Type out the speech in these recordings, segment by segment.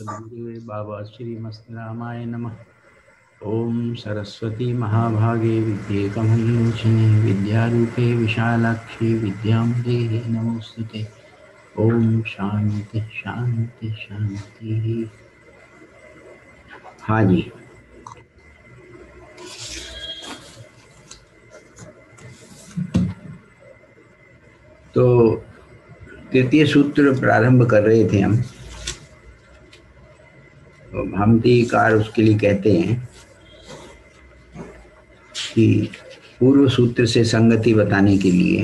सद्गुरुदेव बाबा श्रीमस्त रामाय नमः। ओम सरस्वती महाभागे विद्ये कमलोचने विद्यारूपे विशालाक्षी विद्यां देहि नमोस्तुते। ओम शांति शांति शांति। हाँ जी, तो तृतीय सूत्र प्रारंभ कर रहे थे हम। भामतीकार उसके लिए कहते हैं कि पूर्व सूत्र से संगति बताने के लिए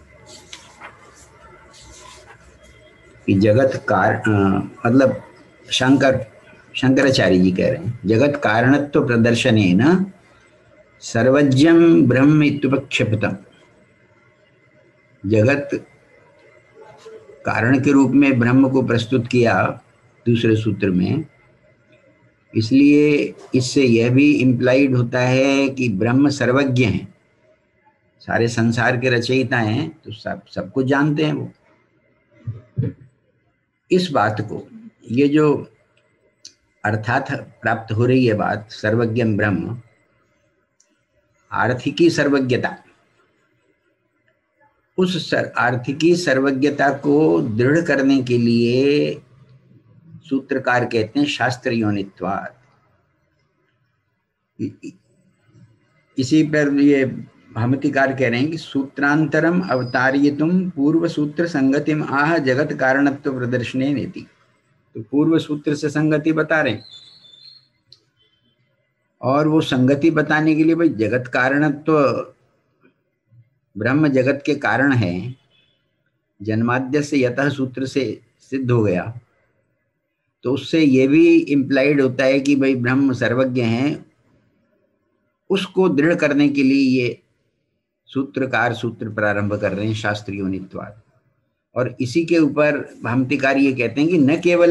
कि जगत मतलब शंकराचार्य जी कह रहे हैं जगत कारणत्व प्रदर्शनेन सर्वज्ञं ब्रह्म इत्युपक्षिप्तम्। जगत कारण के रूप में ब्रह्म को प्रस्तुत किया दूसरे सूत्र में, इसलिए इससे यह भी इम्प्लाइड होता है कि ब्रह्म सर्वज्ञ हैं, सारे संसार के रचयिता हैं, तो सब कुछ जानते हैं वो। इस बात को, ये जो अर्थात प्राप्त हो रही है बात सर्वज्ञ ब्रह्म, आर्थिकी सर्वज्ञता, उस आर्थिकी सर्वज्ञता को दृढ़ करने के लिए सूत्रकार कहते हैं शास्त्र योनित्वाद। इसी पर ये भामतीकार कह रहे हैं कि सूत्रांतरम अवतार्यतुम पूर्व सूत्र संगतिम आह जगत कारणत्व प्रदर्शने नेति। तो पूर्व सूत्र से संगति बता रहे हैं, और वो संगति बताने के लिए भाई जगत कारणत्व, ब्रह्म जगत के कारण है, जन्माद्य से यतः सूत्र से सिद्ध हो गया, तो उससे ये भी इम्प्लाइड होता है कि भाई ब्रह्म सर्वज्ञ हैं। उसको दृढ़ करने के लिए ये सूत्रकार सूत्र प्रारंभ कर रहे हैं शास्त्र योनित्वाद। और इसी के ऊपर भामतीकार ये कहते हैं कि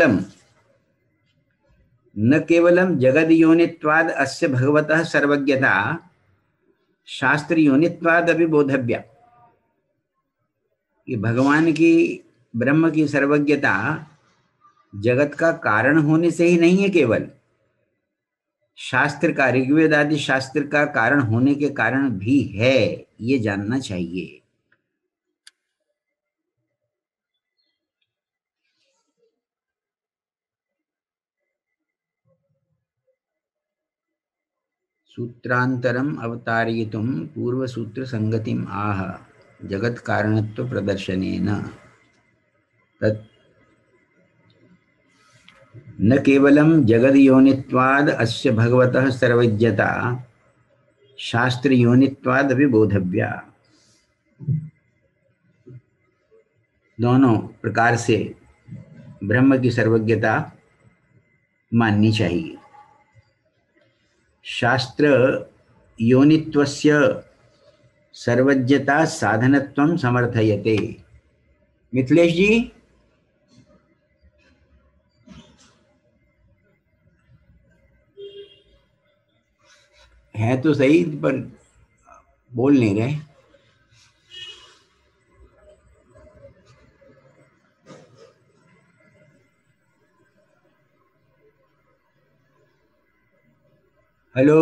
न केवलम जगद योनित्वाद अस्य भगवतः सर्वज्ञता शास्त्र योनित्वाद अभी बोधव्या। कि भगवान की, ब्रह्म की सर्वज्ञता जगत का कारण होने से ही नहीं है, केवल शास्त्र का, ऋग्वेद आदि शास्त्र का कारण होने के कारण भी है, ये जानना चाहिए। सूत्रांतरम अवतारयितुम पूर्व सूत्र संगतिम आह जगत कारणत्व प्रदर्शनेन तत् न केवलम जगद योनित्वाद अस्य भगवतः सर्वज्ञता शास्त्र योनित्वाद भी बोधव्या। दोनों प्रकार से ब्रह्म की सर्वज्ञता माननी चाहिए। शास्त्र योनित्वस्य सर्वज्ञता साधनत्वं समर्थयते। मिथिलेश जी, है तो सही पर बोल नहीं रहे। हेलो,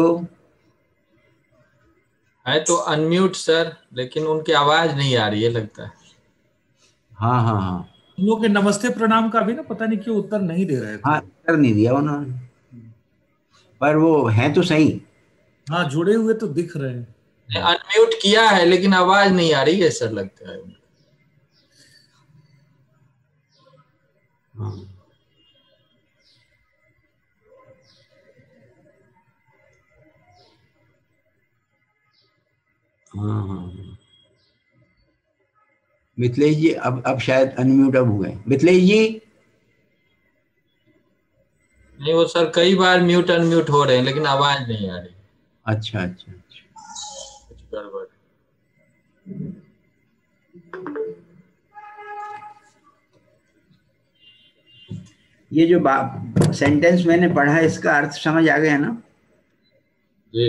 है तो अनम्यूट सर, लेकिन उनकी आवाज नहीं आ रही है लगता है। हाँ हाँ हाँ, उन लोग के नमस्ते प्रणाम का भी ना पता नहीं क्यों उत्तर नहीं दे रहे थे। हाँ उत्तर नहीं दिया उन्होंने, पर वो है तो सही। हाँ, जुड़े हुए तो दिख रहे हैं। अनम्यूट किया है लेकिन आवाज नहीं आ रही है सर, लगता है। हाँ हाँ हाँ, मिथिलेश जी अब शायद अनम्यूट अब हुए। मिथिलेश जी, नहीं, वो सर कई बार म्यूट अनम्यूट हो रहे हैं लेकिन आवाज नहीं आ रही। अच्छा अच्छा अच्छा, कुछ गड़बड़। ये जो सेंटेंस मैंने पढ़ा इसका अर्थ समझ आ गया ना? जी,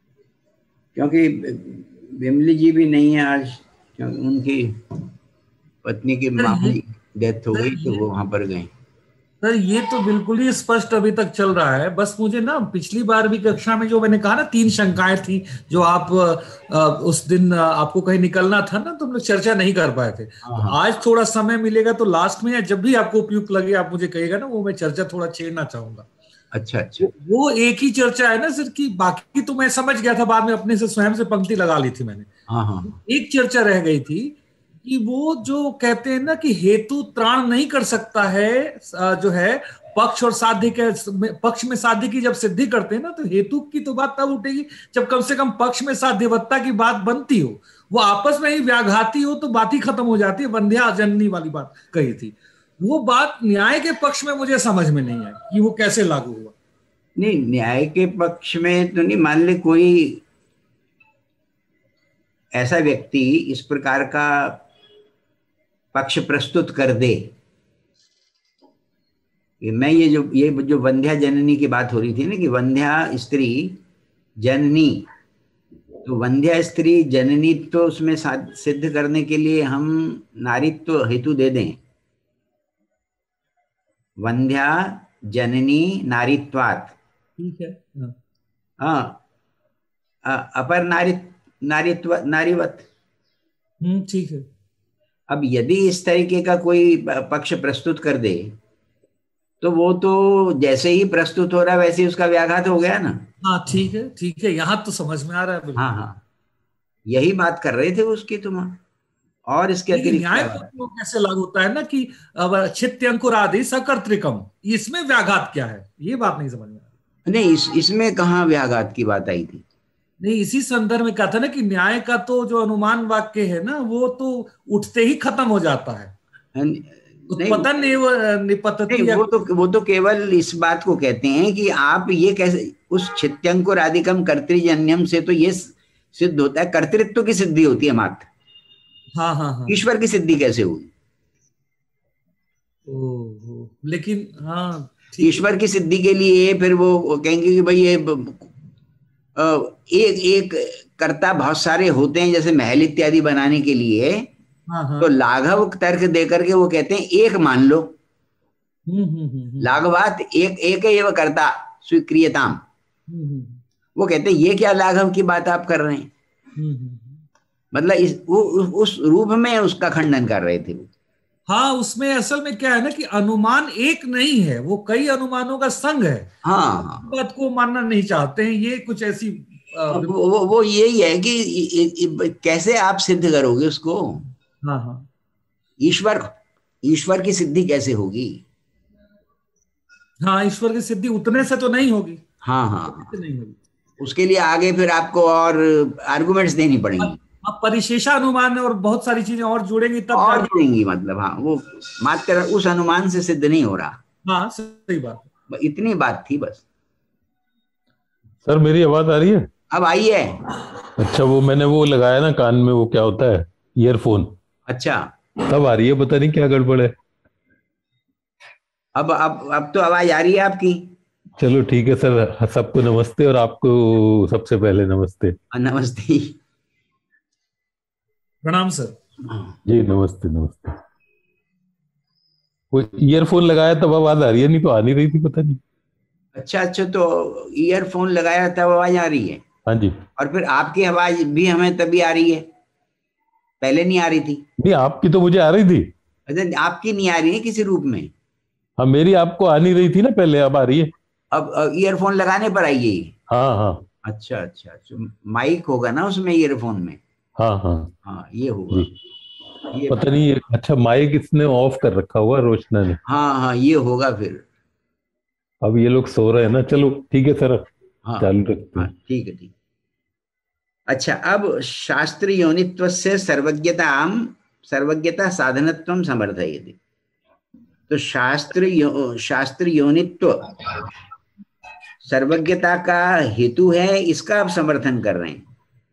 क्योंकि विमली जी भी नहीं है आज, क्योंकि उनकी पत्नी की सर, मामूली डेथ हो सर, गई तो वो वहां पर गए। सर ये तो बिल्कुल ही स्पष्ट अभी तक चल रहा है। बस मुझे ना पिछली बार भी कक्षा में जो मैंने कहा ना 3 शंकाएं थी, जो आप उस दिन आपको कहीं निकलना था ना, तो हम लोग चर्चा नहीं कर पाए थे। हाँ तो हाँ। आज थोड़ा समय मिलेगा तो लास्ट में या जब भी आपको उपयुक्त लगे आप मुझे कहिएगा ना, वो मैं चर्चा थोड़ा छेड़ना चाहूंगा। अच्छा अच्छा। वो एक ही चर्चा है ना सर, की बाकी तो मैं समझ गया था, बाद में अपने से स्वयं से पंक्ति लगा ली थी मैंने। हाँ हाँ एक चर्चा रह गई थी कि वो जो कहते हैं ना कि हेतु त्राण नहीं कर सकता है, जो है पक्ष और साध्य के, पक्ष में साध्य की जब सिद्धि करते हैं ना, तो हेतु की तो बात तब उठेगी जब कम से कम पक्ष में साध्यवत्ता की बात बनती हो, वो आपस में ही व्याघाती हो तो बात ही खत्म हो जाती है। वंध्या जननी वाली बात कही थी, वो बात न्याय के पक्ष में मुझे समझ में नहीं आई कि वो कैसे लागू हुआ। नहीं, न्याय के पक्ष में तो नहीं। मान ले कोई ऐसा व्यक्ति इस प्रकार का पक्ष प्रस्तुत कर दे कि मैं ये जो वंध्या जननी की बात हो रही थी ना, कि वंध्या स्त्री जननी, तो वंध्या स्त्री जननी तो उसमें सिद्ध करने के लिए हम नारीत्व हेतु दे दें, वंध्या जननी नारीत्वात्। ठीक है। हाँ। हाँ, अपर नारीत्व नारीवत। ठीक है। अब यदि इस तरीके का कोई पक्ष प्रस्तुत कर दे तो वो तो जैसे ही प्रस्तुत हो रहा है वैसे ही उसका व्याघात हो गया ना। हाँ ठीक है, ठीक है, यहाँ तो समझ में आ रहा है हाँ बिल्कुल। हाँ, यही बात कर रहे थे उसकी तुम, और इसके लेकिन अतिरिक्त न्याय क्या पक्ष बात? में कैसे लागू होता है ना कि अब छित्यंकुरादि सकर्तृकम, इसमें व्याघात क्या है, ये बात नहीं समझ में आ रही। नहीं, इसमें कहाँ व्याघात की बात आई थी? नहीं, इसी संदर्भ में कहा था ना कि न्याय का तो जो अनुमान वाक्य है ना, वो तो उठते ही खत्म हो जाता है। नहीं उत्पतन एव नहीं, निपतति या वो तो केवल इस बात को कहते हैं कि आप ये कैसे उस छित्यंकुर आदिकम कर्तृजन्यम से तो ये सिद्ध होता है, कर्तृत्व की सिद्धि होती है मात्र, हाँ हाँ हाँ। ईश्वर की सिद्धि कैसे होगी? लेकिन हाँ ठीक। ईश्वर की सिद्धि के लिए फिर वो कहेंगे कि भाई ये एक एक कर्ता बहुत सारे होते हैं, जैसे महल इत्यादि बनाने के लिए। हाँ हाँ। तो लाघव तर्क दे करके वो कहते हैं एक मान लो, लाघवात एक एक एव कर्ता स्वीक्रियताम। वो कहते हैं ये क्या लाघव की बात आप कर रहे हैं? मतलब उस रूप में उसका खंडन कर रहे थे वो। हाँ, उसमें असल में क्या है ना कि अनुमान एक नहीं है, वो कई अनुमानों का संघ है। हाँ हाँ, बात को मानना नहीं चाहते हैं, ये कुछ ऐसी वो यही है कि कैसे आप सिद्ध करोगे उसको? हाँ हाँ ईश्वर ईश्वर की सिद्धि कैसे होगी? हाँ, ईश्वर की सिद्धि उतने से तो नहीं होगी। हाँ हाँ, नहीं होगी। उसके लिए आगे फिर आपको और आर्गुमेंट्स देनी पड़ेंगी, अब परिशेषानुमान और बहुत सारी चीजें और जुड़ेंगी तब और जुड़ेंगी। मतलब हाँ, वो मात्र उस अनुमान से सिद्ध नहीं हो रहा। हाँ सही बात है। इतनी बात थी बस। सर मेरी आवाज आ रही है? अब आई है। अच्छा, वो मैंने वो लगाया ना कान में, वो क्या होता है, ईयरफोन। अच्छा, तब आ रही है, पता नहीं क्या गड़बड़ है। अब तो आवाज आ रही है आपकी। चलो ठीक है सर, सबको नमस्ते, और आपको सबसे पहले नमस्ते। नमस्ते। प्रणाम सर। जी नमस्ते नमस्ते। वो ईयरफोन लगाया तब आवाज आ रही है, नहीं तो आ नहीं रही थी, पता नहीं। अच्छा अच्छा, तो ईयरफोन लगाया तब आवाज आ रही है? हाँ जी। और फिर आपकी आवाज भी हमें तभी आ रही है, पहले नहीं आ रही थी? नहीं, आपकी तो मुझे आ रही थी। अच्छा, आपकी नहीं आ रही है किसी रूप में? हाँ, मेरी आपको आ नहीं रही थी ना पहले, अब आ रही है। अब ईयरफोन लगाने पर आई है? हाँ हाँ। अच्छा अच्छा अच्छा, माइक होगा ना उसमें ईयरफोन में। हाँ हाँ हाँ, ये होगा। जी। ये पता नहीं, अच्छा माइक इसने ऑफ कर रखा हुआ रोशना ने। हाँ हाँ, ये होगा फिर। अब ये लोग सो रहे हैं ना, चलो ठीक है सर, हाँ चालू रखते हाँ, हैं। ठीक है ठीक। अच्छा, अब शास्त्र योनित्व से सर्वज्ञता साधनत्वम समर्थयति। तो शास्त्र योनित्व सर्वज्ञता का हेतु है, इसका आप समर्थन कर रहे हैं।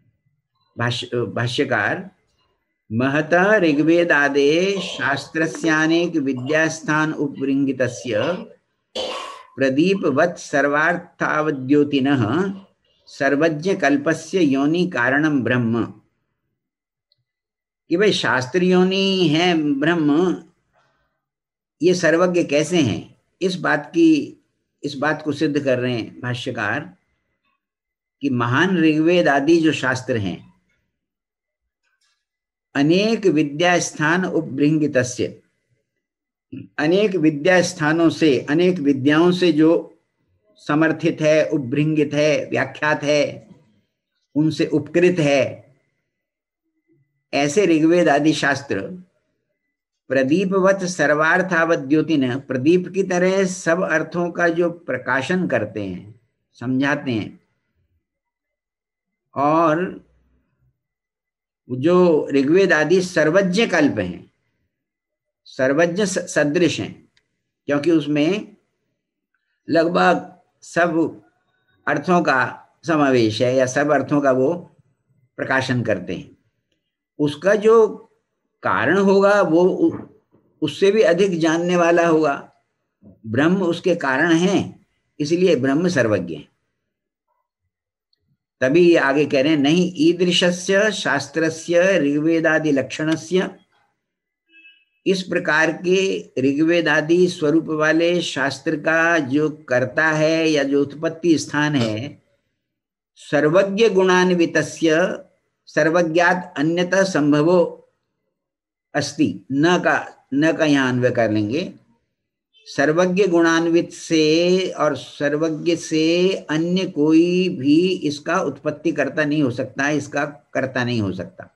भाष्यकार, महतः ऋग्वेदादे शास्त्रस्यानेक विद्यास्थान उपरिंगितस्य प्रदीपवत् सर्वार्थावद्योतिनः सर्वज्ञ कल्पस्य योनि कारणं ब्रह्म। कि भाई शास्त्रियोनी है ब्रह्म, ये सर्वज्ञ कैसे हैं? इस बात को सिद्ध कर रहे हैं भाष्यकार कि महान ऋग्वेद आदि जो शास्त्र हैं, अनेक विद्या स्थान उपबृंहितस्य, अनेक विद्या स्थानों से, अनेक विद्याओं से जो समर्थित है, उपबृंहित है, व्याख्यात है, उनसे उपकृत है, ऐसे ऋग्वेद आदि शास्त्र प्रदीपवत सर्वार्थावत द्योतिन, प्रदीप की तरह सब अर्थों का जो प्रकाशन करते हैं, समझाते हैं, और जो ऋग्वेद आदि सर्वज्ञ कल्प हैं, सर्वज्ञ सदृश हैं, क्योंकि उसमें लगभग सब अर्थों का समावेश है या सब अर्थों का वो प्रकाशन करते हैं। उसका जो कारण होगा वो उससे भी अधिक जानने वाला होगा। ब्रह्म उसके कारण हैं, इसलिए ब्रह्म सर्वज्ञ है। तभी आगे कह रहे हैं, नहीं ईदृशस्य शास्त्रस्य ऋग्वेदादि लक्षणस्य, इस प्रकार के ऋग्वेदादि स्वरूप वाले शास्त्र का जो कर्ता है या जो उत्पत्ति स्थान है, सर्वज्ञ गुणान्वितस्य सर्वज्ञात अन्यतः संभवो अस्ति, न का यहाँ अन्वय कर लेंगे। सर्वज्ञ गुणान्वित से और सर्वज्ञ से अन्य कोई भी इसका उत्पत्ति करता नहीं हो सकता, इसका कर्ता नहीं हो सकता।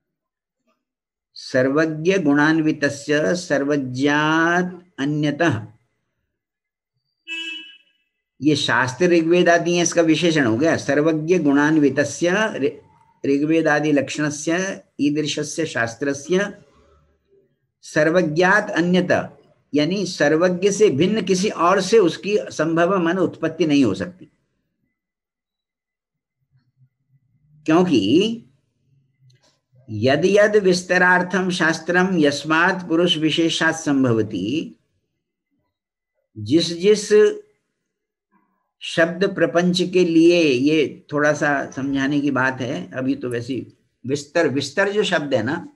सर्वज्ञ गुणान्वितस्य सर्वज्ञात अन्यतः, ये शास्त्र ऋग्वेद आदि है, इसका विशेषण हो गया। सर्वज्ञ गुणान्वितस्य ऋग्वेदादि लक्षणस्य ईदृशस्य शास्त्रस्य सर्वज्ञात अन्यतः, यानी सर्वज्ञ से भिन्न किसी और से उसकी संभव मन उत्पत्ति नहीं हो सकती, क्योंकि यद यद विस्तरार्थम शास्त्रम यस्मात् पुरुष विशेषात् संभवति, जिस शब्द प्रपंच के लिए, ये थोड़ा सा समझाने की बात है अभी तो, वैसी विस्तर जो शब्द है ना,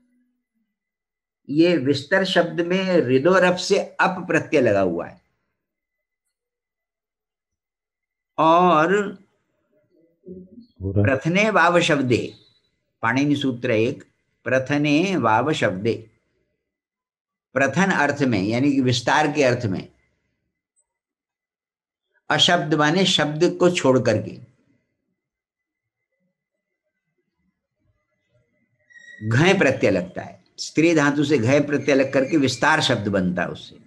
ये विस्तर शब्द में हृदोरप से अप प्रत्यय लगा हुआ है, और प्रथने वाव शब्दे, पाणिनि सूत्र 1, प्रथने वाव शब्दे, प्रथन अर्थ में यानी कि विस्तार के अर्थ में, अशब्द माने शब्द को छोड़ करके, घय प्रत्यय लगता है, स्त्री धातु से घय प्रत्यय लग करके विस्तार शब्द बनता है उससे,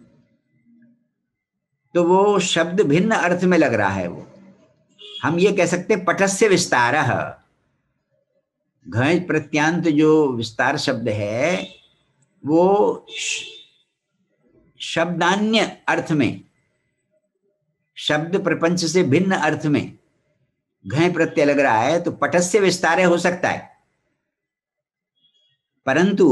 तो वो शब्द भिन्न अर्थ में लग रहा है। वो हम ये कह सकते पटस्य विस्तारः, घय प्रत्यांत जो विस्तार शब्द है वो शब्दान्य अर्थ में, शब्द प्रपंच से भिन्न अर्थ में घय प्रत्यय लग रहा है, तो पटस्य विस्तार हो सकता है। परंतु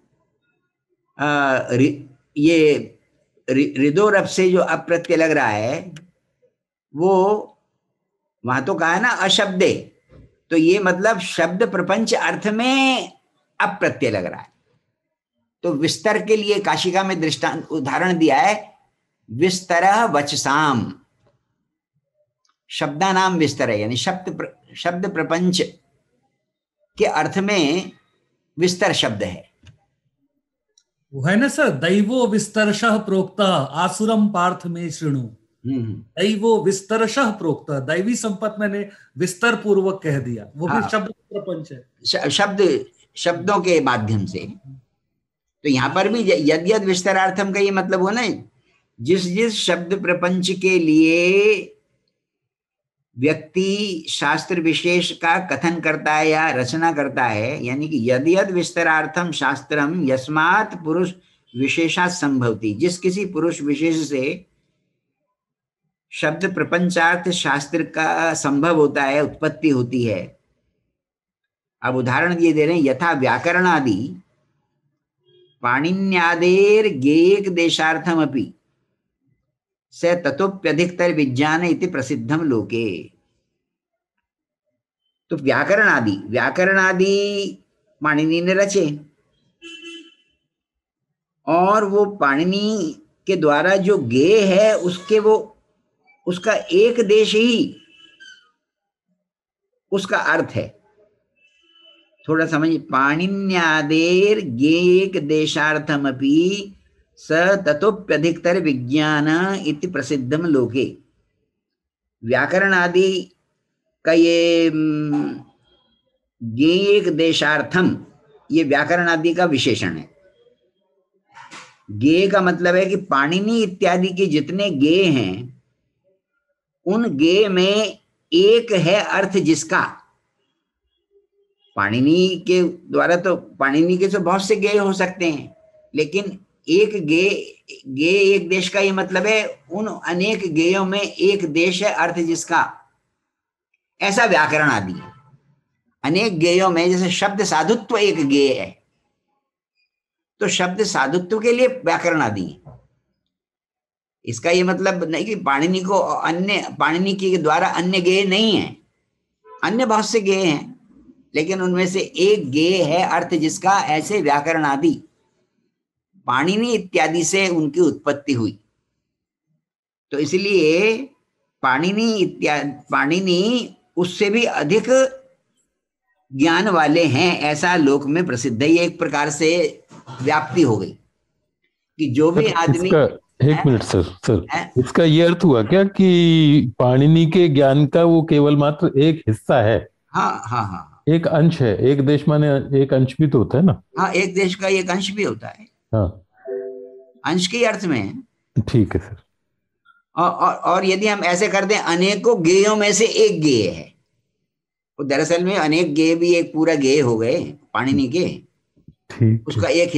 ये हृदोरप से जो अप्रत्यय लग रहा है, वो वहां तो कहा है ना अशब्दे, तो ये मतलब शब्द प्रपंच अर्थ में अप्रत्यय लग रहा है। तो विस्तर के लिए काशिका में दृष्टांत उदाहरण दिया है, विस्तरः वचसाम, शब्दानाम विस्तर है, यानी शब्द प्रपंच के अर्थ में विस्तर शब्द है। वो है ना सर, दैवो विस्तरशः प्रोक्तः आसुरम पार्थ में शृणु। दैवो विस्तरशः प्रोक्तः, दैवी संपत्त मैंने विस्तर पूर्वक कह दिया, वो भी शब्द प्रपंच है, शब्दों के माध्यम से। तो यहाँ पर भी यद यद विस्तरार्थम का ये मतलब हो ना, जिस शब्द प्रपंच के लिए व्यक्ति शास्त्र विशेष का कथन करता है या रचना करता है, यानी कि यद यद विस्तरार्थम शास्त्रम यस्मात् पुरुष विशेषात् संभवति, जिस किसी पुरुष विशेष से शब्द प्रपंचार्थ शास्त्र का संभव होता है, उत्पत्ति होती है। अब उदाहरण ये दे रहे हैं, यथा व्याकरण आदि पाणिन्यादेर गेयक देशार्थम अपि से ततोप्यधिकतर विज्ञान इति प्रसिद्धम लोके। तो व्याकरण आदि पाणिनि ने रचे, और वो पाणिनि के द्वारा जो गेय है उसका एक देश ही उसका अर्थ है। थोड़ा समझिए, पाणिन्यादेर गेयक देशार्थमपि स ततोप्यधिकतर विज्ञान इति प्रसिद्धम लोके। व्याकरण आदि का ये गेयक देशार्थम, ये व्याकरण आदि का विशेषण है। गेय का मतलब है कि पाणिनि इत्यादि के जितने गेय हैं उन गेय में एक है अर्थ जिसका। पाणिनि के द्वारा तो पाणिनि के तो बहुत से गेय हो सकते हैं, लेकिन एक गेय एक देश का ये मतलब है उन अनेक गेयों में एक देश है अर्थ जिसका। ऐसा व्याकरण आदि है। अनेक गेयों में जैसे शब्द साधुत्व एक गेय है, तो शब्द साधुत्व के लिए व्याकरण आदि है। इसका ये मतलब नहीं कि पाणिनि के द्वारा अन्य गेय नहीं है, अन्य बहुत से गेय हैं, लेकिन उनमें से एक गेय है अर्थ जिसका। ऐसे व्याकरण आदि पाणिनि इत्यादि से उनकी उत्पत्ति हुई। तो इसलिए पाणिनि उससे भी अधिक ज्ञान वाले हैं, ऐसा लोक में प्रसिद्ध है। ये एक प्रकार से व्याप्ति हो गई कि जो भी आदमी। एक मिनट सर, इसका ये अर्थ हुआ क्या कि पाणिनि के ज्ञान का वो केवल मात्र एक हिस्सा है? हाँ हाँ हाँ, एक अंश है। एक देश माने एक अंश भी तो होता है ना? हाँ, एक देश का एक अंश भी होता है। हाँ, अंश के अर्थ में। ठीक है सर। और यदि हम ऐसे कर दें, अनेकों गेयों में से एक गेय है, तो दरअसल में अनेक गेय भी एक पूरा गेय हो गए पाणिनि के। ठीक, उसका एक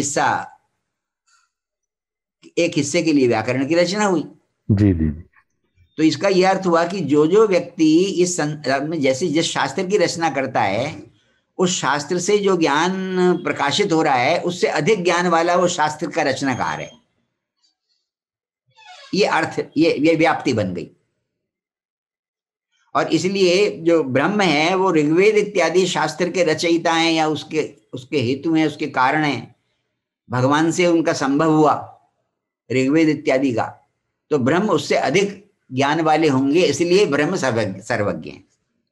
हिस्से के लिए व्याकरण की रचना हुई। जी जी। तो इसका यह अर्थ हुआ कि जो व्यक्ति इस संदर्भ में जैसे जिस शास्त्र की रचना करता है, उस शास्त्र से जो ज्ञान प्रकाशित हो रहा है उससे अधिक ज्ञान वाला वो शास्त्र का रचनाकार है। ये अर्थ, ये व्याप्ति बन गई। और इसलिए जो ब्रह्म है वो ऋग्वेद इत्यादि शास्त्र के रचयिता हैं, या उसके हेतु हैं, उसके कारण हैं। भगवान से उनका संभव हुआ ऋग्वेद इत्यादि का, तो ब्रह्म उससे अधिक ज्ञान वाले होंगे, इसलिए ब्रह्म सर्वज्ञ हैं।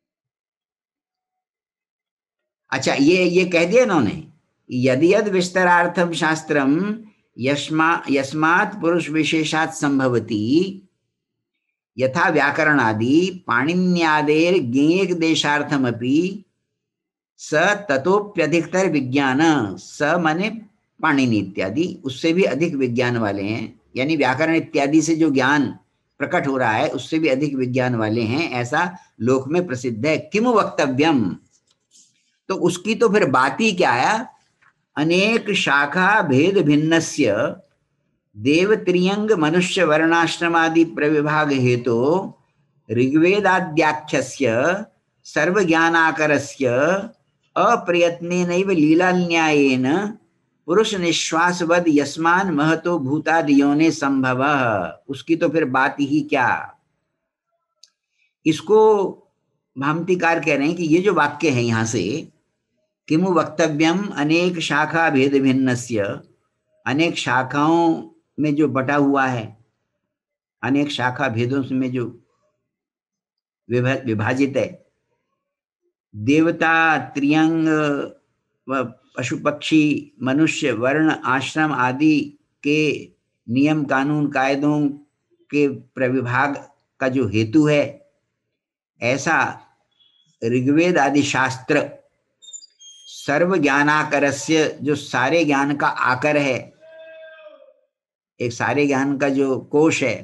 अच्छा, ये कह दिया उन्होंने, यदि यद विस्तरार्थम शास्त्रम यस्मात् पुरुष विशेषात् संभवति यथा व्याकरणादि पाणिन्यादेर ज्ञेयक देशार्थमपि स ततोप्यधिकतर विज्ञान। स माने पाणिनि इत्यादि, उससे भी अधिक विज्ञान वाले हैं, यानी व्याकरण इत्यादि से जो ज्ञान प्रकट हो रहा है उससे भी अधिक विज्ञान वाले हैं, ऐसा लोक में प्रसिद्ध है। किमु वक्तव्यम, तो उसकी तो फिर बात ही क्या है। अनेक शाखा भेद भिन्नस्य देव त्रियंग मनुष्य वर्णाश्रमादि प्रविभाग हेतु ऋग्वेदाद्याख्यस्य सर्वज्ञानाकरस्य अप्रयत्नेनैव लीलान्यायेन पुरुष निश्वासवद यस्मान महतो भूतादियोने संभव। उसकी तो फिर बात ही क्या। इसको भामतीकार कह रहे हैं कि ये जो वाक्य है यहां से, किमु वक्तव्यम अनेक शाखा भेद भिन्नस्य, अनेक शाखाओं में जो बटा हुआ है, अनेक शाखा भेदों में जो विभाजित है, देवता त्रियंग व पशु पक्षी मनुष्य वर्ण आश्रम आदि के नियम कानून कायदों के प्रविभाग का जो हेतु है, ऐसा ऋग्वेद आदि शास्त्र सर्व ज्ञानाकरस्य, जो सारे ज्ञान का आकर है, एक सारे ज्ञान का जो कोश है,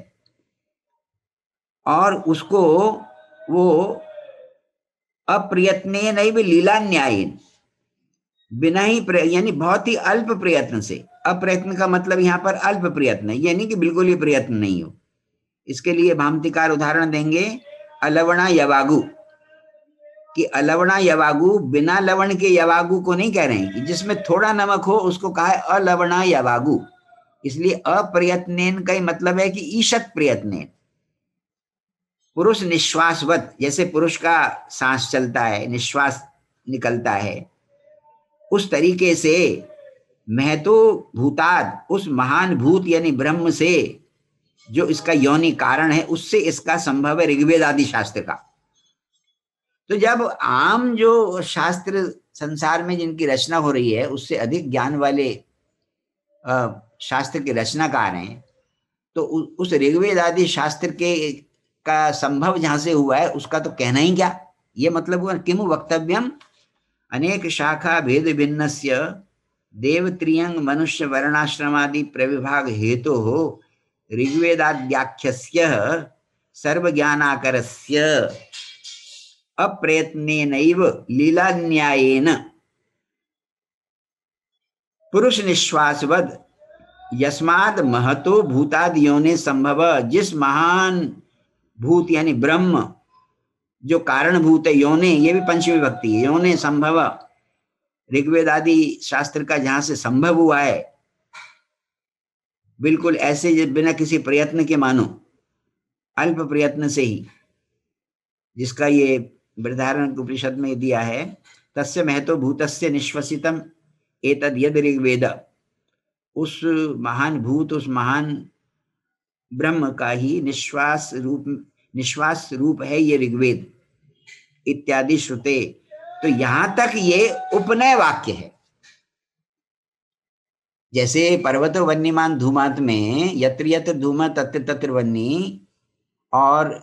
और उसको वो अप्रयत्ने नहीं भी लीला न्यायन, बिना ही यानी बहुत ही अल्प प्रयत्न से। अप्रयत्न का मतलब यहाँ पर अल्प प्रयत्न है, यानी कि बिल्कुल ही प्रयत्न नहीं हो। इसके लिए भामतीकार उदाहरण देंगे अलवणा यवागु, कि अलवणा यवागु, बिना लवण के यवागु को नहीं कह रहे हैं, कि जिसमें थोड़ा नमक हो उसको कहा है अलवणा यवागु। इसलिए अप्रयत्नेन का ही मतलब है कि ईशत प्रयत्नेन, पुरुष निश्वासवत, जैसे पुरुष का सांस चलता है, निश्वास निकलता है, उस तरीके से महतो भूताद, उस महान भूत यानी ब्रह्म से जो इसका योनि कारण है, उससे इसका संभव है ऋग्वेद आदि शास्त्र का। तो जब आम जो शास्त्र संसार में जिनकी रचना हो रही है उससे अधिक ज्ञान वाले शास्त्र के रचनाकार हैं, तो उस ऋग्वेद आदि शास्त्र के का संभव जहां से हुआ है उसका तो कहना ही क्या। ये मतलब हुआ किमु वक्तव्यम अनेक शाखा भेद भिन्नस्य देव त्रियंग मनुष्य वर्णाश्रमादि प्रविभाग हेतु हो ऋग्वेदाद्याख्यस्य सर्वज्ञानाकरस्य अप्रयत्नेनैव लीलान्यायेन पुरुष निश्वासवद यस्माद महतो भूतादियोने संभव, जिस महान भूत यानी ब्रह्म जो कारण भूत है, योने ये भी पंचमी विभक्ति है, योने संभव, ऋग्वेद आदि शास्त्र का जहां से संभव हुआ है, बिल्कुल ऐसे बिना किसी प्रयत्न के, मानो अल्प प्रयत्न से ही, जिसका ये बृहदारण्यक उपनिषद में दिया है, तस्य महतो भूतस्य निश्वसितम एतद यद ऋग्वेद, उस महान भूत उस महान ब्रह्म का ही निश्वास रूप है ये ऋग्वेद इत्यादि श्रुते। तो यहां तक ये उपनय वाक्य है। जैसे पर्वतो वन्यमान धूमात में यत्र यत्र धूम तत्र तत्र वन्नी, और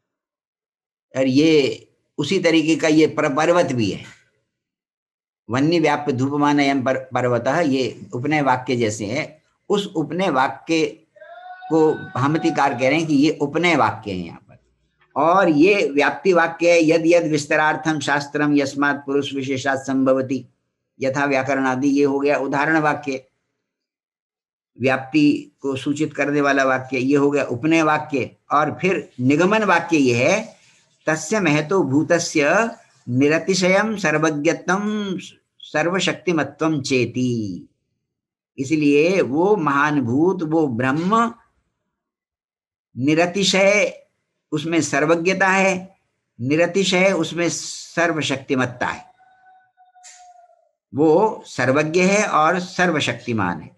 ये उसी तरीके का ये पर्वत भी है, वन्य व्याप्य धूपमान अयं पर्वतः, ये उपनय वाक्य जैसे है। उस उपनय वाक्य को भामतीकार कह रहे हैं कि ये उपनय वाक्य है यहाँ पर, और ये व्याप्ति वाक्य है। यद यद विस्तरार्थम शास्त्रम यस्मात् पुरुष विशेषात् संभवति यथा व्याकरण आदि, ये हो गया उदाहरण वाक्य, व्याप्ति को सूचित करने वाला वाक्य, ये हो गया उपनय वाक्य। और फिर निगमन वाक्य ये है, तस्य महतो भूतस्य निरतिशयम सर्वज्ञत्वम सर्वशक्तिमत्वम चेति, इसलिए वो महान भूत वो ब्रह्म निरतिशय, उसमें सर्वज्ञता है, निरतिशय उसमें सर्वशक्तिमत्ता है, वो सर्वज्ञ है और सर्वशक्तिमान है।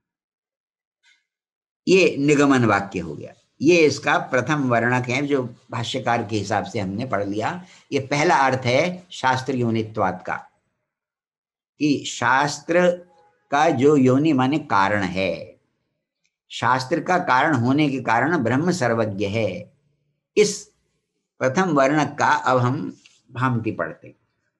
ये निगमन वाक्य हो गया। ये इसका प्रथम वर्णक है जो भाष्यकार के हिसाब से हमने पढ़ लिया। ये पहला अर्थ है शास्त्र योनित्वात् का, कि शास्त्र का जो योनि माने कारण है, शास्त्र का कारण होने के कारण ब्रह्म सर्वज्ञ है। इस प्रथम वर्णक का अब हम भामती पढ़ते।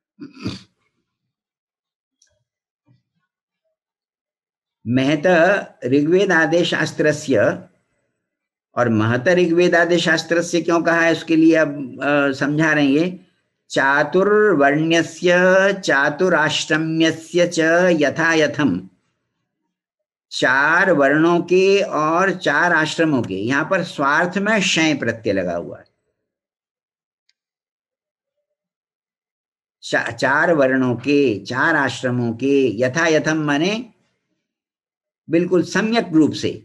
महत ऋग्वेद आदि शास्त्रस्य, और महत ऋग्वेद आदि शास्त्रस्य क्यों कहा है उसके लिए अब समझा रहे हैं। चातुर्वर्ण्यस्य चातुराष्टम्यस्य च यथा यथम, चार वर्णों के और चार आश्रमों के, यहां पर स्वार्थ में शय प्रत्यय लगा हुआ है। चार वर्णों के चार आश्रमों के, यथा यथम माने बिल्कुल सम्यक रूप से,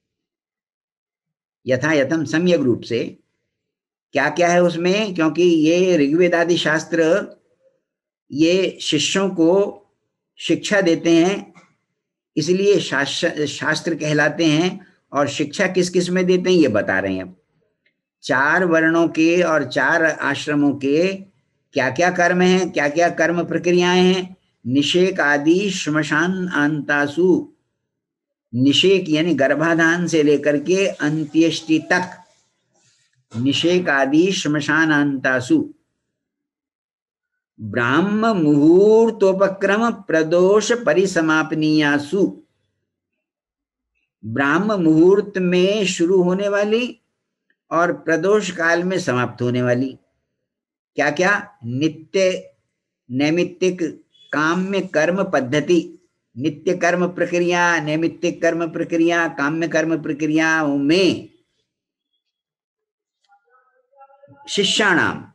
यथा यथम सम्यक रूप से। क्या क्या है उसमें, क्योंकि ये ऋग्वेद आदि शास्त्र ये शिष्यों को शिक्षा देते हैं, इसलिए शास्त्र कहलाते हैं। और शिक्षा किस किस में देते हैं ये बता रहे हैं। अब चार वर्णों के और चार आश्रमों के क्या क्या कर्म हैं, क्या क्या कर्म प्रक्रियाएं हैं। निषेक आदि श्मशान अंतासु, निषेक यानी गर्भाधान से लेकर के अंत्येष्टि तक, निषेक आदि श्मशानांतासु, ब्राह्म मुहूर्तोपक्रम प्रदोष परिसमापनीयासु, ब्राह्म मुहूर्त में शुरू होने वाली और प्रदोष काल में समाप्त होने वाली क्या क्या, नित्य नैमित्तिक काम्य कर्म पद्धति, नित्य कर्म प्रक्रिया, नैमित्तिक कर्म प्रक्रिया, काम्य कर्म प्रक्रियाओं में शिष्याणाम,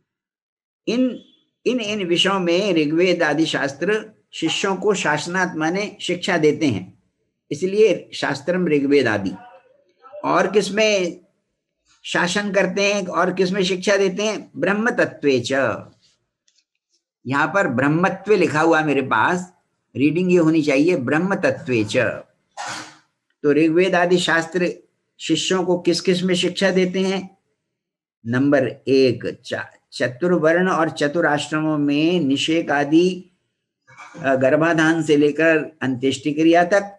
इन विषयों में ऋग्वेद आदि शास्त्र शिष्यों को शासनात् माने शिक्षा देते हैं, इसलिए शास्त्रम ऋग्वेद आदि। और किसमें शासन करते हैं और किसमें शिक्षा देते हैं, ब्रह्म तत्वे च। यहां पर ब्रह्मत्व लिखा हुआ मेरे पास, रीडिंग ये होनी चाहिए ब्रह्म तत्वे च। तो ऋग्वेद आदि शास्त्र शिष्यों को किस किस में शिक्षा देते हैं? नंबर 1, चतुर्वर्ण और चतुराश्रमों में निषेक आदि गर्भाधान से लेकर अंत्येष्टि क्रिया तक,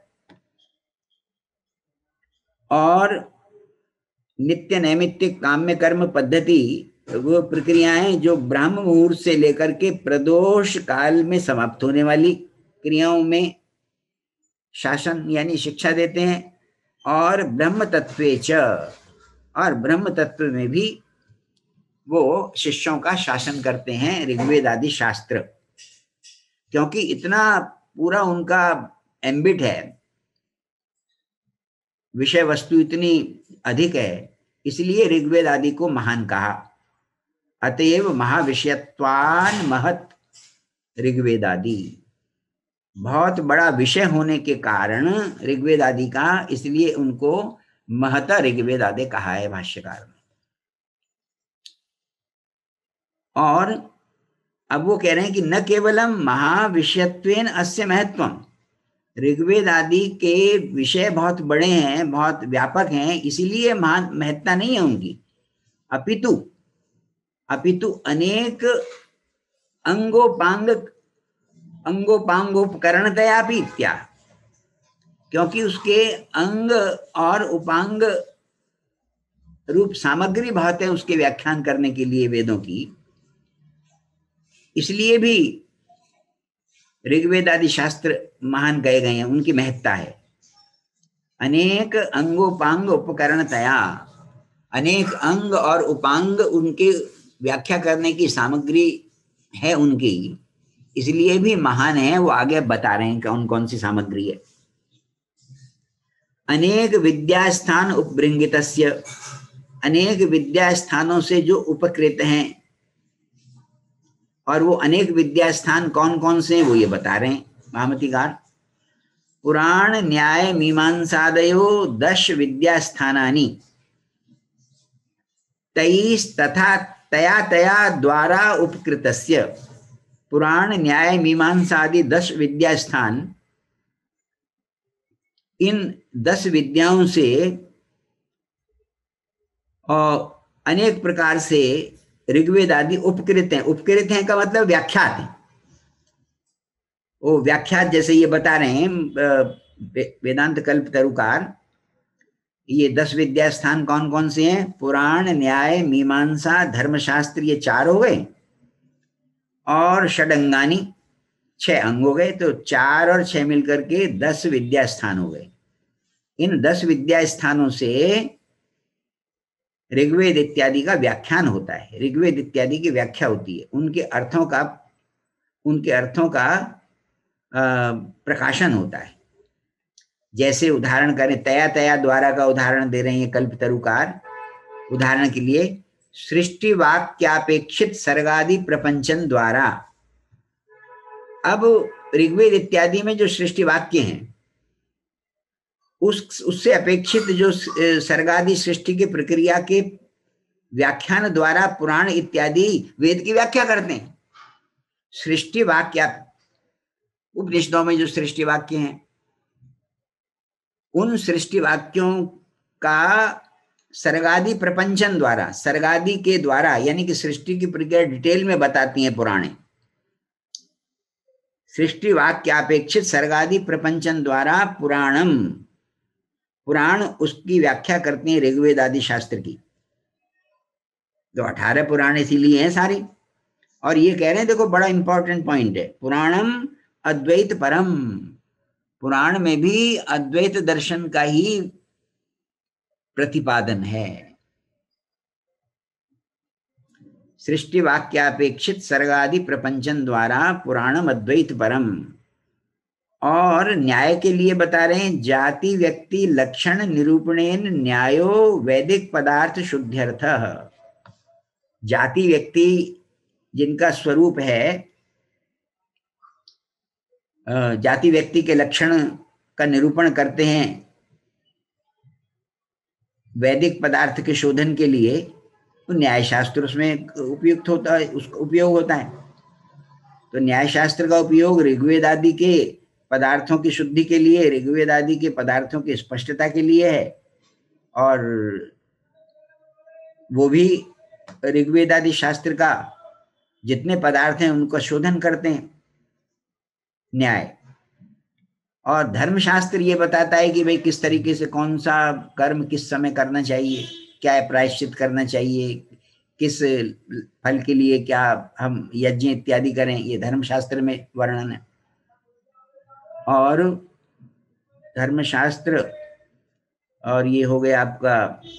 और नित्य नैमित्तिक काम्य कर्म पद्धति, वो प्रक्रियाएं जो ब्राह्म मुहूर्त से लेकर के प्रदोष काल में समाप्त होने वाली क्रियाओं में शासन यानी शिक्षा देते हैं। और ब्रह्म तत्वे च, और ब्रह्म तत्व में भी वो शिष्यों का शासन करते हैं ऋग्वेद आदि शास्त्र, क्योंकि इतना पूरा उनका एम्बिट है, विषय वस्तु इतनी अधिक है, इसलिए ऋग्वेद आदि को महान कहा। अतएव महाविषयत्वान महत ऋग्वेद आदि, बहुत बड़ा विषय होने के कारण ऋग्वेद आदि का, इसलिए उनको महता ऋग्वेद आदि कहा है भाष्यकार ने। और अब वो कह रहे हैं कि न केवलम महाविषयत्वेन अस्य महत्वम, ऋग्वेद आदि के विषय बहुत बड़े हैं, बहुत व्यापक हैं, इसीलिए महान महत्ता नहीं है उनकी, अपितु अनेक अंगोपांगोपकरणतया भी इत्या, क्योंकि उसके अंग और उपांग रूप सामग्री बहुत है उसके व्याख्यान करने के लिए वेदों की, इसलिए भी ऋग्वेद आदि शास्त्र महान कहे गए हैं, उनकी महत्ता है। अनेक अंगोपांग उपकरणतया, अनेक अंग और उपांग उनके व्याख्या करने की सामग्री है उनकी, इसलिए भी महान है। वो आगे बता रहे हैं कौन कौन सी सामग्री है। अनेक विद्यास्थान उपबृंगितस्य, अनेक विद्यास्थानों से जो उपकृत हैं, और वो अनेक विद्यास्थान कौन कौन से हैं वो ये बता रहे हैं भामतीकार। पुराण न्याय मीमांसादयो 10 विद्यास्थानानि तैस् तथा तया तया द्वारा उपकृतस्य। पुराण न्याय मीमांसादि 10 विद्यास्थान, इन 10 विद्याओं से और अनेक प्रकार से ऋग्वेद आदि उपकृत हैं। उपकृत हैं का मतलब व्याख्यात हैं, वो व्याख्यात जैसे ये बता रहे हैं वेदांत कल्प तरुकार। ये 10 विद्या स्थान कौन कौन से हैं? पुराण न्याय मीमांसा धर्मशास्त्र, ये 4 हो गए, और षडंगानी 6 अंग हो गए, तो 4 और 6 मिलकर के 10 विद्या स्थान हो गए। इन 10 विद्या स्थानों से ऋग्वेद इत्यादि का व्याख्यान होता है, ऋग्वेद इत्यादि की व्याख्या होती है, उनके अर्थों का प्रकाशन होता है। जैसे उदाहरण करें, तया तया द्वारा का उदाहरण दे रहे हैं कल्पतरुकार। उदाहरण के लिए सृष्टि वाक्यापेक्षित सर्गादि प्रपंचन द्वारा। अब ऋग्वेद इत्यादि में जो सृष्टि वाक्य हैं उससे अपेक्षित जो सर्गादि सृष्टि की प्रक्रिया के व्याख्यान द्वारा पुराण इत्यादि वेद की व्याख्या करते हैं। सृष्टि वाक्य, उपनिषदों में जो सृष्टि वाक्य हैं, उन सृष्टि वाक्यों का सर्गादि प्रपंचन द्वारा, सर्गादि के द्वारा, यानी कि सृष्टि की प्रक्रिया डिटेल में बताती हैं पुराणे। सृष्टि वाक्यापेक्षित सर्गादि प्रपंचन द्वारा पुराण उसकी व्याख्या करते हैं ऋग्वेद आदि शास्त्र की, जो 18 पुराण इसीलिए हैं सारी। और ये कह रहे हैं, देखो बड़ा इंपॉर्टेंट पॉइंट है, पुराणम अद्वैत परम, पुराण में भी अद्वैत दर्शन का ही प्रतिपादन है। सृष्टि वाक्यापेक्षित सर्गादि प्रपंचन द्वारा पुराणम अद्वैत परम। और न्याय के लिए बता रहे हैं, जाति व्यक्ति लक्षण निरूपणेन न्यायो वैदिक पदार्थ शुद्ध्यर्थ। जाति व्यक्ति जिनका स्वरूप है, जाति व्यक्ति के लक्षण का निरूपण करते हैं वैदिक पदार्थ के शोधन के लिए, तो न्याय शास्त्र उसमें उपयुक्त होता है, उसका उपयोग होता है। तो न्याय शास्त्र का उपयोग ऋग्वेद आदि के पदार्थों की शुद्धि के लिए, ऋग्वेद आदि के पदार्थों की स्पष्टता के लिए है, और वो भी ऋग्वेद आदि शास्त्र का जितने पदार्थ हैं उनका शोधन करते हैं, न्याय। और धर्मशास्त्र ये बताता है कि भाई किस तरीके से कौन सा कर्म किस समय करना चाहिए, क्या प्रायश्चित करना चाहिए, किस फल के लिए क्या हम यज्ञ इत्यादि करें, ये धर्मशास्त्र में वर्णन है। और धर्मशास्त्र, और ये हो गया आपका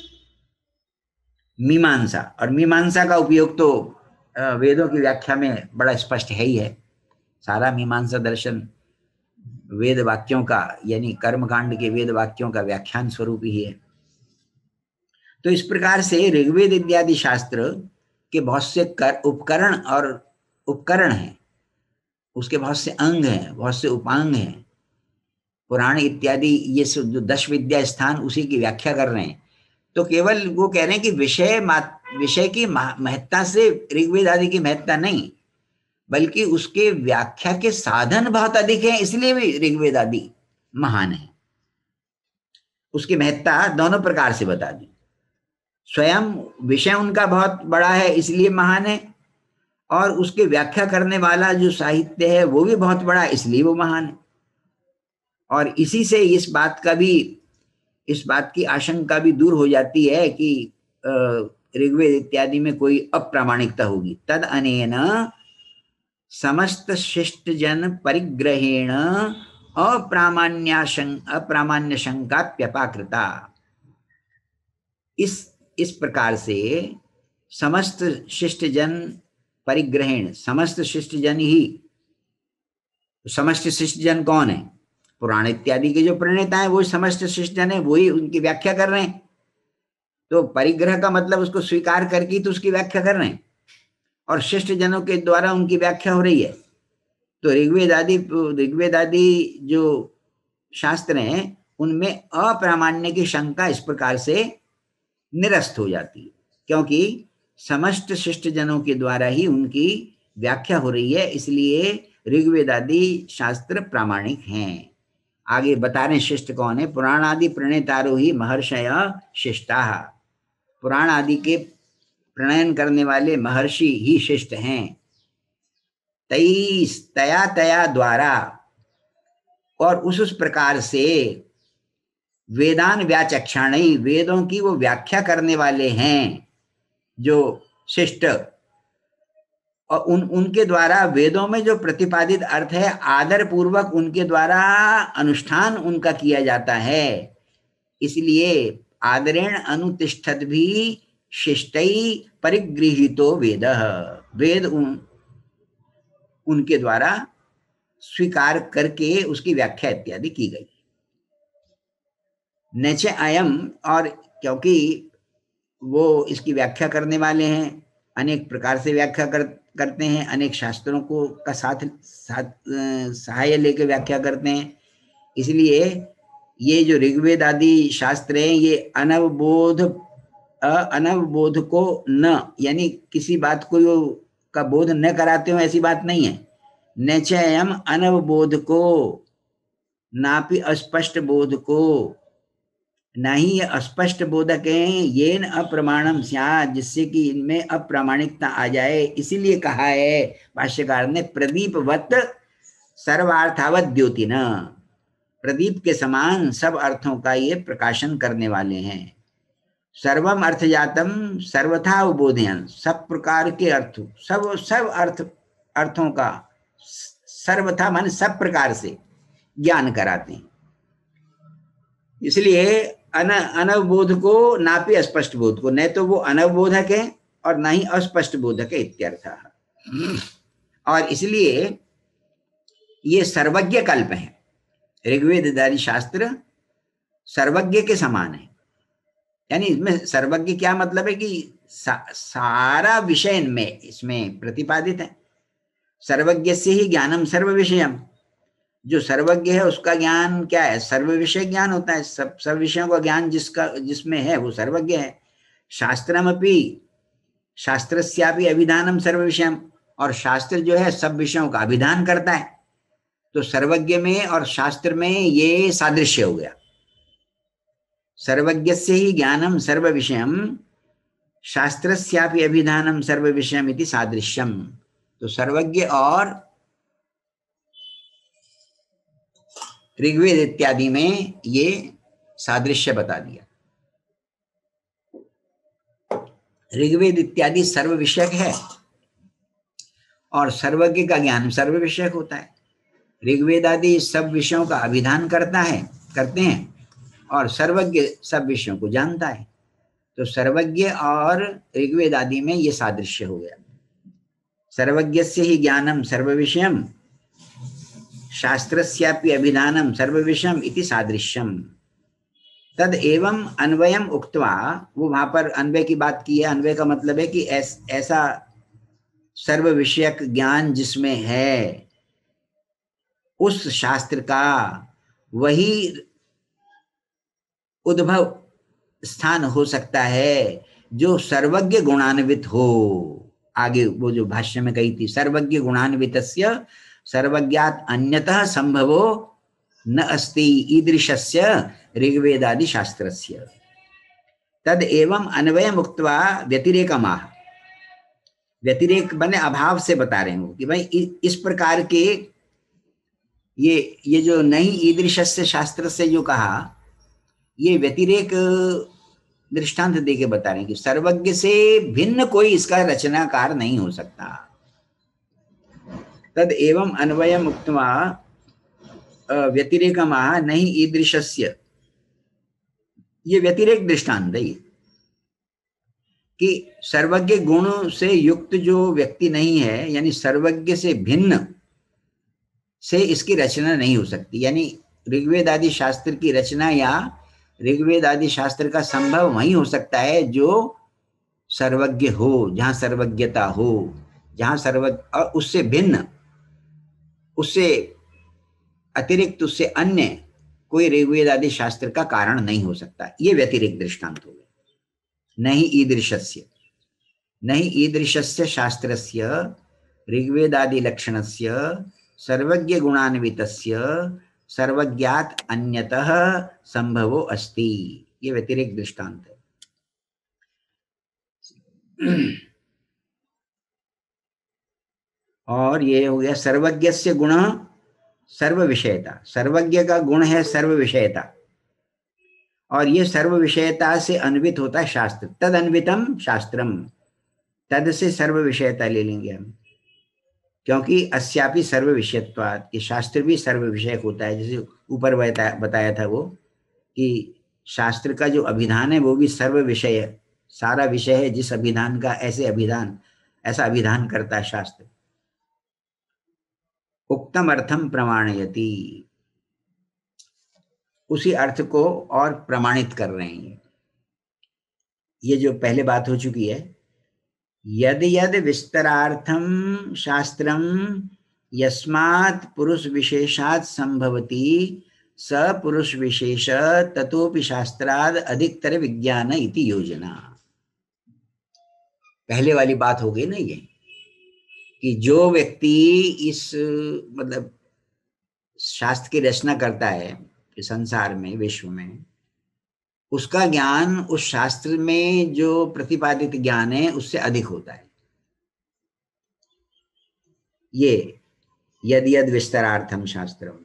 मीमांसा, और मीमांसा का उपयोग तो वेदों की व्याख्या में बड़ा स्पष्ट है ही है। सारा मीमांसा दर्शन वेद वाक्यों का, यानी कर्मकांड के वेद वाक्यों का व्याख्यान स्वरूप ही है। तो इस प्रकार से ऋग्वेद इत्यादि शास्त्र के बहुत से उपकरण और उपकरण हैं, उसके बहुत से अंग हैं, बहुत से उपांग हैं। पुराण इत्यादि ये जो 10 विद्या स्थान उसी की व्याख्या कर रहे हैं। तो केवल वो कह रहे हैं कि विषय की महत्ता से ऋग्वेद आदि की महत्ता नहीं, बल्कि उसके व्याख्या के साधन बहुत अधिक हैं, इसलिए भी ऋग्वेद आदि महान है। उसकी महत्ता दोनों प्रकार से बता दी। स्वयं विषय उनका बहुत बड़ा है इसलिए महान है, और उसके व्याख्या करने वाला जो साहित्य है वो भी बहुत बड़ा है इसलिए वो महान है। और इसी से इस बात की आशंका भी दूर हो जाती है कि ऋग्वेद इत्यादि में कोई अप्रामाणिकता होगी। तद अनेन समस्त शिष्ट जन परिग्रहेण अप्रामाण्य शंकाप्यपाकृता। इस प्रकार से समस्त शिष्ट जन परिग्रहेण, समस्त शिष्ट जन ही, समस्त शिष्ट जन कौन है? पुराण इत्यादि के जो प्रणेता हैं वो समस्त शिष्ट जन है, वही उनकी व्याख्या कर रहे हैं। तो परिग्रह का मतलब उसको स्वीकार करके तो उसकी व्याख्या कर रहे हैं, और शिष्ट जनों के द्वारा उनकी व्याख्या हो रही है। तो ऋग्वेद आदि जो शास्त्र हैं उनमें अप्रामाण्य की शंका इस प्रकार से निरस्त हो जाती है, क्योंकि समस्त शिष्ट जनों के द्वारा ही उनकी व्याख्या हो रही है, इसलिए ऋग्वेद आदि शास्त्र प्रामाणिक हैं। आगे बता रहे शिष्ट कौन है? पुराण आदि प्रणेतारो ही महर्षय शिष्टाः। पुराण आदि के प्रणयन करने वाले महर्षि ही शिष्ट हैं। तया द्वारा, और उस प्रकार से वेदान व्याचक्षाणि, वेदों की वो व्याख्या करने वाले हैं जो शिष्ट, और उनके द्वारा वेदों में जो प्रतिपादित अर्थ है आदर पूर्वक उनके द्वारा अनुष्ठान उनका किया जाता है। इसलिए आदरेण अनुतिष्ठत भी शिष्टै परिगृहीतो वेदः। वेद उनके द्वारा स्वीकार करके उसकी व्याख्या इत्यादि की गई। नच अयम, और क्योंकि वो इसकी व्याख्या करने वाले हैं, अनेक प्रकार से व्याख्या करते हैं, अनेक शास्त्रों को का साथ सहाय लेके व्याख्या करते हैं, इसलिए ये जो ऋग्वेद आदि शास्त्र हैं ये अनवबोध को न, यानी किसी बात को का बोध न कराते हो, ऐसी बात नहीं है। नचयम अनवबोध को, नापि अस्पष्ट बोध को, नहीं ये अस्पष्ट बोधक हैं, ये न अप्रमाणम स्यात्, जिससे कि इनमें अप्रामाणिकता आ जाए। इसीलिए कहा है भाष्यकार ने प्रदीपवत सर्वार्थावत द्योति न, प्रदीप के समान सब अर्थों का ये प्रकाशन करने वाले हैं। सर्वम अर्थजातम सर्वथा उबोधयन्, सब प्रकार के अर्थ, सब अर्थों का सर्वथा मान सब प्रकार से ज्ञान कराते हैं। इसलिए अनवबोध को नापि अस्पष्ट बोध को, न तो वो अनवबोधक है और ना ही अस्पष्ट बोधक है इत्यर्थ। और इसलिए ये सर्वज्ञ कल्प है। ऋग्वेद आदि शास्त्र सर्वज्ञ के समान है, यानी इसमें सर्वज्ञ क्या मतलब है कि सारा विषय में इसमें प्रतिपादित है। सर्वज्ञ से ही ज्ञानम सर्व विषयम, जो सर्वज्ञ है उसका ज्ञान क्या है? सर्व विषय ज्ञान होता है। सब विषयों का ज्ञान जिसमें है वो सर्वज्ञ है। शास्त्रमपि शास्त्रस्यापि अभिधानम सर्व विषयम, और शास्त्र जो है सब विषयों का अभिधान करता है। तो सर्वज्ञ में और शास्त्र में ये सादृश्य हो गया। सर्वज्ञस्य ही ज्ञानम सर्व विषयम शास्त्रस्यापि अभिधानम सर्व विषयम इति सादृश्यम। तो सर्वज्ञ और ऋग्वेद इत्यादि में ये सादृश्य बता दिया। ऋग्वेद इत्यादि सर्व विषयक है और सर्वज्ञ का ज्ञान सर्व विषयक होता है। ऋग्वेद आदि सब विषयों का अभिधान करते हैं और सर्वज्ञ सब विषयों को जानता है। तो सर्वज्ञ और ऋग्वेद आदि में ये सादृश्य हो गया। सर्वज्ञस्य ही ज्ञानम सर्व विषयम शास्त्रस्यापि अभिधानम सर्व विषयम इति सादृश्यम। तद एवं अन्वयम उक्त्वा, वो वहां पर अन्वय की बात की है। अन्वय का मतलब है कि ऐसा सर्व विषयक ज्ञान जिसमें है उस शास्त्र का वही उद्भव स्थान हो सकता है जो सर्वज्ञ गुणान्वित हो। आगे वो जो भाष्य में कही थी, सर्वज्ञ गुणान्वितस्य सर्वज्ञात अन्यतः संभवो न अस्ति ईदृशस्य ऋग्वेदादि शास्त्रस्य। तद एवं अन्वयम उक्त्वा व्यतिरेकमाह। व्यतिरेक बने अभाव से बता रहे हो कि भाई इस प्रकार के ये जो नहीं ईदृशस्य शास्त्र से जो कहा, ये व्यतिरेक दृष्टांत देके बता रहे हैं कि सर्वज्ञ से भिन्न कोई इसका रचनाकार नहीं हो सकता। तद एवं अन्वयम उक्त्वा व्यतिरेकमाह नहीं ईदृशस्य, ये व्यतिरेक दृष्टांत है कि सर्वज्ञ गुण से युक्त जो व्यक्ति नहीं है, यानी सर्वज्ञ से भिन्न से इसकी रचना नहीं हो सकती। यानी ऋग्वेद आदि शास्त्र की रचना या ऋग्वेद आदि शास्त्र का संभव वहीं हो सकता है जो सर्वज्ञ हो, जहां सर्वज्ञता हो, जहां और उससे भिन्न, उससे अतिरिक्त, उससे अन्य कोई ऋग्वेद आदि शास्त्र का कारण नहीं हो सकता। ये व्यतिरिक्त दृष्टांत हो गया। नहीं ईदृशस्य, नहीं ईदृशस्य शास्त्रस्य ऋग्वेदादि लक्षणस्य सर्वज्ञ गुणान्वितस्य सर्वज्ञात अन्यतः संभवो अस्ति। ये व्यतिरेक दृष्टांत है। और ये हो गया सर्वज्ञस्य गुण सर्व विषयता। सर्वज्ञ का गुण है सर्व विषयता, और ये सर्व विषयता से अन्वित होता है शास्त्र। तद अन्वितम शास्त्रम, तद से सर्व विषयता ले लेंगे हम, क्योंकि अस्यापि सर्व विषयत्वात्, कि शास्त्र भी सर्व विषयक होता है। जैसे ऊपर बताया था वो कि शास्त्र का जो अभिधान है वो भी सर्व विषय, सारा विषय है जिस अभिधान का ऐसा अभिधान करता है शास्त्र। उक्तम अर्थम प्रमाणयति, उसी अर्थ को और प्रमाणित कर रहे हैं। ये जो पहले बात हो चुकी है, यद यद विस्तरार्थम शास्त्रम यस्मात् पुरुष विशेषात् संभवति स पुरुष विशेष ततोपि शास्त्राद अधिकतर विज्ञान इति योजना। पहले वाली बात हो गई ना ये, कि जो व्यक्ति इस मतलब शास्त्र की रचना करता है संसार में, विश्व में, उसका ज्ञान उस शास्त्र में जो प्रतिपादित ज्ञान है उससे अधिक होता है। ये यद यद विस्तरार्थम शास्त्रम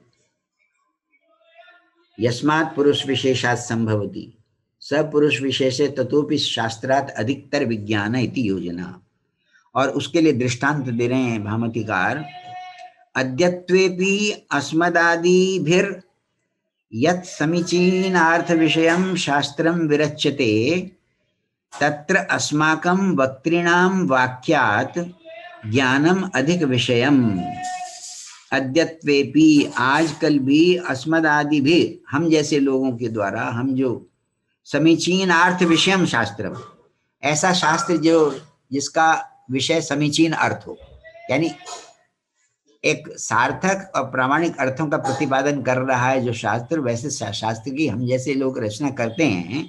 यस्मात् पुरुष विशेषात् संभवति स पुरुष विशेषे ततोपि शास्त्रात् अधिकतर विज्ञान इति योजना। और उसके लिए दृष्टांत दे रहे हैं भामतीकार। अद्यत्वेपि अस्मदादिभिर् यत् समीचीनार्थ विषयं शास्त्रं विरच्यते तत्र अस्माकं वक्तॄणां वाक्यात् ज्ञानम अधिक विषयम। अद्यत्वेपि, आजकल भी, अस्मदादि भी, हम जैसे लोगों के द्वारा, हम जो समीचीनार्थ विषयम शास्त्रम, ऐसा शास्त्र जो जिसका विषय समीचीन अर्थ हो, यानी एक सार्थक और प्रामाणिक अर्थों का प्रतिपादन कर रहा है जो शास्त्र, वैसे शास्त्र की हम जैसे लोग रचना करते हैं,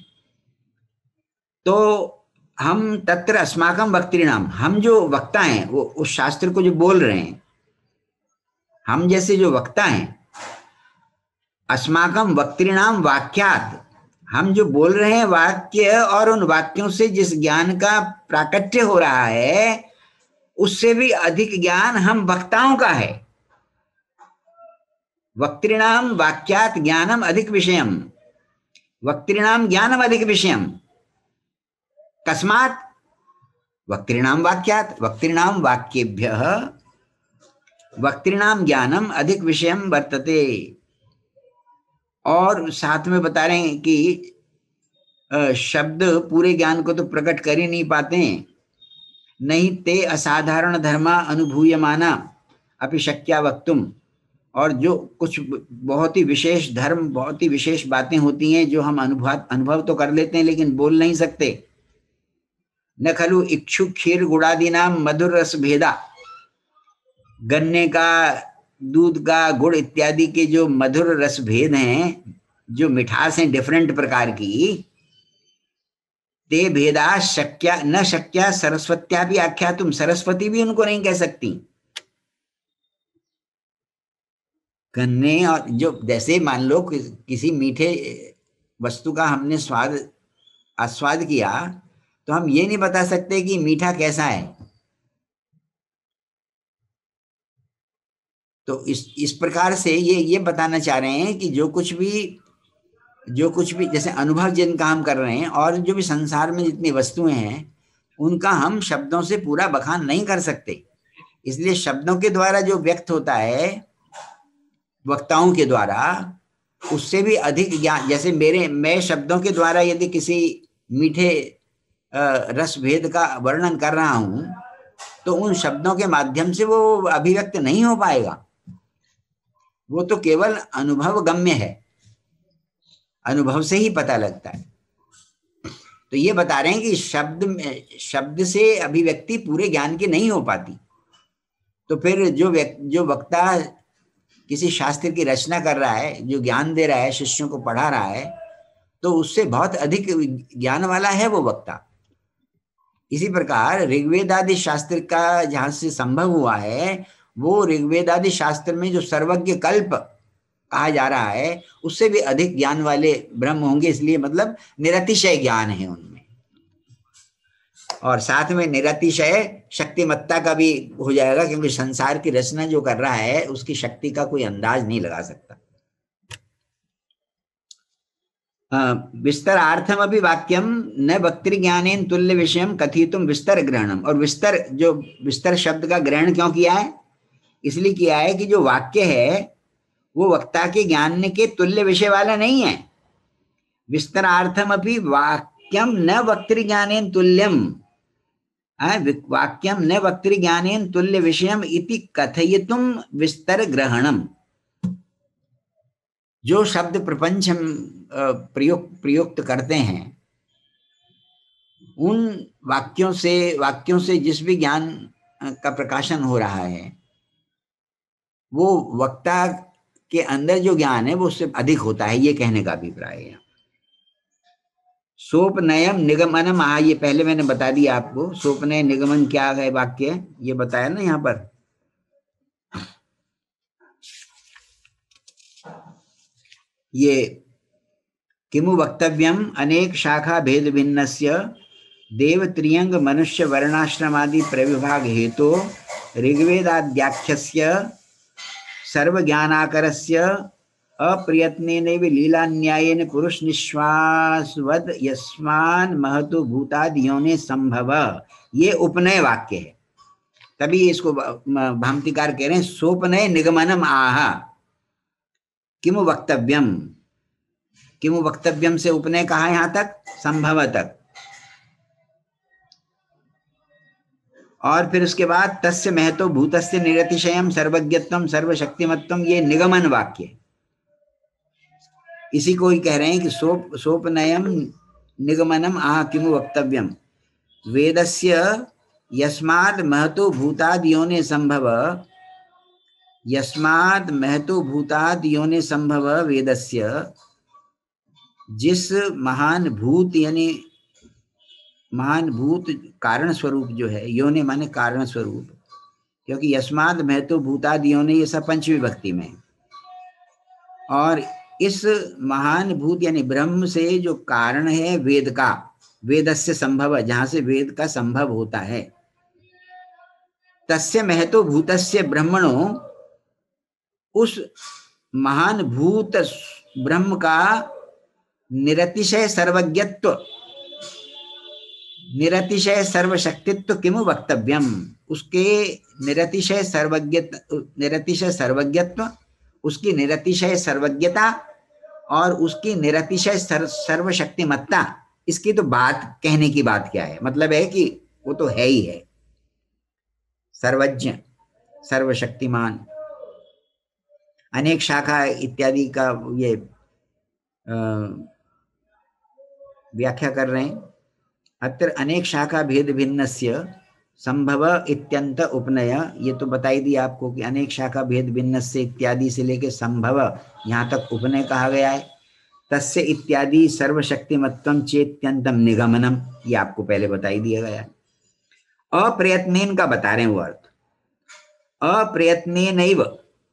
तो हम तत्र अस्माकं वक्तॄणाम, हम जो वक्ता हैं, वो उस शास्त्र को जो बोल रहे हैं, हम जैसे जो वक्ता हैं, अस्माकं वक्तृणाम वाक्यात, हम जो बोल रहे हैं वाक्य और उन वाक्यों से जिस ज्ञान का प्राकट्य हो रहा है उससे भी अधिक ज्ञान हम वक्ताओं का है। वक्तृणाम वाक्यात ज्ञानम अधिक विषयम, वक्तृणाम ज्ञानम अधिक विषयम, कस्मात् वक्तृणाम वाक्यात, वक्तृणाम वाक्येभ्यः वक्तृणाम ज्ञानम अधिक विषयम वर्तते। और साथ में बता रहे हैं कि शब्द पूरे ज्ञान को तो प्रकट कर ही नहीं पाते, नहीं ते असाधारण धर्मा अनुभूयमाना अपि शक्या वक्तुम, और जो कुछ बहुत ही विशेष धर्म, बहुत ही विशेष बातें होती हैं जो हम अनुभव तो कर लेते हैं लेकिन बोल नहीं सकते। न खलु इक्षु क्षीर गुड़ादि नाम मधुर रस भेदा, गन्ने का, दूध का, गुड़ इत्यादि के जो मधुर रस भेद हैं, जो मिठास हैं डिफरेंट प्रकार की, ते भेदा शक्या न शक्या सरस्वत्या भी आख्या, तुम सरस्वती भी उनको नहीं कह सकती। गन्ने और जो, जैसे मान लो किसी मीठे वस्तु का हमने आस्वाद किया तो हम ये नहीं बता सकते कि मीठा कैसा है। तो इस प्रकार से ये बताना चाह रहे हैं कि जो कुछ भी जैसे अनुभव जिनका हम कर रहे हैं और जो भी संसार में जितनी वस्तुएं हैं उनका हम शब्दों से पूरा बखान नहीं कर सकते। इसलिए शब्दों के द्वारा जो व्यक्त होता है वक्ताओं के द्वारा, उससे भी अधिक ज्ञान, जैसे मैं शब्दों के द्वारा यदि किसी मीठे रस भेद का वर्णन कर रहा हूं तो उन शब्दों के माध्यम से वो अभिव्यक्त नहीं हो पाएगा, वो तो केवल अनुभव गम्य है, अनुभव से ही पता लगता है। तो ये बता रहे हैं कि शब्द से अभिव्यक्ति पूरे ज्ञान की नहीं हो पाती। तो फिर जो वक्ता किसी शास्त्र की रचना कर रहा है, जो ज्ञान दे रहा है, शिष्यों को पढ़ा रहा है, तो उससे बहुत अधिक ज्ञान वाला है वो वक्ता। इसी प्रकार ऋग्वेद आदि शास्त्र का जहां से संभव हुआ है, वो ऋग्वेद आदि शास्त्र में जो सर्वज्ञ कल्प कहा जा रहा है उससे भी अधिक ज्ञान वाले ब्रह्म होंगे। इसलिए मतलब निरतिशय ज्ञान है उनमें, और साथ में निरतिशय शक्तिमत्ता का भी हो जाएगा, क्योंकि संसार की रचना जो कर रहा है उसकी शक्ति का कोई अंदाज नहीं लगा सकता। विस्तरार्थम अभी वाक्यम न वक्तृ ज्ञानेन तुल्य विषयम कथितुम विस्तर ग्रहणम। और विस्तर शब्द का ग्रहण क्यों किया है? इसलिए किया है कि जो वाक्य है वो वक्ता के ज्ञान के तुल्य विषय वाला नहीं है। विस्तरार्थम अभी वाक्यम न वक्तृ ज्ञानेन तुल्यम, वाक्यम न वक्तृ ज्ञानेन तुल्य विषयम इति कथयितुम विस्तर ग्रहणम। जो शब्द प्रपंच हम प्रयुक्त करते हैं उन वाक्यों से जिस भी ज्ञान का प्रकाशन हो रहा है वो वक्ता के अंदर जो ज्ञान है वो उससे अधिक होता है, ये कहने का अभिप्राय है। सोपनयम निगमनम, ये पहले मैंने बता दिया आपको। सोपनय निगमन क्या है वाक्य, ये बताया ना यहाँ पर। ये किमु वक्तव्यम अनेक शाखा भेद भिन्नस्य देव त्रियंग मनुष्य वर्णाश्रमादि प्रविभाग हेतु ऋग्वेदाद्याख्यस्य सर्वज्ञानाकरस्य अप्रयत्नेनैव लीलान्यायेन पुरुष निश्वासवद यस्मान् महतो भूतादियोने संभव। ये उपनय वाक्य है, तभी इसको भामतीकार कह रहे हैं सोपनय निगमनम आह किमु वक्तव्यम। किमु वक्तव्यम से उपनय कहा यहां तक, संभव तक। और फिर उसके बाद तस्य महतो भूतस्य निरतिशयम सर्वज्ञत्वम सर्वशक्तिमत्वम, ये निगमन वाक्य। इसी को ही कह रहे हैं कि सोपनयम निगमनम आह किमु वक्तव्यम। वेदस्य यस्माद् महतो भूतादियोने संभव, यस्माद् महतो भूतादियोने संभव वेदस्य, जिस महान भूत यानी महान भूत कारण स्वरूप जो है, योनि माने कारण स्वरूप, क्योंकि यस्माद महतो भूतादियों ने ये सब पंच विभक्ति में, और इस महान भूत यानी ब्रह्म से जो कारण है वेद का, वेदस्य संभव, जहां से वेद का संभव होता है, तस्य महतो भूतस्य ब्रह्मणो, उस महान भूत ब्रह्म का निरतिशय सर्वज्ञत्व, निरतिशय सर्वशक्तित्व किमु वक्तव्यम, उसके निरतिशय सर्वज्ञत्व, उसकी निरतिशय सर्वज्ञता और उसकी निरतिशय सर्वशक्तिमत्ता, इसकी तो बात कहने की बात क्या है, मतलब है कि वो तो है ही है, सर्वज्ञ, सर्वशक्तिमान, अनेक शाखा इत्यादि का ये व्याख्या कर रहे हैं। अत्र अनेक शाखा भेद भिन्नस्य संभव इत्यंत उपनय, ये तो बताई दी आपको कि अनेक शाखा भेद भिन्नस्य इत्यादि से लेके संभव यहाँ तक उपनय कहा गया है। तस्य इत्यादि सर्वशक्तिमत्वम चेत्यंतम निगमनम, ये आपको पहले बताई दिया गया है। अप्रयत्नेन का बता रहे हैं वो अर्थ, अप्रयत्नेनैव,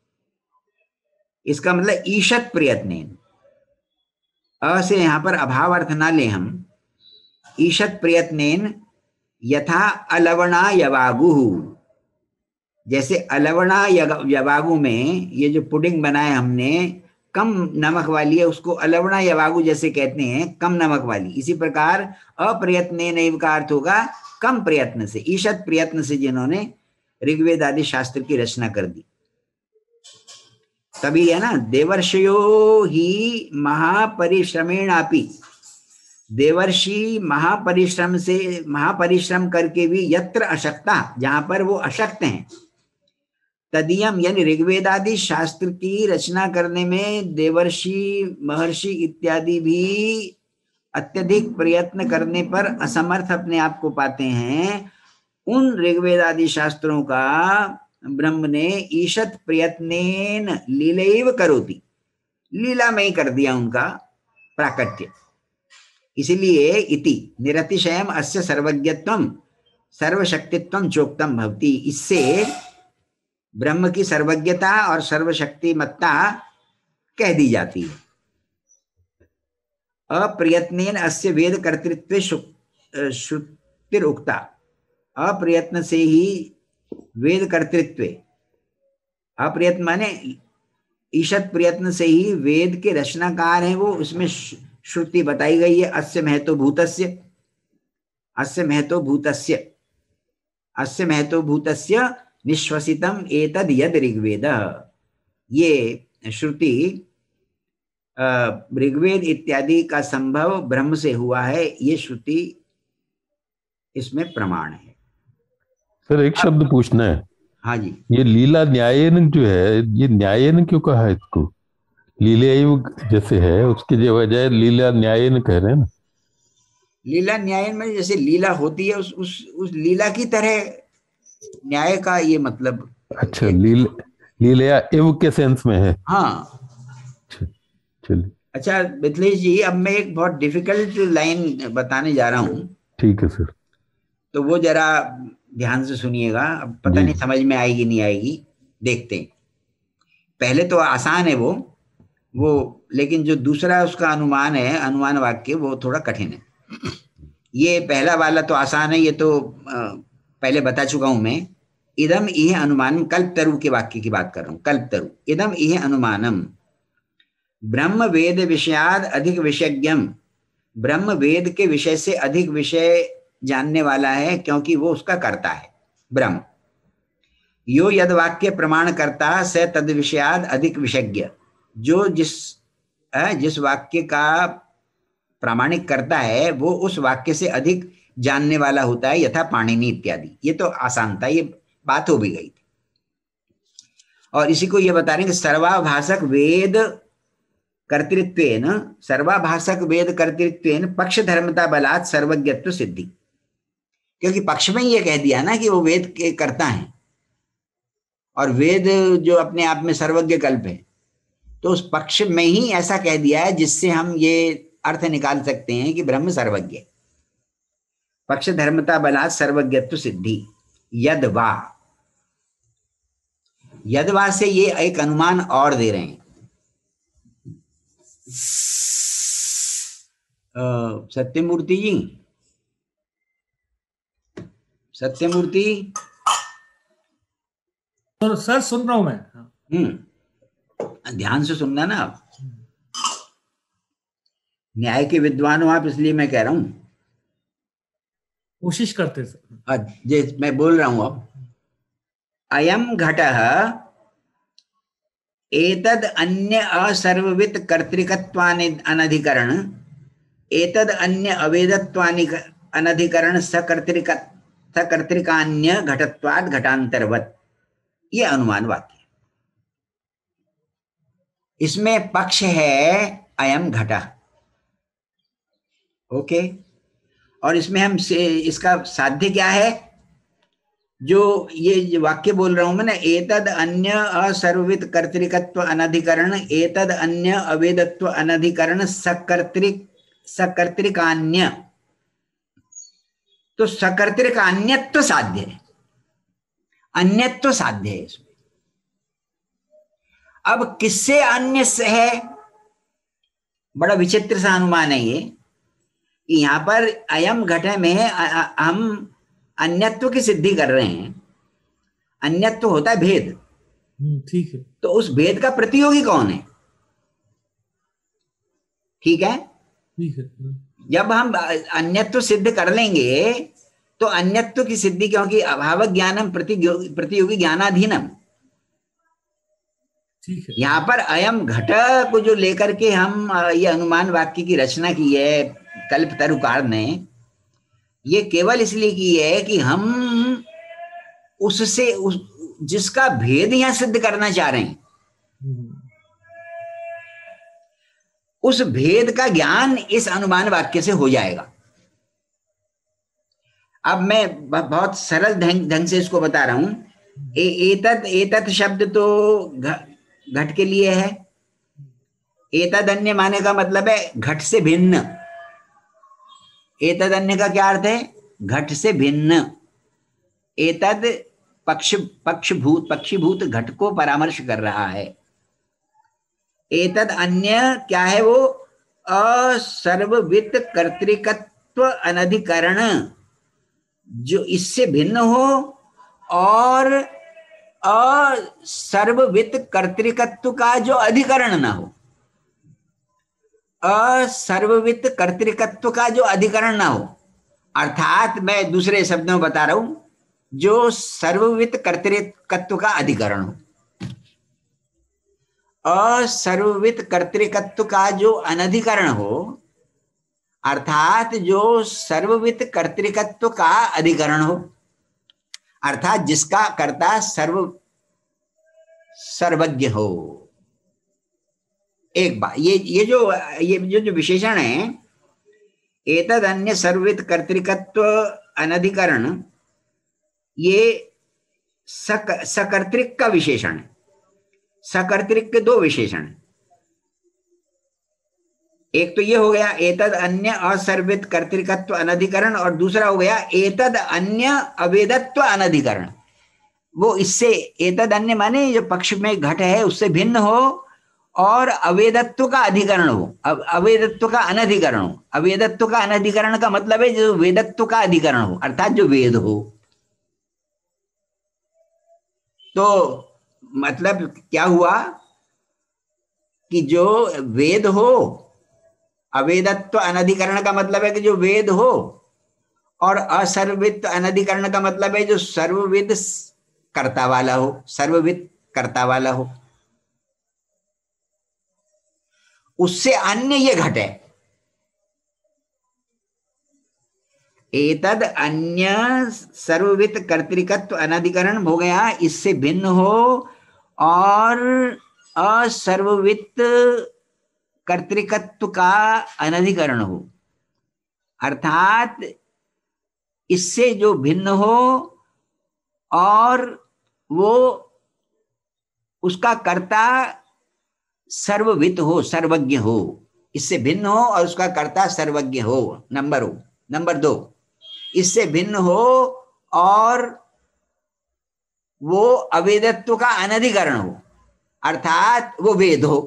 इसका मतलब ईशत प्रयत्नेन, अ से यहाँ पर अभाव अर्थ ना ले हम, ईशत प्रयत्नेन यथा अलवणा यवागु, जैसे अलवणा यवागु में ये जो पुडिंग बनाए हमने कम नमक वाली है, उसको अलवणा यवागु जैसे कहते हैं, कम नमक वाली, इसी प्रकार अप्रयत्नेन का अर्थ होगा कम प्रयत्न से, ईशत प्रयत्न से जिन्होंने ऋग्वेद आदि शास्त्र की रचना कर दी। तभी है ना, देवर्षयो ही महापरिश्रमेणापि, देवर्षि महापरिश्रम करके भी यत्र अशक्ता, जहां पर वो अशक्त हैं, तदीयम यानी ऋग्वेद आदि शास्त्र की रचना करने में देवर्षि महर्षि इत्यादि भी अत्यधिक प्रयत्न करने पर असमर्थ अपने आप को पाते हैं। उन ऋग्वेद आदि शास्त्रों का ब्रह्म ने ईशत प्रयत्नेन लीलैव करोति, लीला में ही कर दिया उनका प्राकट्य। इसलिए इति निरतिशयम अस्य सर्वज्ञत्वम सर्वशक्तित्वम चोक्तम भवति, इससे ब्रह्म की सर्वज्ञता और सर्वशक्तिमत्ता कह दी जाती है। अप्रयत्नेन अस्य वेद कर्तृत्वे श्रुतिरुक्ता, अप्रयत्न से ही वेद कर्तृत्व, अप्रयत्न माने ईशत प्रयत्न से ही वेद के रचनाकार हैं वो, उसमें श्रुति बताई गई है। अस्य महतो भूतस्य, अस्य महतो भूतस्य, अस्य महतो भूतस्य निश्वसितम एतद यद ऋग्वेद, ये श्रुति ऋग्वेद इत्यादि का संभव ब्रह्म से हुआ है, ये श्रुति इसमें प्रमाण है। सर एक शब्द पूछना है। हाँ जी, ये लीला न्यायन जो है, ये न्यायन क्यों कहा है इसको? लीलायुग जैसे है उसके जो बजाय लीला न्यायन कह रहे हैं ना। लीला न्यायन में जैसे लीला होती है उस लीला की तरह न्याय का ये मतलब। अच्छा, लीला एव के सेंस में है। हाँ चलिए। अच्छा मिथिलेश जी, अब मैं एक बहुत डिफिकल्ट लाइन बताने जा रहा हूँ। ठीक है सर। तो वो जरा ध्यान से सुनिएगा, अब पता नहीं समझ में आएगी नहीं आएगी, देखते हैं। पहले तो आसान है वो लेकिन जो दूसरा उसका अनुमान है, अनुमान वाक्य, वो थोड़ा कठिन है। ये पहला वाला तो आसान है, ये तो पहले बता चुका हूं मैं। इदम इह अनुमानम, कल्पतरु के वाक्य की बात कर रहा हूं। कल्पतरु, इदम इह अनुमानम ब्रह्म वेद विषयाद अधिक विषयज्ञम, ब्रह्म वेद के विषय से अधिक विषय जानने वाला है, क्योंकि वो उसका कर्ता है ब्रह्म। यो यद वाक्य प्रमाण करता स तद विषयाद अधिक विषज्ञ, जो जिस वाक्य का प्रामाणिक करता है वो उस वाक्य से अधिक जानने वाला होता है, यथा पाणिनि इत्यादि। ये तो आसान था, ये बात हो भी गई थी। और इसी को ये बता रहे हैं कि सर्वाभाषक वेद कर्तृत्वेन, सर्वाभाषक वेद कर्तृत्वेन पक्ष धर्मता बलात् सर्वज्ञत्व सिद्धि, क्योंकि पक्ष में ये कह दिया ना कि वो वेद के कर्ता हैं, और वेद जो अपने आप में सर्वज्ञ कल्प है, तो उस पक्ष में ही ऐसा कह दिया है जिससे हम ये अर्थ निकाल सकते हैं कि ब्रह्म सर्वज्ञ। पक्ष धर्मता बलात् सर्वज्ञत्व सिद्धि, यद वा, यदवा से ये एक अनुमान और दे रहे हैं। सत्यमूर्ति जी, सत्यमूर्ति। तो सर सुन रहा हूं मैं। ध्यान से सुनना ना आप, न्याय के विद्वान हो आप, इसलिए मैं कह रहा हूं, कोशिश करते सर। जे मैं बोल रहा हूं अब, अयम घटः एतद अन्य असर्ववित कर्तृकत्वानि अनधिकरण, एतद अन्य अवेदत्वानि अनधिकरण सकर्तृकान्य घटत्वाद घटांतरवत, ये अनुमान वाक्य। इसमें पक्ष है अयम घटा, ओके, और इसमें हम से इसका साध्य क्या है, जो ये वाक्य बोल रहा हूं मैं ना, एतद अन्य असर्ववित कर्तृकत्व अनधिकरण, एतद अन्य अवेदत्व अनधिकरण सकर्तृकान्य, तो सकर्तृकान्यत्व साध्य है, अन्यत्व साध्य है इसमें। अब किससे अन्य है, बड़ा विचित्र सा अनुमान है ये, कि यहां पर अयम घटे में हम अन्यत्व की सिद्धि कर रहे हैं। अन्यत्व होता है भेद, ठीक है, तो उस भेद का प्रतियोगी कौन है? ठीक है, ठीक है। जब हम अन्यत्व सिद्ध कर लेंगे तो अन्यत्व की सिद्धि, क्योंकि अभाव ज्ञानम प्रतियोगी ज्ञानाधीनम, ठीक है। यहाँ पर अयम घट को जो लेकर के हम ये अनुमान वाक्य की रचना की है कल्पतरुकार ने, ये केवल इसलिए की है कि हम उससे जिसका भेद यहां सिद्ध करना चाह रहे हैं, उस भेद का ज्ञान इस अनुमान वाक्य से हो जाएगा। अब मैं बहुत सरल ढंग से इसको बता रहा हूं। एतत शब्द तो घट के लिए है। एतद अन्य माने का मतलब है घट से भिन्न। एतद अन्य का क्या अर्थ है? घट से भिन्न। एतद पक्षीभूत घट को परामर्श कर रहा है। एतद अन्य क्या है? वो असर्ववित कर्तृकत्व अनधिकरण, जो इससे भिन्न हो और असर्ववित कर्तृकत्व का जो अधिकरण ना हो। असर्ववित कर्तृकत्व का जो अधिकरण ना हो, अर्थात मैं दूसरे शब्दों में बता रहा हूं, जो सर्ववित कर्तृकत्व का अधिकरण हो। असर्ववित कर्तृकत्व का जो अनधिकरण हो, अर्थात जो सर्ववित कर्तृकत्व का अधिकरण हो, अर्थात जिसका कर्ता सर्वज्ञ हो। एक बात, ये जो विशेषण है, एतद अन्य सर्ववित कर्तृकत्व अनधिकरण, ये सकर्तृक का विशेषण है। सकर्तृक के दो विशेषण हैं। एक तो ये हो गया एतद अन्य असर्वित कर्तृकत्व अनधिकरण, और दूसरा हो गया एतद अन्य अवेदत्व अनधिकरण। वो इससे एतद अन्य माने जो पक्ष में घट है उससे भिन्न हो और अवेदत्व का अधिकरण हो, अवेदत्व का अनधिकरण हो। अवेदत्व का अनधिकरण का मतलब है जो वेदत्व का अधिकरण हो, अर्थात जो वेद हो। तो मतलब क्या हुआ कि जो वेद हो, अवेदत्व अनधिकरण का मतलब है कि जो वेद हो, और असर्वित अनधिकरण का मतलब है जो सर्वविद कर्ता वाला हो, सर्वविद कर्ता वाला हो। उससे अन्य ये घट है। एतद अन्य सर्ववित कर्तृकत्व अनधिकरण हो गया, इससे भिन्न हो और असर्ववित कर्तृकत्व का अनधिकरण हो, अर्थात इससे जो भिन्न हो और वो उसका कर्ता सर्ववित हो, सर्वज्ञ हो। इससे भिन्न हो और उसका कर्ता सर्वज्ञ हो, नंबर 2। इससे भिन्न हो और वो अवेदत्व का अनधिकरण हो, अर्थात वो वेद हो।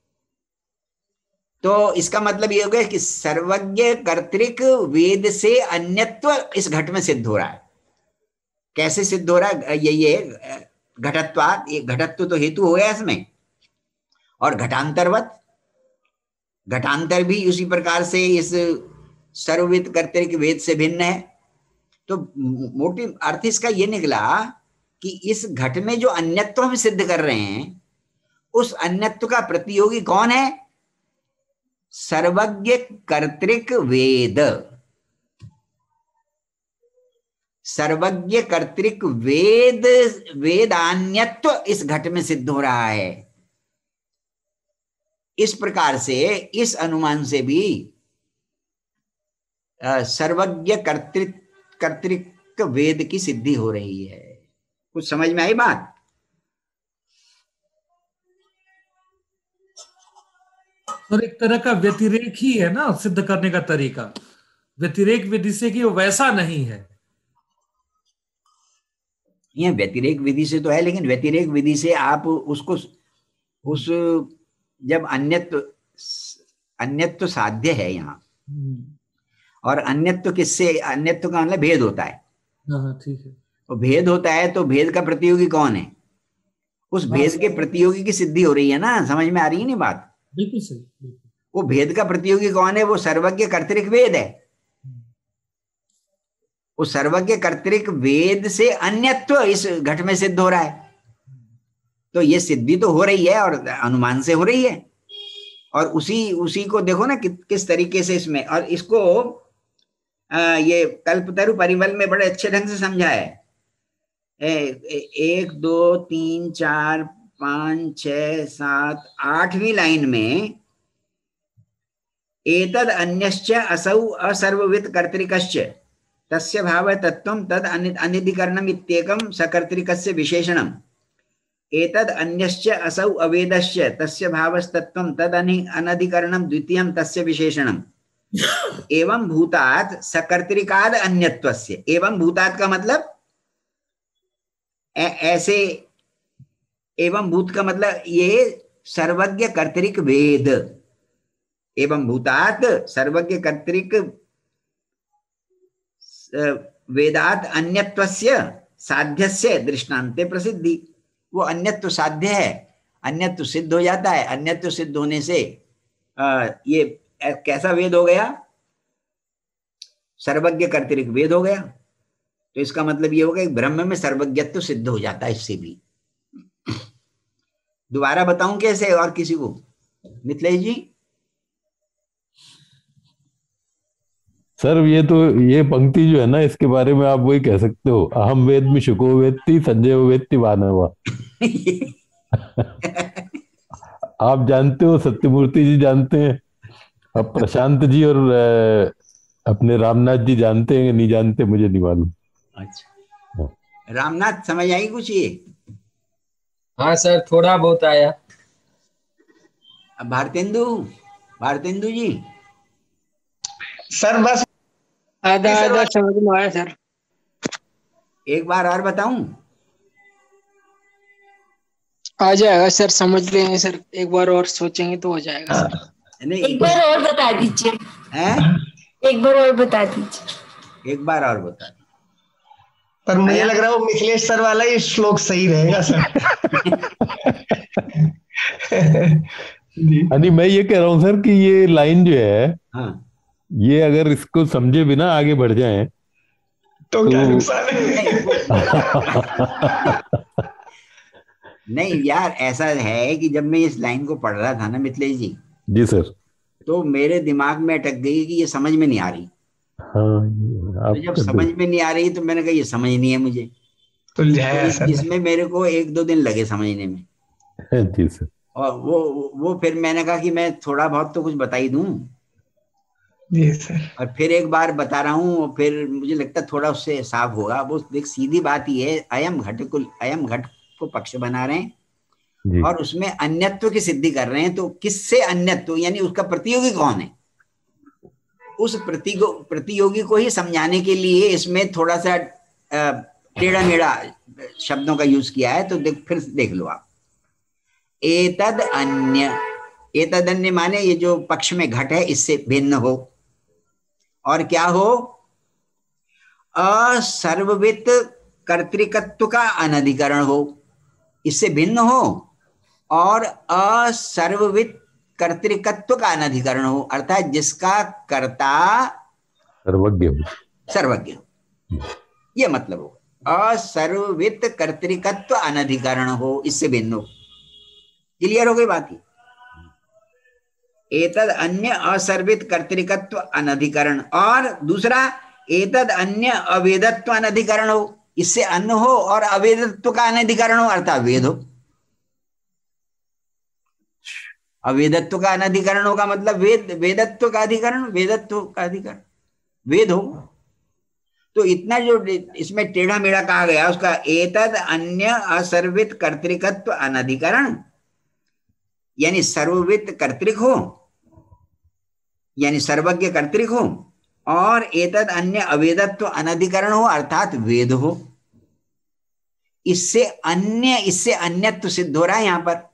तो इसका मतलब ये हो गया कि सर्वज्ञ कर्तृक वेद से अन्यत्व इस घट में सिद्ध हो रहा है। कैसे सिद्ध हो रहा है? ये घटत्वात्, ये घटत्व तो हेतु हो गया इसमें, और घटांतरवत, घटांतर भी उसी प्रकार से इस सर्वविद कर्तृक वेद से भिन्न है। तो मोटी अर्थ इसका ये निकला कि इस घट में जो अन्यत्व हम सिद्ध कर रहे हैं, उस अन्यत्व का प्रतियोगी कौन है? सर्वज्ञ कर्तृक वेद। सर्वज्ञ कर्तृक वेद, वेदान्यत्व इस घट में सिद्ध हो रहा है। इस प्रकार से इस अनुमान से भी सर्वज्ञ कर्तृक वेद की सिद्धि हो रही है। कुछ समझ में आई बात? और एक तरह का व्यतिरेक ही है ना सिद्ध करने का तरीका, व्यतिरेक विधि से कि वो वैसा नहीं है। ये व्यतिरेक विधि से तो है, लेकिन व्यतिरेक विधि से आप उसको उस जब अन्यत्व साध्य है यहाँ, और अन्यत्व किससे? अन्यत्व का मतलब भेद होता है। ठीक है। तो भेद होता है, तो भेद का प्रतियोगी कौन है? उस भेद के प्रतियोगी की सिद्धि हो रही है ना। समझ में आ रही है नहीं बात? बिल्कुल सही, बिल्कुल। वो भेद का प्रतियोगी कौन है? वो सर्वज्ञ कर्तृक वेद है। उस सर्वज्ञ कर्तृक वेद से अन्यत्व इस घट में सिद्ध हो रहा है। तो ये सिद्धि तो हो रही है, और अनुमान से हो रही है, और उसी को देखो ना किस तरीके से इसमें, और इसको ये कल्पतरु परिमल में बड़े अच्छे ढंग से समझा है। 1 2 3 4 5 6 7 8वीं लाइन में एतद अन्यश्च असौ असर्ववित् कर्तृकश्च तस्य भाव तत्त्वं तद अनिधिकरणम् इत्येकं सकर्तृकस्य विशेषणम्। एतद अन्यश्च असौ अवेदश्च तस्य भावस्तत्त्वं तद अनधिकरणं द्वितीयं तस्य विशेषणम्। एवं भूतात् सकर्तृकाद अन्यत्वस्य। एवं भूतात् का मतलब ऐसे, एवं भूत का मतलब ये सर्वज्ञ कर्तृक वेद। एवं भूतात् सर्वज्ञ कर्तृक वेदात अन्यत्वस्य साध्यस्य दृष्टान्ते प्रसिद्धि। वो अन्यत्व साध्य है, अन्यत्व सिद्ध हो जाता है। अन्यत्व सिद्ध होने से ये कैसा वेद हो गया? सर्वज्ञ कर्तृक वेद हो गया। तो इसका मतलब ये होगा कि ब्रह्म में सर्वज्ञत्व सिद्ध हो जाता है इससे भी। दोबारा बताऊं कैसे और किसी को? मिथिलेश जी। सर ये पंक्ति जो है ना, इसके बारे में आप वही कह सकते हो, अहम वेद्मि शुको वेत्ति संजयो वेत्ति वानवा। आप जानते हो, सत्यमूर्ति जी जानते हैं, अब प्रशांत जी और अपने रामनाथ जी जानते हैं, नहीं जानते मुझे नहीं मालूम। अच्छा, रामनाथ समझ आई कुछ ये? हाँ सर, थोड़ा बहुत आया। भारतेंदु जी। सर बस आधा समझ में आया सर। एक बार और बताऊं? आ जाएगा सर, समझ लेंगे सर, एक बार और सोचेंगे तो हो जाएगा सर। नहीं, एक बार और बता दीजिए। एक बार और बता दीजिए। एक बार और बता। पर मुझे लग रहा है वो मिथिलेश सर वाला ही श्लोक सही रहेगा सर। नहीं, मैं ये कह रहा हूँ सर कि ये लाइन जो है, हाँ, ये अगर इसको समझे बिना आगे बढ़ जाएं तो क्या नुकसान है? नहीं यार, ऐसा है कि जब मैं इस लाइन को पढ़ रहा था ना मिथिलेश जी सर, तो मेरे दिमाग में अटक गई कि ये समझ में नहीं आ रही। हाँ, तो जब समझ में नहीं आ रही तो मैंने कहा ये समझ नहीं है मुझे, तो इसमें मेरे को 1-2 दिन लगे समझने में। जी सर। और वो फिर मैंने कहा कि मैं थोड़ा बहुत तो कुछ बता ही दूं। जी सर। और फिर एक बार बता रहा हूँ, और फिर मुझे लगता है थोड़ा उससे साफ होगा। वो देख, सीधी बात ही है, अयम घट को पक्ष बना रहे हैं और उसमें अन्यत्व की सिद्धि कर रहे हैं। तो किससे अन्यत्व, यानी उसका प्रतियोगी कौन है? उस प्रतियोगी को ही समझाने के लिए इसमें थोड़ा सा टेढ़ा मेढ़ा शब्दों का यूज किया है, तो फिर देख लो आप। एतद अन्य, एतद अन्य माने ये जो पक्ष में घट है इससे भिन्न हो, और क्या हो, असर्ववित कर्तृकत्व का अनधिकरण हो, इससे भिन्न हो, और असर्ववित कर्तृकत्व का अनधिकरण हो, अर्थात जिसका कर्ता सर्वज्ञ हो, सर्वज्ञ हो, ये मतलब हो। असर्ववित कर्तृकत्व अनधिकरण हो, इससे भिन्न हो। क्लियर हो गई बात? एतद अन्य असर्वित कर्तृकत्व अनधिकरण, और दूसरा एतद अन्य अवेदत्व अनधिकरण हो, इससे अन्न हो और अवेदत्व का अनधिकरण हो, अर्थात वेद हो। अवेदत्व का अनधिकरण होगा मतलब वेदत्व का अधिकरण, वेदत्व का अधिकरण वेद हो। तो इतना जो इसमें टेढ़ा मेढ़ा कहा गया उसका, एतद अन्य असर्वित कर्तृकत्व अनधिकरण, यानी सर्ववित कर्तृक हो, यानी सर्वज्ञ कर्तृक हो, और एतद अन्य अवेदत्व अनधिकरण हो, अर्थात वेद हो। इससे अन्यत्व सिद्ध हो रहा है यहां पर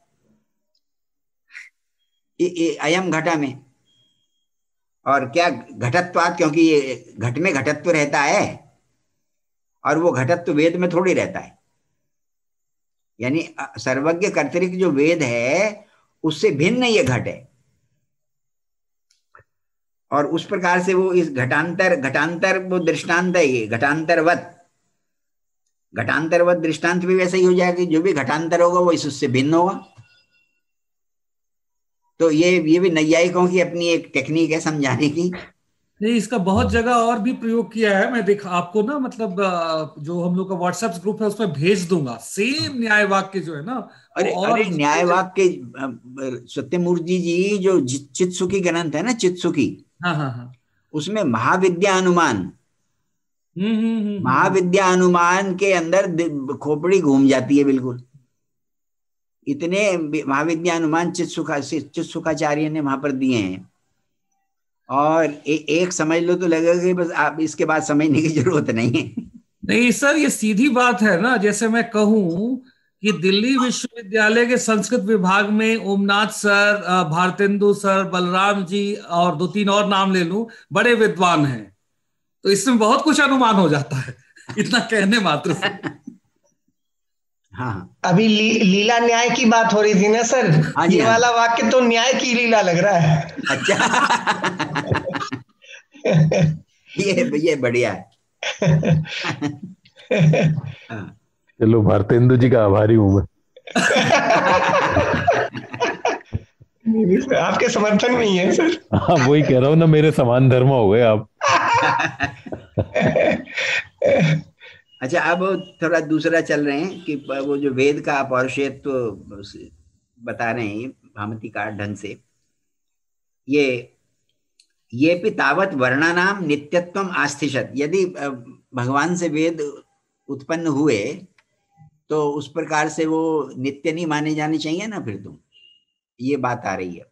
अयम घटा में। और क्या घटत्वात्, क्योंकि ये घट में घटत्व रहता है, और वो घटत्व वेद में थोड़ी रहता है। यानी सर्वज्ञ कर्तृक जो वेद है उससे भिन्न ये घट है, और उस प्रकार से वो इस घटांतर वो दृष्टांत है, ये घटांतरवत दृष्टांत भी वैसा ही हो जाएगा, जो भी घटांतर होगा वो इससे भिन्न होगा। तो ये भी नैयायिकों की अपनी एक टेक्निक है समझाने की। नहीं, इसका बहुत जगह और भी प्रयोग किया है। मैं देखा आपको ना, मतलब जो हम लोग का व्हाट्सएप ग्रुप है उसमें भेज दूंगा, सेम न्याय वाक्य जो है ना। अरे न्याय वाक्य सत्यमूर्ति जी जो चित्सुकी ग्रंथ है ना, चित्सुकी, हाँ, उसमें महाविद्या अनुमान, महाविद्या अनुमान के अंदर खोपड़ी घूम जाती है बिल्कुल। इतने महाविद्या अनुमान चित्सुखाचार्य ने वहां पर दिए हैं, और एक समझ लो तो लगेगा कि बस आप इसके बाद समझने की जरूरत नहीं है। नहीं सर, ये सीधी बात है ना। जैसे मैं कहूं कि दिल्ली विश्वविद्यालय के संस्कृत विभाग में ओमनाथ सर, भारतेंदु सर, बलराम जी और 2-3 और नाम ले लूं, बड़े विद्वान हैं, तो इसमें बहुत कुछ अनुमान हो जाता है इतना कहने मात्र से। हाँ, अभी लीला न्याय की बात हो रही थी ना सर। हाँ, ये वाला वाक्य तो न्याय की लीला लग रहा है। अच्छा ये बढ़िया है। चलो, भारतेंदु जी का आभारी हूं मैं। आपके समर्थन में ही है सर। हाँ, वही कह रहा हूँ ना, मेरे समान धर्म हो गए आप। अच्छा, अब थोड़ा दूसरा चल रहे हैं कि वो जो वेद का अपौरुषेयत्व बता रहे हैं भामती का ढंग से, ये भी तावत वर्णानाम नित्यत्वम आस्तिषत। यदि भगवान से वेद उत्पन्न हुए तो उस प्रकार से वो नित्य नहीं माने जाने चाहिए ना, फिर तुम ये बात आ रही है।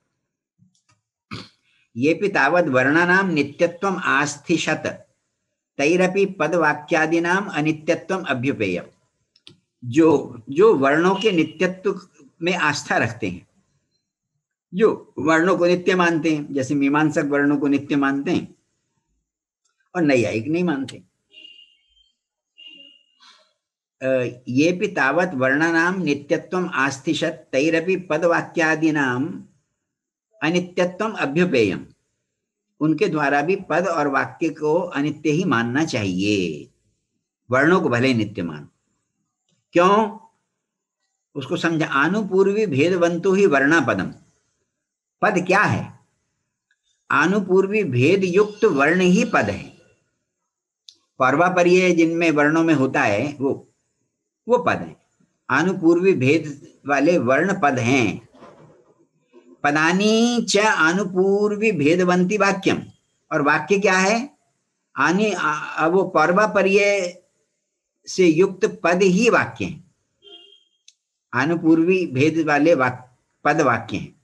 ये भी तावत वर्णानाम नित्यत्वम आस्तिषत तैरपि पद वाक्यादिनाम अनित्यत्वम अभ्युपेयम। जो वर्णों के नित्यत्व में आस्था रखते हैं, जो वर्णों को नित्य मानते हैं, जैसे मीमांसक वर्णों को नित्य मानते हैं और नैयायिक नहीं मानते। ये भी तावत वर्णानाम नित्यत्वम आस्तिषत तैरपि पद वाक्यादिनाम अनित्यत्वम अभ्युपेयम। उनके द्वारा भी पद और वाक्य को अनित्य ही मानना चाहिए, वर्णों को भले नित्य मानो। क्यों? उसको समझा। आनुपूर्वी भेदवंतो ही वर्णा पदम। पद क्या है? आनुपूर्वी भेद युक्त वर्ण ही पद है। पर्वापर्य जिनमें वर्णों में होता है वो पद है। आनुपूर्वी भेद वाले वर्ण पद हैं। पदानी च आनुपूर्वी भेदवंती वाक्यम। और वाक्य क्या है? वो पर्वापर्य से युक्त पद ही वाक्य हैं। आनुपूर्वी भेद वाले पद वाक्य हैं।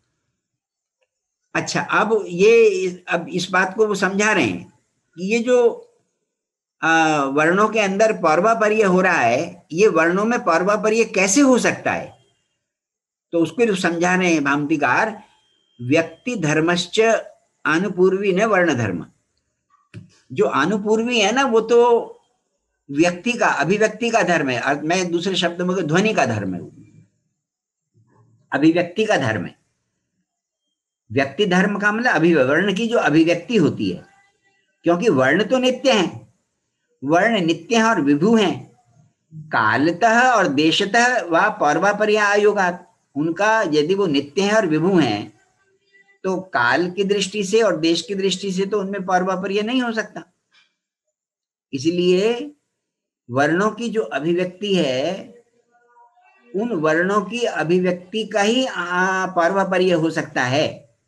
अच्छा, अब इस बात को वो समझा रहे हैं कि ये जो वर्णों के अंदर पौर्वापर्य हो रहा है, ये वर्णों में पौर्वापर्य कैसे हो सकता है? तो उसको जो समझा रहे हैं भामतीकार, व्यक्ति धर्मश्च अनुपूर्वी न वर्ण धर्म। जो अनुपूर्वी है ना, वो तो व्यक्ति का, अभिव्यक्ति का धर्म है। और मैं दूसरे शब्द में ध्वनि का धर्म है, अभिव्यक्ति का धर्म है। व्यक्ति धर्म का मतलब वर्ण की जो अभिव्यक्ति होती है, क्योंकि वर्ण तो नित्य हैं, वर्ण नित्य हैं और विभु हैं। कालतः और देशतः व पौर्वापर्य आयोगात, उनका यदि वो नित्य हैं और विभु हैं तो काल की दृष्टि से और देश की दृष्टि से तो उनमें पौर्वापर्य नहीं हो सकता। इसलिए वर्णों की जो अभिव्यक्ति है, उन वर्णों की अभिव्यक्ति का ही पौर्वापर्य हो सकता है,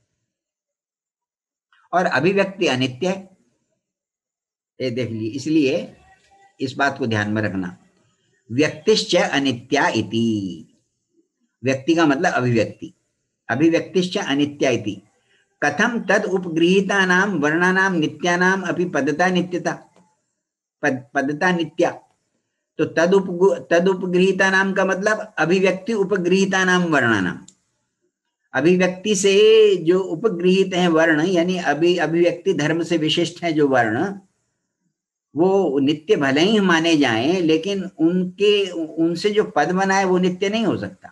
और अभिव्यक्ति अनित्य है, ये देख लीजिए। इसलिए इस बात को ध्यान में रखना। व्यक्तिश्च अनित्या इति, व्यक्ति का मतलब अभिव्यक्ति, अभिव्यक्तिश्च अनित्या इति। कथम तद उपगृहीतानां वर्णानां नित्यानां अपि पदता नित्यता, पदता नित्या। तो तद उपगृहीतानां का मतलब अभिव्यक्ति उपगृहीतानां वर्णानां, अभिव्यक्ति से जो उपगृहित हैं वर्ण, यानी अभिव्यक्ति धर्म से विशिष्ट है जो वर्ण, वो नित्य भले ही माने जाएं, लेकिन उनसे जो पद बना है वो नित्य नहीं हो सकता।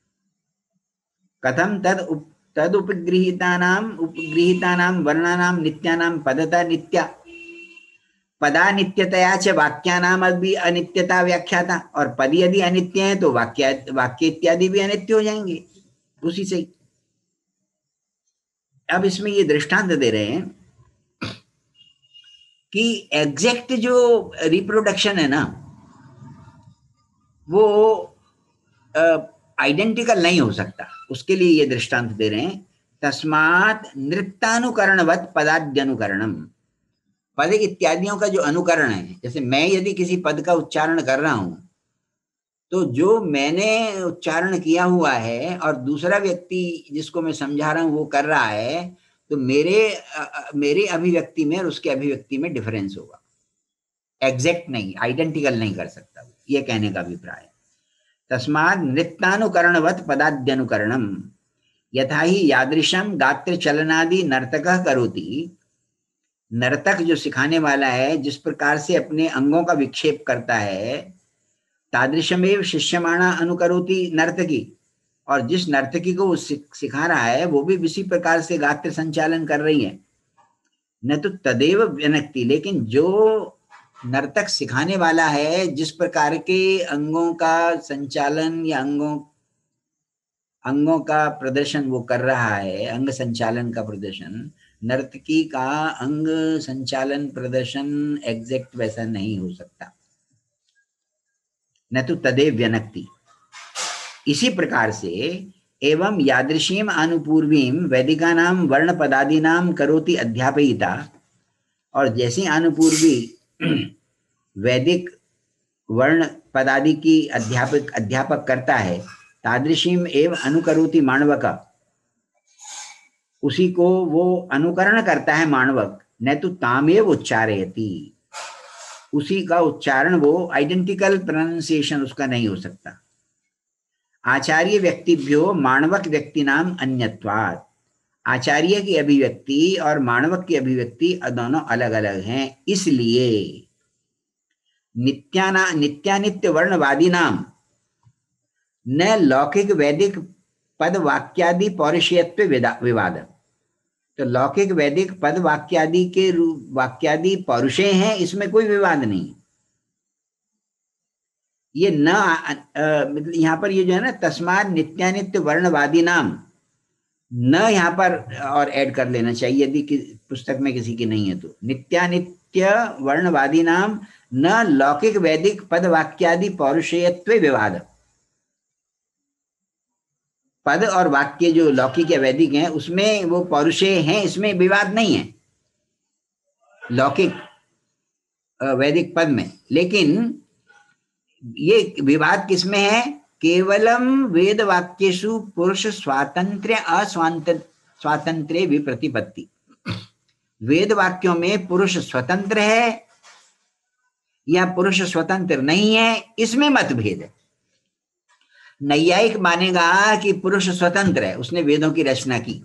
कथम तद उपगृहीतानां वर्णानां नित्यानां पदता नित्या, पदा नित्यतया च वाक्यानाम भी अनित्यता व्याख्याता। और पद यदि अनित्य है तो वाक्य इत्यादि भी अनित्य हो जाएंगे उसी से। अब इसमें ये दृष्टांत दे रहे हैं कि एग्जैक्ट जो रिप्रोडक्शन है ना, वो आइडेंटिकल नहीं हो सकता। उसके लिए ये दृष्टांत दे रहे हैं। तस्मात् नृत्यानुकरणवत पदाद्यनुकरणम, पद इत्यादियों का जो अनुकरण है, जैसे मैं यदि किसी पद का उच्चारण कर रहा हूं तो जो मैंने उच्चारण किया हुआ है और दूसरा व्यक्ति जिसको मैं समझा रहा हूं वो कर रहा है, तो मेरे अभिव्यक्ति में और उसके अभिव्यक्ति में डिफरेंस होगा। एग्जैक्ट नहीं, आइडेंटिकल नहीं कर सकता, ये कहने का अभिप्राय है। तस्मात् नृत्यानुकरणवत पदाद्यनुकरणम यथा ही यादृशम गात्र चलनादि नर्तकः करोति, नर्तक जो सिखाने वाला है जिस प्रकार से अपने अंगों का विक्षेप करता है, तादृशमेव शिष्यमाणा अनुकरोति नर्तकी, और जिस नर्तकी को वो सिखा रहा है वो भी इसी प्रकार से गात्र संचालन कर रही है। न तो तदेव व्यनक्ति, लेकिन जो नर्तक सिखाने वाला है जिस प्रकार के अंगों का संचालन या अंगों का प्रदर्शन वो कर रहा है, अंग संचालन का प्रदर्शन, नर्तकी का अंग संचालन प्रदर्शन एग्जैक्ट वैसा नहीं हो सकता। न तो तदेव व्यनक्ति। इसी प्रकार से एवं यादृशीम अनुपूर्वीम वैदिकानां वर्ण पदादीनां करोति अध्यापयिता, और जैसी अनुपूर्वी वैदिक वर्ण पदादि की अध्यापक करता है, तादृशीम एवं अनुकरोति माणवक, उसी को वो अनुकरण करता है माणवक। न तो तामेव उच्चारयति, उसी का उच्चारण वो आइडेंटिकल प्रोनाउंसिएशन उसका नहीं हो सकता। आचार्य व्यक्तिभ्यो माणवक व्यक्ति नाम अन्यत्वात्, आचार्य की अभिव्यक्ति और माणवक की अभिव्यक्ति दोनों अलग अलग हैं। इसलिए नित्यानित्य वर्णवादी नाम न लौकिक वैदिक पद वाक्यादि पौरुषेयत्व विवाद। तो लौकिक वैदिक पद वाक्यादि के वाक्यादि पौरुषेय हैं, इसमें कोई विवाद नहीं। ये न मतलब यहाँ पर ये जो है ना, तस्मात् नित्यानित्य वर्णवादी नाम, न यहाँ पर और ऐड कर लेना चाहिए यदि पुस्तक में किसी की नहीं है तो। नित्यानित्य वर्णवादी नाम न लौकिक वैदिक पद वाक्यादि पौरुषेयत्व विवाद। पद और वाक्य जो लौकिक या वैदिक हैं उसमें वो पौरुषेय हैं, इसमें विवाद नहीं है लौकिक वैदिक पद में। लेकिन ये विवाद किसमें है? केवलम वेद वाक्येषु पुरुष स्वातंत्र्य अस्वातंत्र्य विप्रतिपत्ति। वेद वाक्यों में पुरुष स्वतंत्र है या पुरुष स्वतंत्र नहीं है, इसमें मतभेद है। नैयायिक मानेगा कि पुरुष स्वतंत्र है, उसने वेदों की रचना की।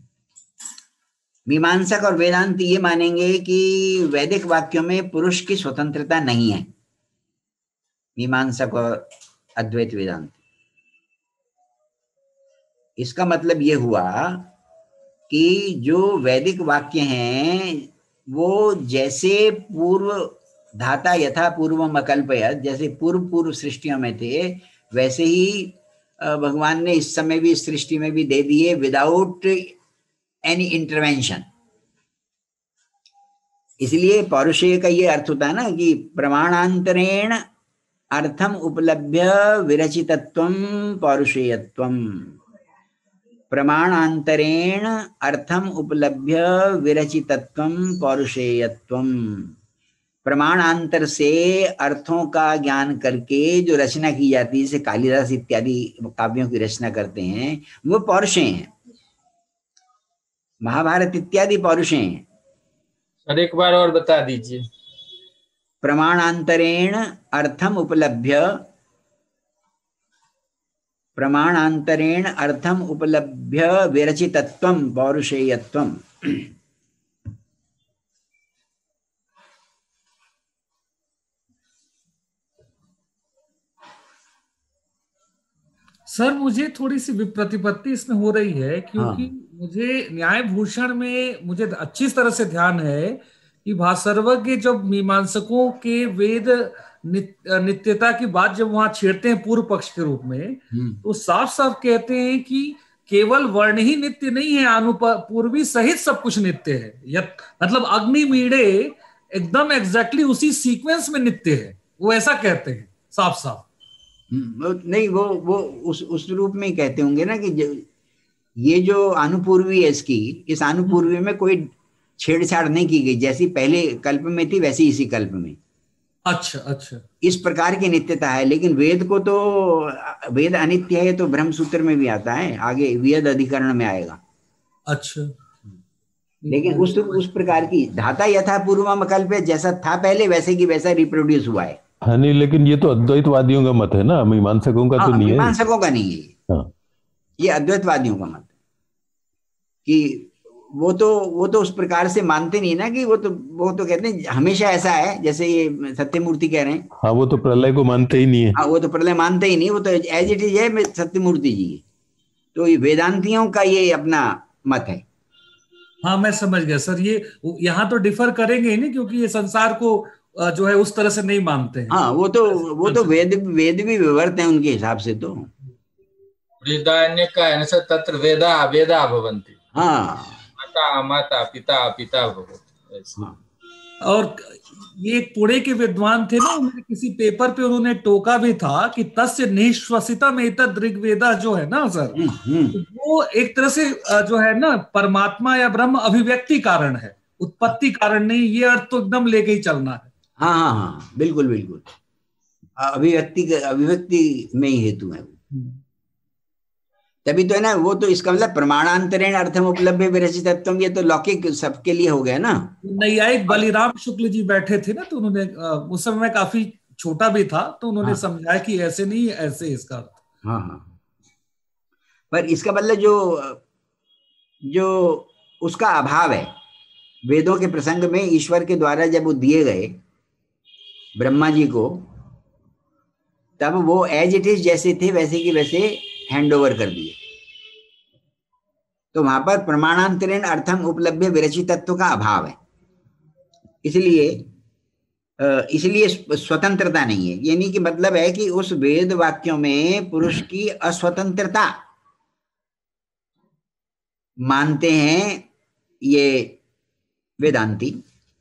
मीमांसक और वेदांती ये मानेंगे कि वैदिक वाक्यों में पुरुष की स्वतंत्रता नहीं है। मीमांसक और अद्वैत वेदांती। इसका मतलब ये हुआ कि जो वैदिक वाक्य हैं वो जैसे पूर्व धाता यथा पूर्वम अकल्पयत्, जैसे पूर्व सृष्टियों में थे वैसे ही भगवान ने इस समय भी सृष्टि में भी दे दिए, विदाउट एनी इंटरवेंशन। इसलिए पौरुषेय का ये अर्थ होता है ना कि प्रमाणांतरेण अर्थम उपलभ्य विरचितत्वम पौरुषेयत्वम। प्रमाणांतरेण अर्थम उपलभ्य विरचितत्वम पौरुषेयत्वम। प्रमाणांतर से अर्थों का ज्ञान करके जो रचना की जाती है, जैसे कालिदास इत्यादि काव्यों की रचना करते हैं, वो पौरुषेय हैं। महाभारत इत्यादि पौरुषेय हैं। सर एक बार और बता दीजिए। प्रमाणांतरेण अर्थम उपलभ्य, प्रमाणांतरेण अर्थम उपलभ्य विरचितत्वम पौरुषेयत्वम। सर मुझे थोड़ी सी विप्रतिपत्ति इसमें हो रही है, क्योंकि मुझे न्याय भूषण में मुझे अच्छी तरह से ध्यान है कि भासर्वज्ञ जब मीमांसकों के वेद नित्यता की बात जब वहां छेड़ते हैं पूर्व पक्ष के रूप में, तो साफ साफ कहते हैं कि केवल वर्ण ही नित्य नहीं है, अनुपूर्वी सहित सब कुछ नित्य है। मतलब अग्निमीड़े एकदम एग्जैक्टली उसी सीक्वेंस में नित्य है, वो ऐसा कहते हैं साफ साफ। नहीं, वो उस रूप में ही कहते होंगे ना कि ये जो अनुपूर्वी है इस अनुपूर्वी में कोई छेड़छाड़ नहीं की गई, जैसी पहले कल्प में थी वैसी इसी कल्प में। अच्छा, इस प्रकार की नित्यता है। लेकिन वेद को तो वेद अनित्य है, तो ब्रह्म सूत्र में भी आता है, आगे वेद अधिकरण में आएगा। अच्छा, लेकिन उस प्रकार की धाता यथा पूर्वम कल्प, जैसा था पहले वैसे की वैसा रिप्रोड्यूस हुआ है। हाँ, नहीं, लेकिन ये तो अद्वैतवादियों का मत है ना, मीमांसकों का तो नहीं है। मीमांसकों का नहीं है। हाँ। ये अद्वैतवादियों का मत है कि वो तो उस प्रकार से मानते नहीं ना, कि वो तो कहते हैं हमेशा ऐसा है, जैसे ये सत्यमूर्ति कह रहे हैं। हाँ, वो तो प्रलय को मानते ही नहीं है। हाँ, वो तो प्रलय मानते ही नहीं, वो तो एज इट इज है सत्यमूर्ति जी। तो ये वेदांतियों का ये अपना मत है। हाँ, मैं समझ गया सर। ये यहाँ तो डिफर करेंगे ही नहीं, क्योंकि ये संसार को जो है उस तरह से नहीं मानते हैं। हाँ, वो तो वेद भी विवर्त हैं उनके हिसाब से। तो तत्र वेदा भवन्ति। हाँ, माता पिता भवन्ति। हाँ। और ये एक पुणे के विद्वान थे ना, उन्होंने किसी पेपर पे उन्होंने टोका भी था कि तस्य निश्वसितम एतद् ऋग्वेदा जो है ना सर, वो एक तरह से जो है ना परमात्मा या ब्रह्म अभिव्यक्ति कारण है, उत्पत्ति कारण नहीं। ये अर्थ तो एकदम लेके ही चलना है। हाँ, बिल्कुल अभिव्यक्ति में ही हेतु है। तभी तो है ना, वो तो इसका मतलब प्रमाणांतरेण अर्थम उपलब्ध विरचितत्वम, ये तो लौकिक सबके लिए हो गया ना। नैयायिक बलिराम शुक्ल जी बैठे थे ना, तो उन्होंने उस समय मैं काफी छोटा भी था, तो उन्होंने समझाया कि ऐसे नहीं, ऐसे इसका अर्थ। हाँ। पर इसका मतलब जो उसका अभाव है वेदों के प्रसंग में, ईश्वर के द्वारा जब वो दिए गए ब्रह्मा जी को, तब वो एज इट इज जैसे थे वैसे की वैसे हैंड ओवर कर दिए। तो वहां पर प्रमाणांतरेण अर्थम उपलब्ध विरचितत्व का अभाव है। इसलिए स्वतंत्रता नहीं है। यानी कि मतलब है कि उस वेद वाक्यों में पुरुष की अस्वतंत्रता मानते हैं ये वेदांती।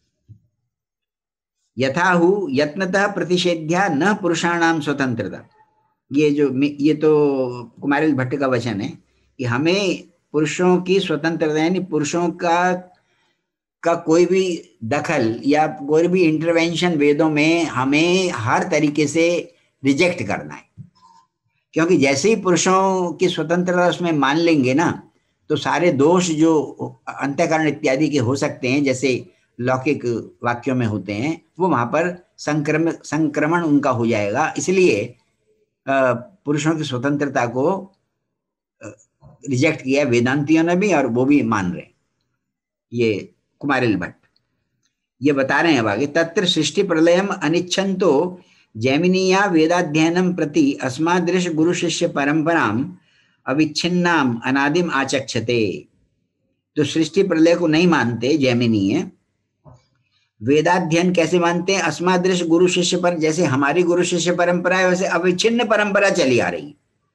यथाहु यत्नतः प्रतिषेध्या न पुरुषाणाम स्वतंत्रता। ये तो कुमारिल भट्ट का वचन है कि हमें पुरुषों की स्वतंत्रता, यानी पुरुषों का कोई भी दखल या कोई भी इंटरवेंशन वेदों में हमें हर तरीके से रिजेक्ट करना है। क्योंकि जैसे ही पुरुषों की स्वतंत्रता उसमें मान लेंगे ना, तो सारे दोष जो अंतःकरण इत्यादि के हो सकते हैं, जैसे लौकिक वाक्यों में होते हैं वो वहां पर संक्रमण उनका हो जाएगा। इसलिए पुरुषों की स्वतंत्रता को रिजेक्ट किया वेदांतियों ने भी, और वो भी मान रहे। ये कुमारिल भट्ट ये बता रहे हैं आगे, तत्र सृष्टि प्रलयम अनिच्छन्तो जैमिनीया वेदाध्ययनम प्रति अस्मादृश गुरु शिष्य परंपराम अविच्छिन्नाम अनादिम आचक्षते। तो सृष्टि प्रलय को नहीं मानते जैमिनीय, वेदाध्ययन कैसे मानते हैं? अस्मादृश गुरु शिष्य पर, जैसे हमारी गुरु शिष्य परंपरा है वैसे अविच्छिन्न परंपरा चली आ रही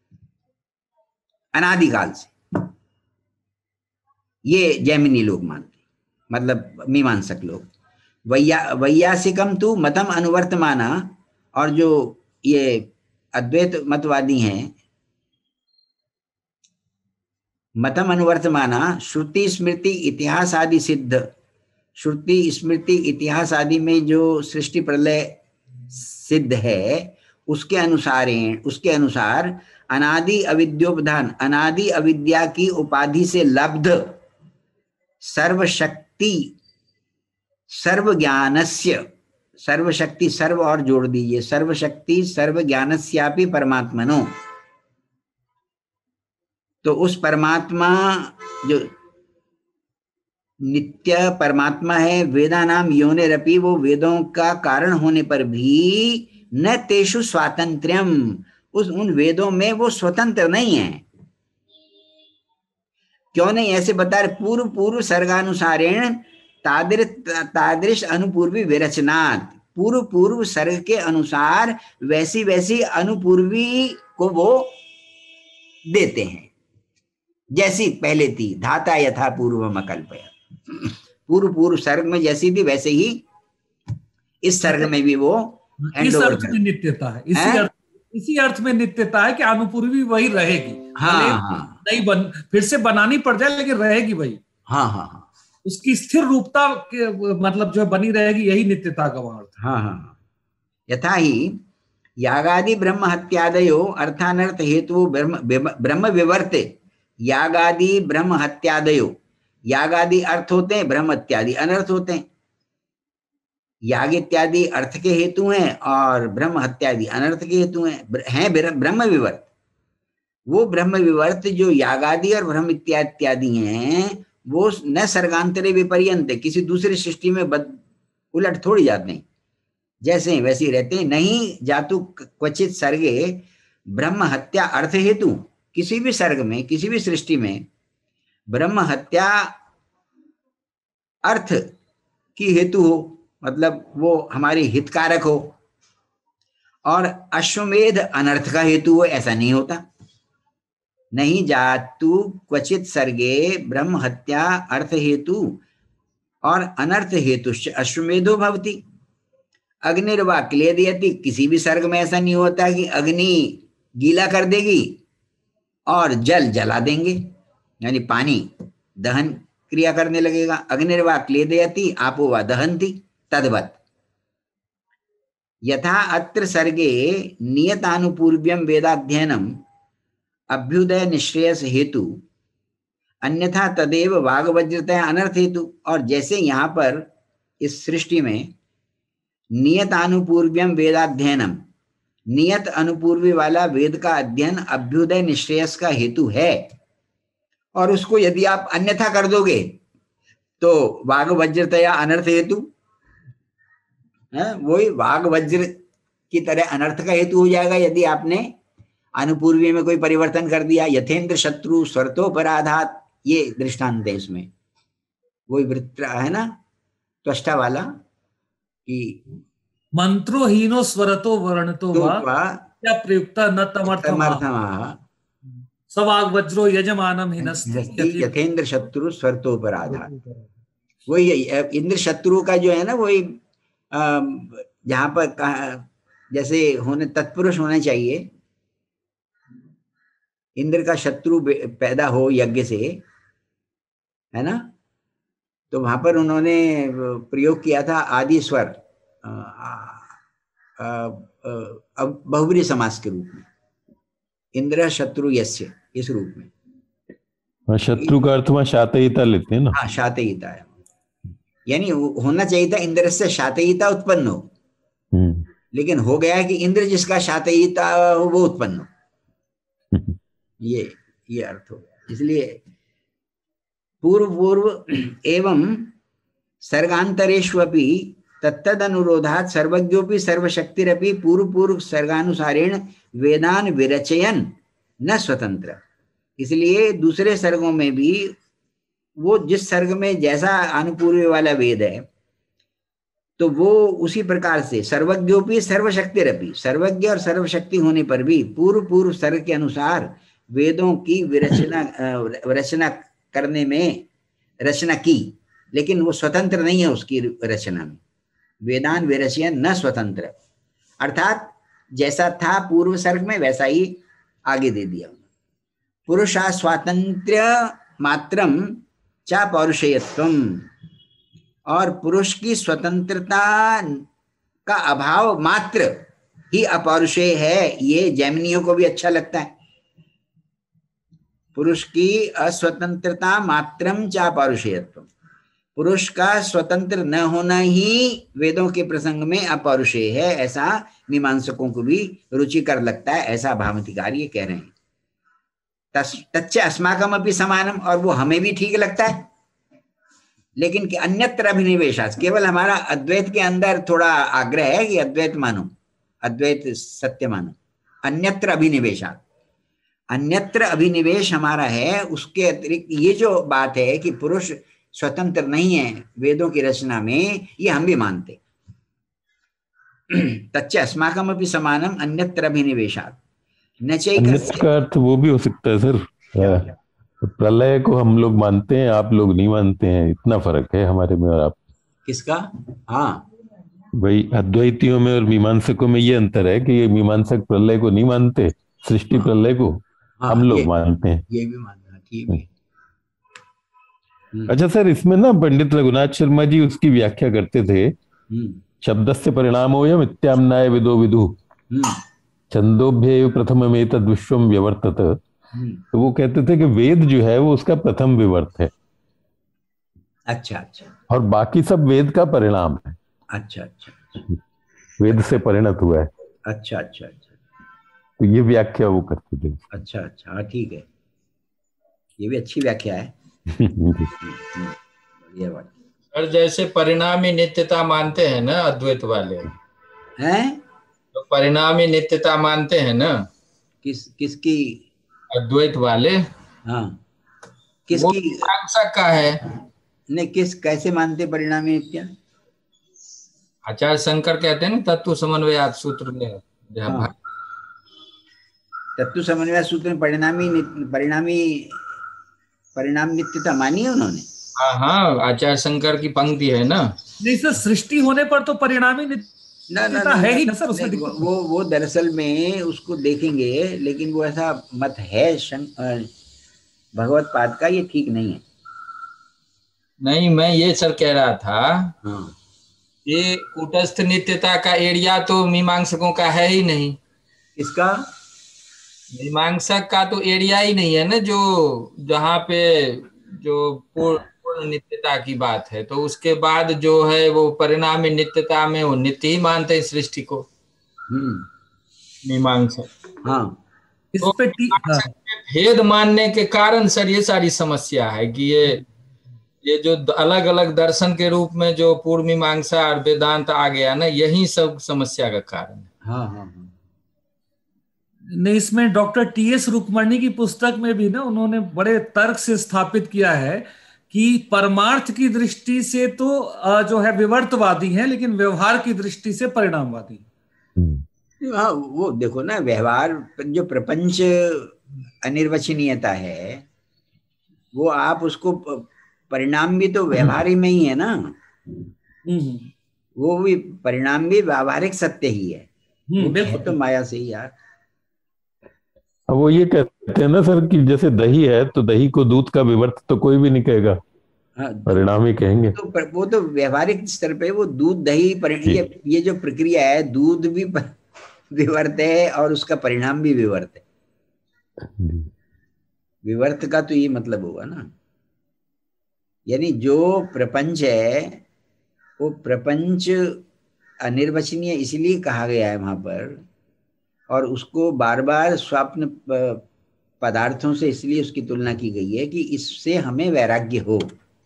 अनादिकाल से। ये जैमिनी लोग मानते, मतलब मीमांसक लोग। वैयासिकम तु मतम अनुवर्तमाना, और जो ये अद्वैत मतवादी हैं मतम अनुवर्तमाना, श्रुति स्मृति इतिहास आदि सिद्ध, श्रुति स्मृति इतिहास आदि में जो सृष्टि प्रलय सिद्ध है उसके अनुसार अनादि अविद्योपधान, अनादि अविद्या की उपाधि से लब्ध सर्वशक्ति सर्वज्ञानस्य, सर्वशक्ति सर्व और जोड़ दीजिए, सर्वशक्ति सर्वज्ञानस्यापि परमात्मनो। तो उस परमात्मा जो नित्य परमात्मा है, वेदानाम योनिरपि, वो वेदों का कारण होने पर भी न तेषु स्वातंत्र्यम, उन वेदों में वो स्वतंत्र नहीं है। क्यों नहीं? ऐसे बता रहे, पूर्व पूर्व सर्गानुसारेण तादृश अनुपूर्वी विरचनात्, पूर्व पूर्व सर्ग के अनुसार वैसी वैसी अनुपूर्वी को वो देते हैं जैसी पहले थी। धाता यथा पूर्वम अकल्पयत्, पूर्व पूर्व सर्ग में जैसी थी वैसे ही इस सर्ग में भी वो इस अर्थ में नित्यता है, इसी अर्थ में नित्यता है कि अनुपूर्वी वही रहेगी। हाँ, नहीं फिर से बनानी पड़ जाए लेकिन रहेगी वही। हाँ, उसकी स्थिर रूपता के मतलब जो बनी रहेगी, यही नित्यता का अर्थ। हाँ। यथा ही यागादि ब्रह्म हत्यादयो अर्थानर्थ हेतु ब्रह्म विवर्ते, यागादि ब्रह्म हत्यादयो, यागादि अर्थ होते हैं, ब्रह्म इत्यादि अनर्थ होते हैं। याग इत्यादि अर्थ के हेतु हैं और ब्रह्म हत्यादि अनर्थ के हेतु हैं ब्रह्म विवर्त। वो ब्रह्म विवर्त जो यागादि और ब्रह्म इत्यादि हैं वो न सर्गांतरे विपर्यंत, किसी दूसरी सृष्टि में उलट थोड़ी जाते हैं, जैसे वैसे ही रहते हैं। नहीं जातु क्वचित सर्गे ब्रह्म हत्या अर्थ हेतु, किसी भी सर्ग में किसी भी सृष्टि में ब्रह्म हत्या अर्थ की हेतु हो, मतलब वो हमारी हितकारक हो, और अश्वमेध अनर्थ का हेतु हो, ऐसा नहीं होता। नहीं जातु क्वचित सर्गे ब्रह्म हत्या अर्थ हेतु और अनर्थ हेतु अश्वमेधो भवति। अग्निर्वा क्लेदयति, किसी भी सर्ग में ऐसा नहीं होता कि अग्नि गीला कर देगी और जल जला देंगे, यानी पानी दहन क्रिया करने लगेगा। अग्निर्वा क्लेदयति आपो वा दहन्ति, तद्वत् यथा अत्र सर्गे नियतानुपूर्व्यम वेदाध्ययनम अभ्युदय निश्रेयस हेतु अन्यथा तदेव वागवज्रतः अनर्थ हेतु। और जैसे यहाँ पर इस सृष्टि में नियतानुपूर्व्यम वेदाध्ययनम, नियत अनुपूर्वी वाला वेद का अध्ययन अभ्युदय निश्रेयस का हेतु है, और उसको यदि आप अन्यथा कर दोगे तो वाग वज्रतया अनर्थ हेतु, वही वाग वज्र की तरह अनर्थ का हेतु हो जाएगा यदि आपने अनुपूर्वी में कोई परिवर्तन कर दिया। यथेन्द्र शत्रु स्वरतोपराधात, ये दृष्टांत है इसमें, वही वृत्त है ना त्वष्टा वाला कि मंत्रो हीनो स्वरतो वर्णतो वा क्या प्रयुक्त न तमर्थमा सवाग वज्रो यजमानम हिनस्ति यथेन्द्र शत्रु स्वरतोपराधात। वही इंद्र शत्रु का जो है ना, वही जहां पर जैसे होने तत्पुरुष होना चाहिए, इंद्र का शत्रु पैदा हो यज्ञ से, है ना, तो वहां पर उन्होंने प्रयोग किया था आदि स्वर बहुब्री समास के रूप में, इंद्र शत्रु यस्य, इस रूप में। शत्रु का अर्थ में शातयिता लेते हैं ना। हाँ, शातयिता है। यानी होना चाहिए था इंद्र से शातयिता उत्पन्न हो, लेकिन हो गया है कि इंद्र जिसका शातयिता हो वो उत्पन्न हो। ये अर्थ हो गया। इसलिए पूर्व पूर्व एवं सर्गांतरेष्वपि तत्तद अनुरोधात् सर्वज्ञोपि सर्वशक्तिरपि पूर्व पूर्व सर्गानुसारेण वेदान विरचयन न स्वतंत्र। इसलिए दूसरे सर्गों में भी वो जिस सर्ग में जैसा अनुपूर्व वाला वेद है तो वो उसी प्रकार से सर्वज्ञोपि सर्वशक्तिरपि, सर्वज्ञ और सर्वशक्ति होने पर भी पूर्व पूर्व सर्ग के अनुसार वेदों की रचना करने में रचना की, लेकिन वो स्वतंत्र नहीं है उसकी रचना में। वेदान विरचयन न स्वतंत्र, अर्थात जैसा था पूर्व सर्ग में वैसा ही आगे दे दिया। पुरुषा स्वातंत्र्य मात्रम चा पौरुषेयत्वम, और पुरुष की स्वतंत्रता का अभाव मात्र ही अपौरुषेय है। ये जैमिनियों को भी अच्छा लगता है। पुरुष की अस्वतंत्रता मात्रम चा पौरुषेयत्व, पुरुष का स्वतंत्र न होना ही वेदों के प्रसंग में अपौरुषेय है, ऐसा मीमांसकों को भी रुचिकर लगता है। ऐसा भामतिकार ये कह रहे हैं। तच्च अस्माकम अपि समानम, और वो हमें भी ठीक लगता है, लेकिन कि अन्यत्र अभिनिवेशात्, केवल हमारा अद्वैत के अंदर थोड़ा आग्रह है कि अद्वैत मानो, अद्वैत सत्य मानो। अन्यत्र अभिनिवेशात्, अन्यत्र अभिनिवेश हमारा है। उसके अतिरिक्त ये जो बात है कि पुरुष स्वतंत्र नहीं है वेदों की रचना में, ये हम भी मानते। तच्च अस्माकम अपि समानम अन्यत्र अभिनिवेशात् न अन्यत्र का अर्थ वो भी हो सकता है सर, प्रलय को हम लोग मानते हैं, आप लोग नहीं मानते हैं, इतना फर्क है हमारे में और आप। किसका? हाँ भाई अद्वैतियों में और मीमांसकों में ये अंतर है कि ये मीमांसक प्रलय को नहीं मानते, सृष्टि प्रलय को हम लोग मानते हैं। ये भी मानना ठीक है। अच्छा सर, इसमें ना पंडित रघुनाथ शर्मा जी उसकी व्याख्या करते थे, शब्दस्य परिणामोऽयम् इत्याम्नाय विदो विदुः छंदोभ्य प्रथम एतद् विश्वम व्यवर्तत। तो वो कहते थे कि वेद जो है वो उसका प्रथम विवर्त है। अच्छा अच्छा। और बाकी सब वेद का परिणाम है। अच्छा अच्छा, वेद से परिणत हुआ है। अच्छा अच्छा अच्छा। तो ये व्याख्या वो करते थे। अच्छा अच्छा, हाँ ठीक है, ये भी अच्छी व्याख्या है। बढ़िया बात। और जैसे परिणामी नित्यता मानते हैं ना अद्वैत वाले हैं, तो परिणामी नित्यता मानते हैं ना किसकी? अद्वैत वाले। हाँ, किसकी? मीमांसक का है। नहीं, कैसे मानते परिणामी नित्य? आचार्य शंकर कहते हैं ना तत्व समन्वयात सूत्र में। हाँ, तत्व समन्वय सूत्र में परिणाम नित्यता मानी है उन्होंने। हाँ हाँ, आचार्य शंकर की पंक्ति है ना। नहीं सर, सृष्टि होने पर तो परिणामी नित्यता है ही ना सर उसमें। वो दरअसल में उसको देखेंगे, लेकिन वो ऐसा मत है भगवत पाद का, ये ठीक नहीं है। नहीं, मैं ये सर कह रहा था, हाँ, ये कूटस्थ नित्यता का एरिया तो मीमांसकों का है ही नहीं। इसका मीमांसक का तो एरिया ही नहीं है ना, जो जहाँ पे जो पूर्ण नित्यता की बात है, तो उसके बाद जो है वो परिणामी नित्यता में वो नित्य ही मानते हैं सृष्टि को मीमांसक। हाँ, इस तो पे भेद मानने के कारण सर ये सारी समस्या है कि ये जो अलग अलग दर्शन के रूप में जो पूर्व मीमांसा और वेदांत आ गया ना, यही सब समस्या का कारण है। हाँ हाँ हाँ। नहीं, इसमें डॉक्टर टी.एस. रुकमणी की पुस्तक में भी ना उन्होंने बड़े तर्क से स्थापित किया है कि परमार्थ की दृष्टि से तो जो है विवर्तवादी है, लेकिन व्यवहार की दृष्टि से परिणामवादी। हाँ, वो देखो ना, व्यवहार जो प्रपंच अनिर्वचनीयता है, वो आप उसको परिणाम भी तो व्यवहार में ही है ना। वो भी परिणाम भी व्यावहारिक सत्य ही है, वो तो माया से ही यार। अब वो ये कहते हैं ना सर कि जैसे दही है तो दही को दूध का विवर्त तो कोई भी नहीं कहेगा, परिणाम ही कहेंगे। तो वो तो व्यवहारिक स्तर पे वो दूध दही ये जो प्रक्रिया है, दूध भी विवर्त है और उसका परिणाम भी विवर्त है। विवर्त का तो ये मतलब होगा ना, यानी जो प्रपंच है वो प्रपंच अनिर्वचनीय इसलिए कहा गया है वहां पर, और उसको बार बार स्वप्न पदार्थों से इसलिए उसकी तुलना की गई है कि इससे हमें वैराग्य हो।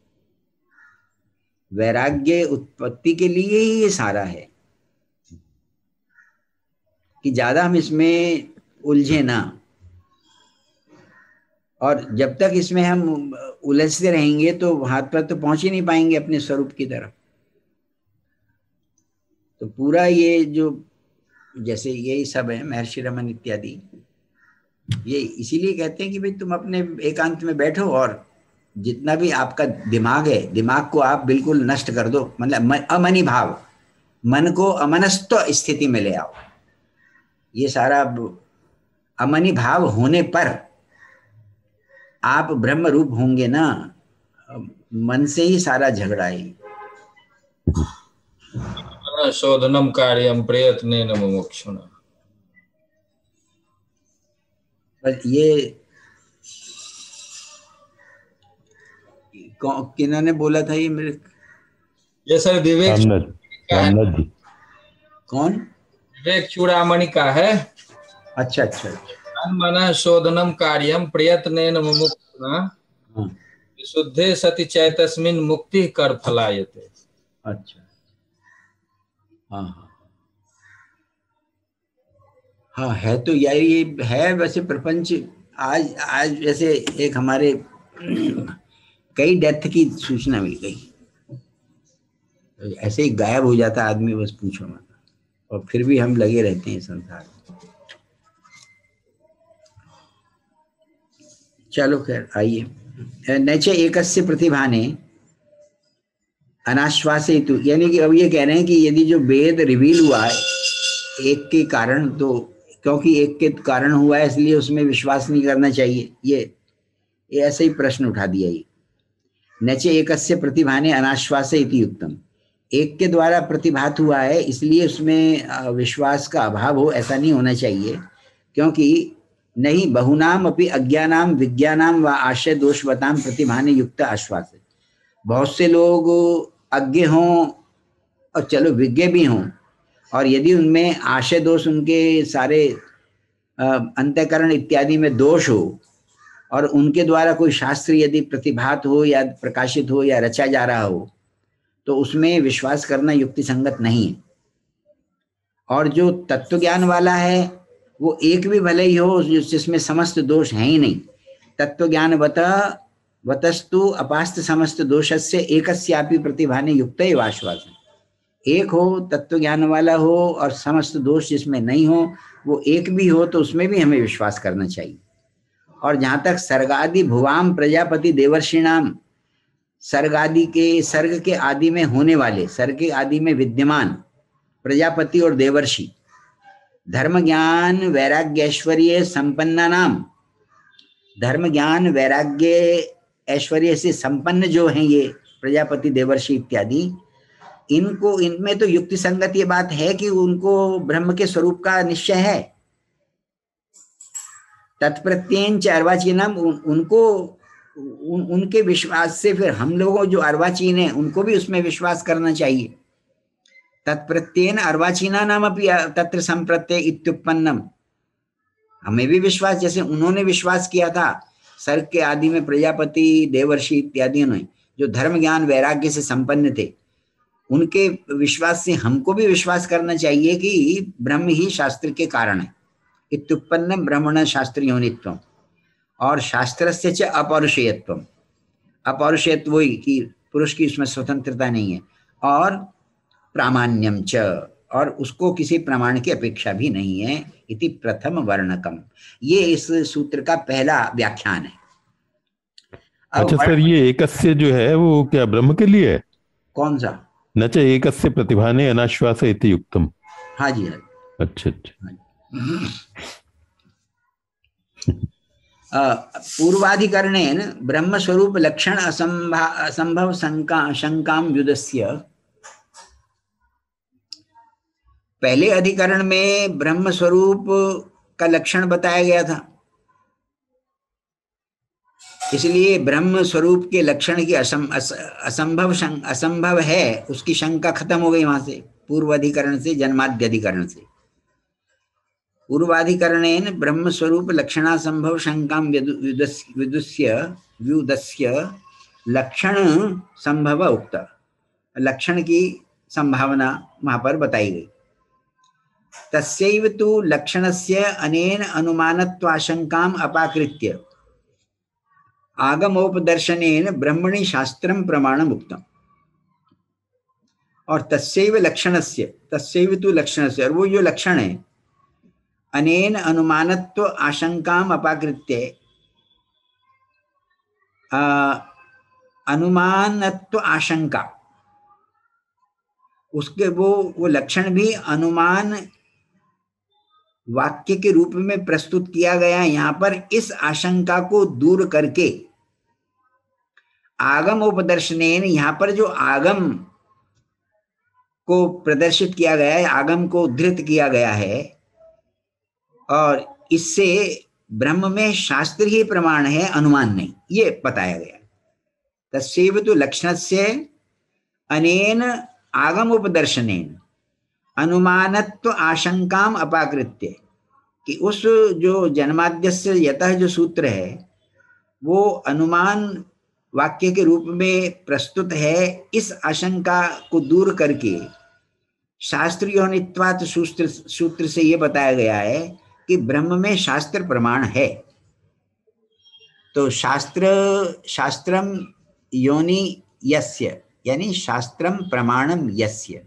वैराग्य उत्पत्ति के लिए ही ये सारा है कि ज्यादा हम इसमें उलझे ना, और जब तक इसमें हम उलझते रहेंगे तो हाथ पर तो पहुंच ही नहीं पाएंगे अपने स्वरूप की तरफ। तो पूरा ये जो जैसे यही सब है महर्षि रमन इत्यादि, ये इसीलिए कहते हैं कि भाई तुम अपने एकांत में बैठो और जितना भी आपका दिमाग है, दिमाग को आप बिल्कुल नष्ट कर दो, मतलब अमनी भाव, मन को अमनस्थ स्थिति में ले आओ। ये सारा अमनी भाव होने पर आप ब्रह्म रूप होंगे ना, मन से ही सारा झगड़ा है। शोधनम कार्यम प्रयत्नेन मुमुक्षुणा। बस ये किन्होंने बोला था ये मेरे? ये सर विवेक जी। कौन? विवेक चूड़ामणि का है। अच्छा अच्छा। मन शोधनम कार्यम प्रयत्नेन मुमुक्षुणा विशुद्धे सति चैतस्मिन् मुक्ति कर फलायते। अच्छा, हाँ हाँ हाँ, है तो ये है वैसे प्रपंच। आज जैसे एक हमारे कई डेथ की सूचना मिल गई, ऐसे ही गायब हो जाता आदमी, बस पूछो मत, और फिर भी हम लगे रहते हैं संसार में। चलो खैर आइए, नैचे एकस्य प्रतिभाने अनाश्वासेतु, यानी कि अब ये कह रहे हैं कि यदि जो वेद रिवील हुआ है एक के कारण, तो क्योंकि एक के कारण हुआ है इसलिए उसमें विश्वास नहीं करना चाहिए। ये ऐसे ही प्रश्न उठा दिया। ये नचे एकस्य प्रतिभाने अनाश्वासे इति युक्तम, एक के द्वारा प्रतिभात हुआ है इसलिए उसमें विश्वास का अभाव हो, ऐसा नहीं होना चाहिए। क्योंकि नहीं बहुनाम अपि अज्ञानाम विज्ञानाम व आशय दोषवताम प्रतिभाने युक्त आश्वास। बहुत से लोग अज्ञ हों और चलो विज्ञ भी हों, और यदि उनमें आशय दोष, उनके सारे अंतःकरण इत्यादि में दोष हो, और उनके द्वारा कोई शास्त्र यदि प्रतिभात हो या प्रकाशित हो या रचा जा रहा हो, तो उसमें विश्वास करना युक्ति संगत नहीं है। और जो तत्व ज्ञान वाला है वो एक भी भले ही हो जिसमें समस्त दोष है ही नहीं। तत्व ज्ञान वतस्तु अपास्त समस्त दोषस्य एकस्यापि प्रतिभाने युक्त आश्वास। एक हो, तत्व ज्ञान वाला हो और समस्त दोष जिसमें नहीं हो, वो एक भी हो तो उसमें भी हमें विश्वास करना चाहिए। और जहाँ तक सर्गादि भुवाम प्रजापति देवर्षिणाम, सर्गादि के, सर्ग के आदि में होने वाले, सर्ग के आदि में विद्यमान प्रजापति और देवर्षि, धर्म ज्ञान वैराग्य ऐश्वर्य संपन्ना नाम, धर्म ज्ञान वैराग्य ऐश्वर्य से संपन्न जो हैं ये प्रजापति देवर्षि इत्यादि, इनको, इनमें तो युक्ति संगत ये बात है कि उनको ब्रह्म के स्वरूप का निश्चय है। तत्प्रत्येन च अर्वाचीनम, उनको उनके विश्वास से फिर हम लोगों जो अर्वाचीन हैं उनको भी उसमें विश्वास करना चाहिए। तत्प्रत्येन अर्वाचीना नाम अपि तत्र संप्रत्यय इत्युत्पन्नम, हमें भी विश्वास, जैसे उन्होंने विश्वास किया था सर्ग के आदि में प्रजापति देवर्षि इत्यादि ने जो धर्म ज्ञान वैराग्य से संपन्न थे, उनके विश्वास से हमको भी विश्वास करना चाहिए कि ब्रह्म ही शास्त्र के कारण है। इत्युत्पन्नम ब्रह्मण शास्त्र योनित्वम, और शास्त्रस्य च अपौरुषेयत्वम, अपौरुषेयत्व वही कि पुरुष की उसमें स्वतंत्रता नहीं है, और प्रामाण्यम च, और उसको किसी प्रमाण की अपेक्षा भी नहीं है। इति प्रथम वर्णकम, ये इस सूत्र का पहला व्याख्यान है। अच्छा सर, ये एकस्य जो है वो क्या ब्रह्म के लिए है? कौन सा? न च एकस्य प्रतिभाने अनाश्वास इति युक्तम। हाँ जी, हाँ। अच्छा अच्छा। पूर्वाधिकरणेन ब्रह्म स्वरूप लक्षण असंभव शंकाम युदस्य, पहले अधिकरण में ब्रह्म स्वरूप का लक्षण बताया गया था इसलिए ब्रह्म स्वरूप के लक्षण की असंभव है, उसकी शंका खत्म हो गई वहां से, पूर्वाधिकरण से, जन्माद्यधिकरण से। पूर्वाधिकरणेन ब्रह्म स्वरूप लक्षणासंभव शंकां व्युदस्य लक्षण संभव उक्त, लक्षण की संभावना वहां पर बताई गई। तस्यैव तु लक्षणस्य अनेन अनुमानत्वाशंकाम् अपाकृत्य आगमोपदर्शनेन ब्रह्मणि शास्त्रं प्रमाणम् उक्तम्। और तस्यैव लक्षणस्य, तस्यैव तु लक्षणस्य, और वो जो लक्षण है, अनेन अनुमानत्व आशंकाम अपाकृत्य, अनुमानत्व आशंका, उसके वो लक्षण भी अनुमान वाक्य के रूप में प्रस्तुत किया गया है यहाँ पर, इस आशंका को दूर करके आगम उपदर्शनेन, यहाँ पर जो आगम को प्रदर्शित किया गया है, आगम को उद्धृत किया गया है, और इससे ब्रह्म में शास्त्र ही प्रमाण है, अनुमान नहीं, ये बताया गया। तस्यैव तु लक्षणस्य अनेन आगम उपदर्शनेन अनुमानत्व आशंकाम अपाकृत्य, कि उस जो जन्माद्यस्य यतः जो सूत्र है वो अनुमान वाक्य के रूप में प्रस्तुत है, इस आशंका को दूर करके शास्त्रीयोनित्वात् सूत्र से ये बताया गया है कि ब्रह्म में शास्त्र प्रमाण है। तो शास्त्रम योनि यस्य, यानी शास्त्रम प्रमाणम यस्य,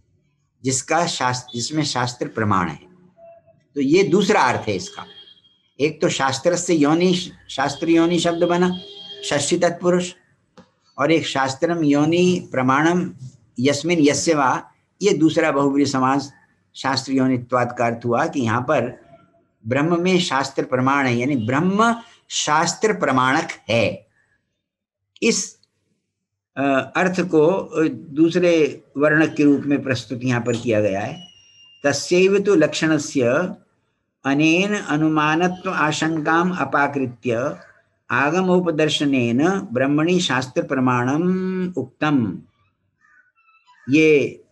जिसमें शास्त्र प्रमाण है। तो ये दूसरा अर्थ है इसका। एक तो शास्त्र से योनि, शास्त्र योनि शब्द बना षष्ठी तत्पुरुष, और एक शास्त्रम योनि प्रमाणम यस्मिन यस्य वा, ये दूसरा बहुव्रीहि समास शास्त्र योनित्वात् का अर्थ हुआ कि यहाँ पर ब्रह्म में शास्त्र प्रमाण है, यानी ब्रह्म शास्त्र प्रमाणक है। इस अर्थ को दूसरे वर्णक के रूप में प्रस्तुत यहाँ पर किया गया है। तस्यैव तु लक्षणस्य अनेन अनुमानत्व आशंकाम अपाकृत्य आगमोपदर्शनेन ब्रह्मणि शास्त्र प्रमाणम उक्तम। ये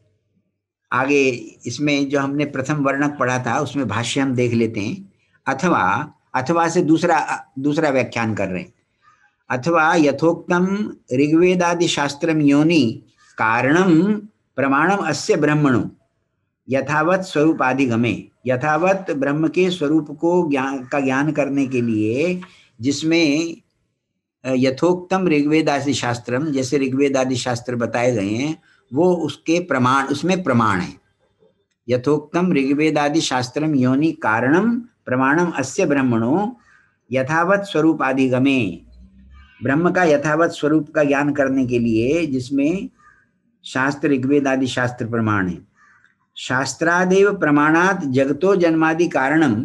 आगे इसमें जो हमने प्रथम वर्णक पढ़ा था उसमें भाष्य हम देख लेते हैं। अथवा से दूसरा व्याख्यान कर रहे हैं। अथवा यथोक्तम ऋग्वेदादि शास्त्रम योनि कारणम प्रमाणम अस्य ब्रह्मणो यथावत स्वरूपाधिगमे, यथावत ब्रह्म के स्वरूप को ज्ञान करने के लिए, जिसमें यथोक्तम ऋग्वेदादि शास्त्रम, जैसे ऋग्वेदादि शास्त्र बताए गए हैं, वो उसके प्रमाण, उसमें प्रमाण है। यथोक्तम ऋग्वेदादि शास्त्रम योनि कारणम प्रमाणम अस्य ब्रह्मणो यथावत स्वरूपाधिगमे, ब्रह्म का यथावत स्वरूप का ज्ञान करने के लिए जिसमें शास्त्र ऋग्वेद आदि शास्त्र प्रमाण है। शास्त्रादेव प्रमाणात जगतो जन्मादि कारणम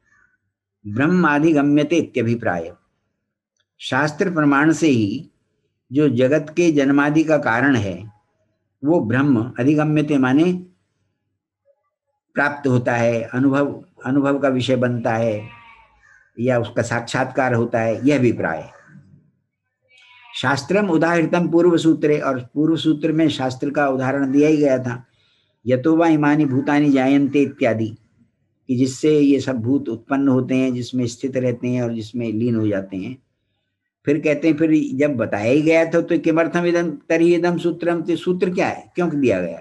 ब्रह्माधिगम्यते इत्यभिप्राय। शास्त्र प्रमाण से ही जो जगत के जन्मादि का कारण है वो ब्रह्म अधिगम्यते माने प्राप्त होता है, अनुभव का विषय बनता है या उसका साक्षात्कार होता है, यह अभिप्राय है। शास्त्रम उदाहृतम पूर्व सूत्रे, और पूर्व सूत्र में शास्त्र का उदाहरण दिया ही गया था। यतो वा इमानि भूतानि जायन्ते इत्यादि, कि जिससे ये सब भूत उत्पन्न होते हैं, जिसमें स्थित रहते हैं और जिसमें लीन हो जाते हैं। फिर कहते हैं, फिर जब बताया ही गया था तो किमर्थम इदं तर्हि इदं सूत्रम, तो सूत्र क्या है, क्यों दिया गया है?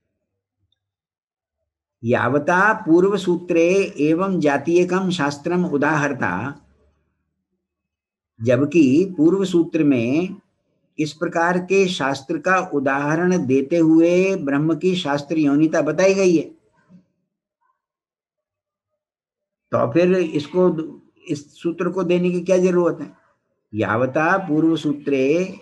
यावता पूर्व सूत्रे एवं जातीयकम शास्त्रम उदाहरता, जबकि पूर्व सूत्र में इस प्रकार के शास्त्र का उदाहरण देते हुए ब्रह्म की शास्त्र योनिता बताई गई है, तो फिर इसको, इस सूत्र को देने की क्या जरूरत है? यावता पूर्व सूत्रे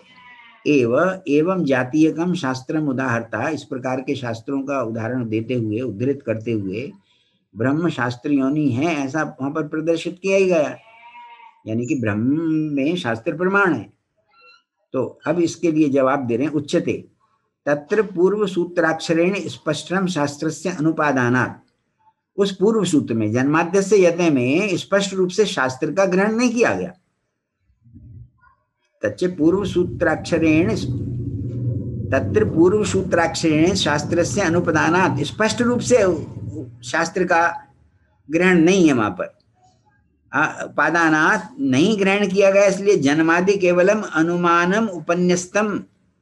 एवं जातीयकम शास्त्रम उदाहरता, इस प्रकार के शास्त्रों का उदाहरण देते हुए, उद्धृत करते हुए ब्रह्म शास्त्र योनि है, ऐसा वहां पर प्रदर्शित किया ही गया, यानी कि ब्रह्म में शास्त्र प्रमाण है। तो अब इसके लिए जवाब दे रहे हैं, उच्यते तत्र पूर्व सूत्राक्षरेण स्पष्टम शास्त्रस्य अनुपादानात्, उस पूर्व सूत्र में जन्माद्यस्य यते में स्पष्ट रूप से शास्त्र का ग्रहण नहीं किया गया। तच्च पूर्व सूत्राक्षरेण तत्र पूर्व सूत्राक्षरेण शास्त्रस्य अनुपदानात्, स्पष्ट रूप से शास्त्र का ग्रहण नहीं है वहां पर, उपादानात् नहीं ग्रहण किया गया, इसलिए जन्मादि केवलम अनुमानम उपन्यस्तम